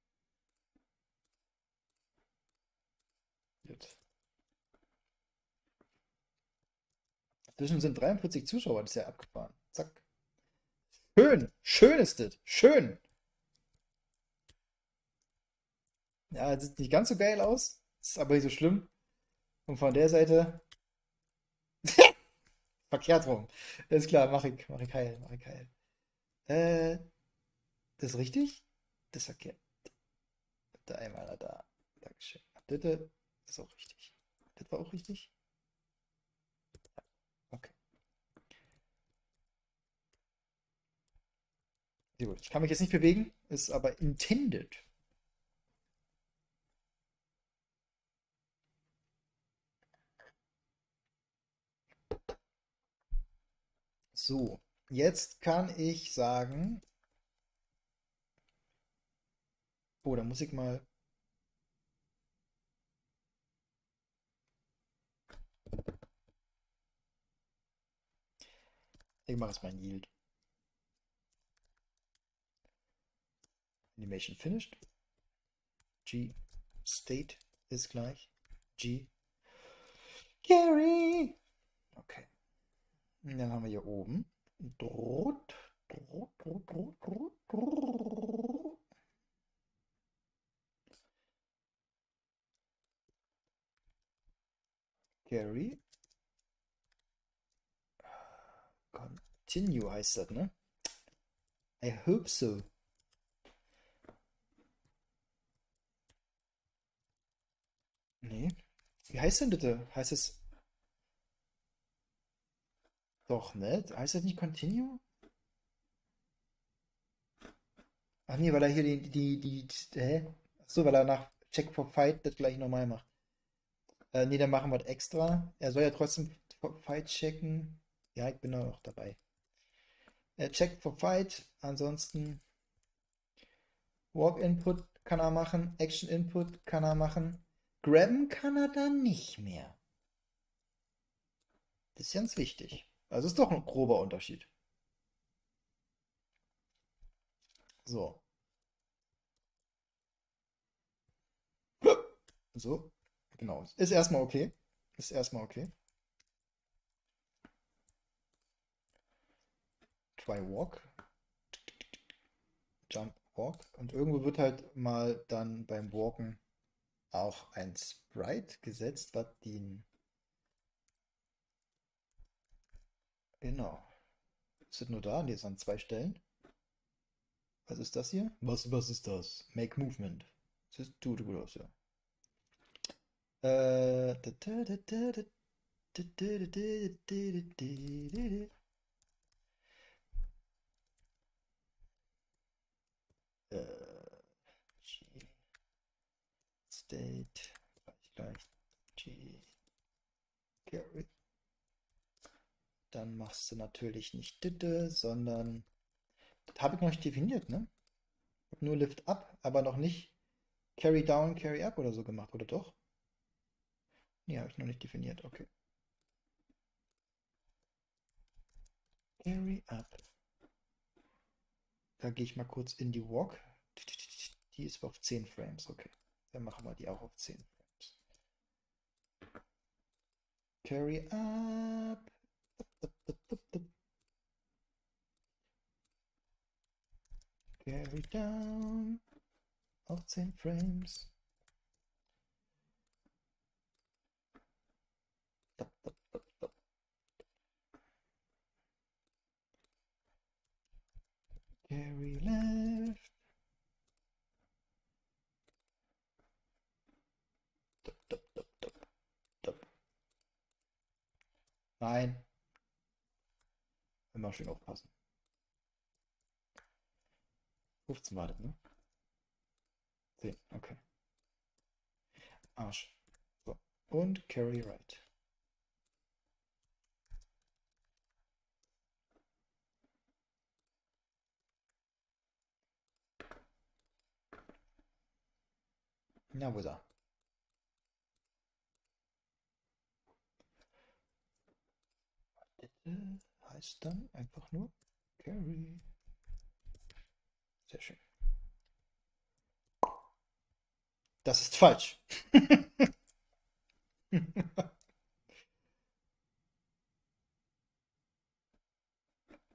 Zwischen sind dreiundvierzig Zuschauer, das ist ja abgefahren. Zack. Schön, schön ist das. Schön. Ja, sieht nicht ganz so geil aus, ist aber nicht so schlimm. Und von der Seite, verkehrt rum. Ist klar, mach ich, mach ich heil, mach ich heil. Äh, das ist richtig? Das ist verkehrt. Da einmal da. Dankeschön. Das ist auch richtig. Das war auch richtig? Okay. Sehr gut. Ich kann mich jetzt nicht bewegen, ist aber intended. So, jetzt kann ich sagen, oh, da muss ich mal, ich mache jetzt mal ein Yield. Animation finished. G State ist gleich G Carry. Okay. Und dann haben wir hier oben Drut, Drut, Drut, Drut, Drut, Drut. Carry. Continue heißt das, ne? I hope so. Nee. Wie heißt denn bitte? Heißt es doch nicht? Heißt das nicht Continue? Ach nee, weil er hier die, die, die, die hä? Ach so, weil er nach Check for Fight das gleich nochmal macht. Äh, nee, dann machen wir das extra. Er soll ja trotzdem for Fight checken. Ja, ich bin da auch dabei. Äh, Check for Fight. Ansonsten Walk Input kann er machen. Action Input kann er machen. Grabben kann er dann nicht mehr. Das ist ganz wichtig. Also ist doch ein grober Unterschied. So. So. Genau. Ist erstmal okay. Ist erstmal okay. Try Walk. Jump Walk. Und irgendwo wird halt mal dann beim Walken auch ein Sprite gesetzt, was den. Genau. Ist das nur da? Ne, ist an zwei Stellen. Was ist das hier? Was, was ist das? Make Movement. Das tut gut aus, ja. Äh, da, da, da, da, da, da, da, da, da, da, da, da. Äh, G State gleich gleich G Carry. Dann machst du natürlich nicht Ditte, sondern das habe ich noch nicht definiert, ne? Ich habe nur Lift Up, aber noch nicht Carry Down, Carry Up oder so gemacht, oder doch? Nee, habe ich noch nicht definiert, okay. Carry Up. Da gehe ich mal kurz in die Walk. Die ist auf zehn Frames, okay. Dann machen wir die auch auf zehn Frames. Carry Up. Carry Down. Auf zehn Frames. Carry left. Nein. Immer schön aufpassen. fünfzehn wartet, ne? zehn, okay. Arsch. So. Und Carry right. Na, wo ist er? Heißt dann einfach nur Carry. Sehr schön. Das ist falsch.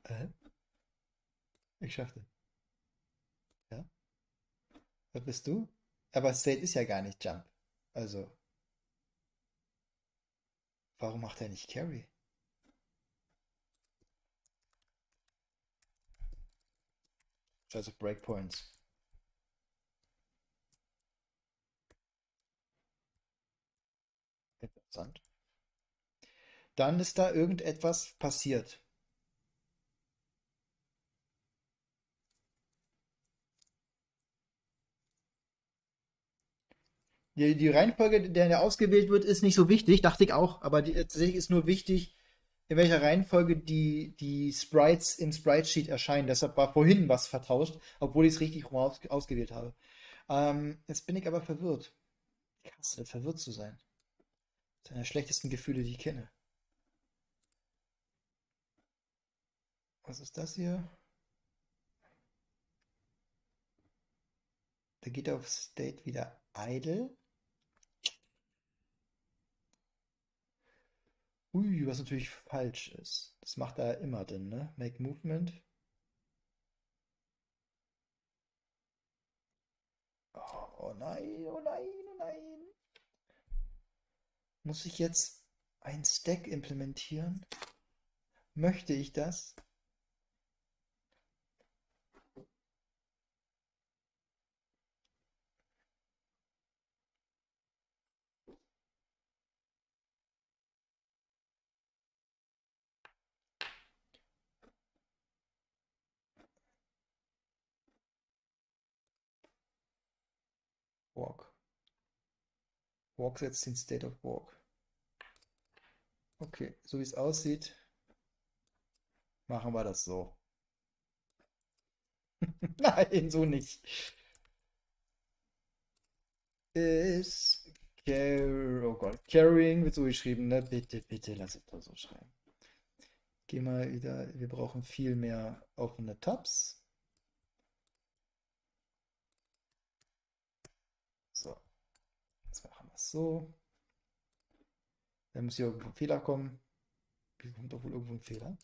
Äh? Ich schaffte. Ja? Was bist du? Aber State ist ja gar nicht Jump. Also, warum macht er nicht Carry? Also Breakpoints. Interessant. Dann ist da irgendetwas passiert. Die, die Reihenfolge, in der er ausgewählt wird, ist nicht so wichtig, dachte ich auch, aber die, tatsächlich ist nur wichtig, in welcher Reihenfolge die, die Sprites im Sprite-Sheet erscheinen. Deshalb war vorhin was vertauscht, obwohl ich es richtig rum aus, ausgewählt habe. Ähm, jetzt bin ich aber verwirrt. Ich hasse das, verwirrt zu sein. Das ist einer der schlechtesten Gefühle, die ich kenne. Was ist das hier? Da geht er auf State wieder idle. Ui, was natürlich falsch ist. Das macht er immer dann, ne? Make Movement. Oh, oh nein, oh nein, oh nein. Muss ich jetzt ein Stack implementieren? Möchte ich das? Walk. Walk setzt den State of Walk. Okay, so wie es aussieht, machen wir das so. Nein, so nicht. Ist car oh Gott, carrying wird so geschrieben, ne? Bitte, bitte lass es doch so schreiben. Geh mal wieder, wir brauchen viel mehr offene Tabs. So, jetzt machen wir es so. Da muss hier irgendwo ein Fehler kommen. Hier kommt doch wohl irgendwo ein Fehler.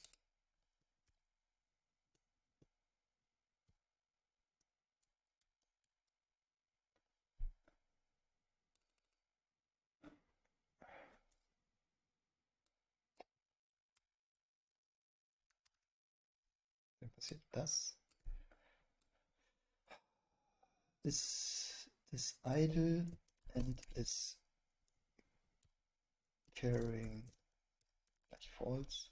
Dann passiert das. Is, is idle and is carrying gleich false.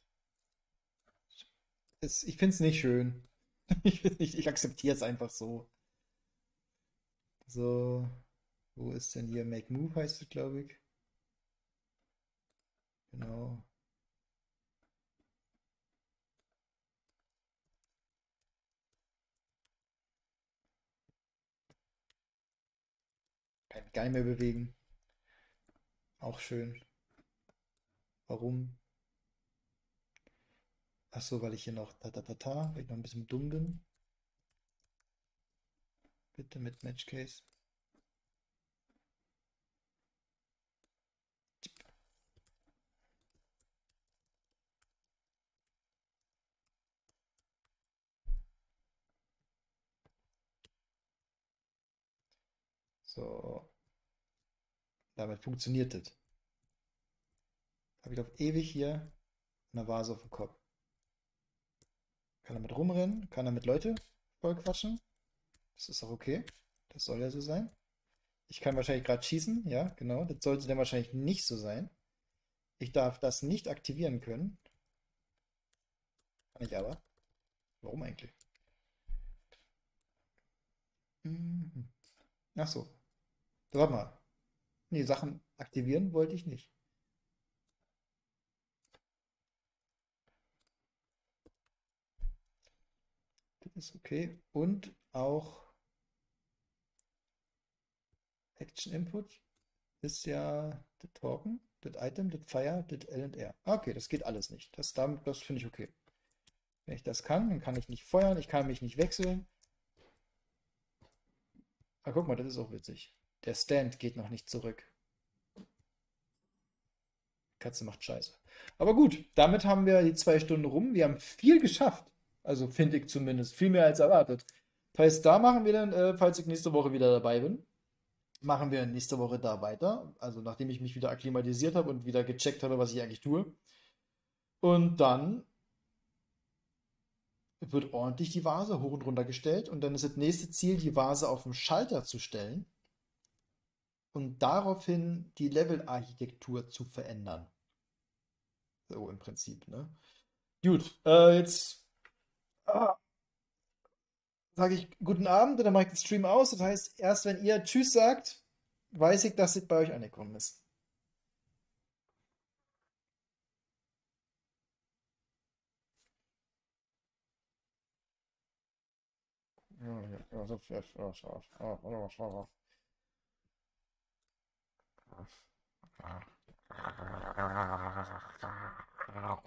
Es, ich finde es nicht schön. Ich, find's nicht, ich akzeptiere es einfach so. So, wo ist denn hier Make Move heißt es, glaube ich. Genau. Kann mich gar nicht mehr bewegen. Auch schön. Warum? Ach so, weil ich hier noch ta ta ta ta, weil ich noch ein bisschen dumm bin. Bitte mit Match Case. So, damit funktioniert das. Habe ich auf ewig hier eine Vase auf dem Kopf. Kann damit rumrennen, kann damit Leute voll quatschen. Das ist auch okay. Das soll ja so sein. Ich kann wahrscheinlich gerade schießen, ja, genau. Das sollte dann wahrscheinlich nicht so sein. Ich darf das nicht aktivieren können. Kann ich aber. Warum eigentlich? Mhm. Ach so. Warte mal. Nee, Sachen aktivieren wollte ich nicht. Das ist okay. Und auch Action Input ist ja das Token, das Item, das Fire, das L und R. Ah, okay, das geht alles nicht. Das, damit- das finde ich okay. Wenn ich das kann, dann kann ich nicht feuern, ich kann mich nicht wechseln. Ah, guck mal, das ist auch witzig. Der Stand geht noch nicht zurück. Katze macht Scheiße. Aber gut, damit haben wir die zwei Stunden rum. Wir haben viel geschafft. Also finde ich zumindest. Viel mehr als erwartet. Das heißt, da machen wir dann, äh, falls ich nächste Woche wieder dabei bin, machen wir nächste Woche da weiter. Also nachdem ich mich wieder akklimatisiert habe und wieder gecheckt habe, was ich eigentlich tue. Und dann wird ordentlich die Vase hoch und runter gestellt. Und dann ist das nächste Ziel, die Vase auf den Schalter zu stellen und daraufhin die Levelarchitektur zu verändern. So im Prinzip, ne? Gut, äh, jetzt ah, sage ich guten Abend und dann mache ich den Stream aus. Das heißt, erst wenn ihr Tschüss sagt, weiß ich, dass es bei euch angekommen ist. Ja, ja, ja, so viel- ja, ja, ja, ja, ja, ja.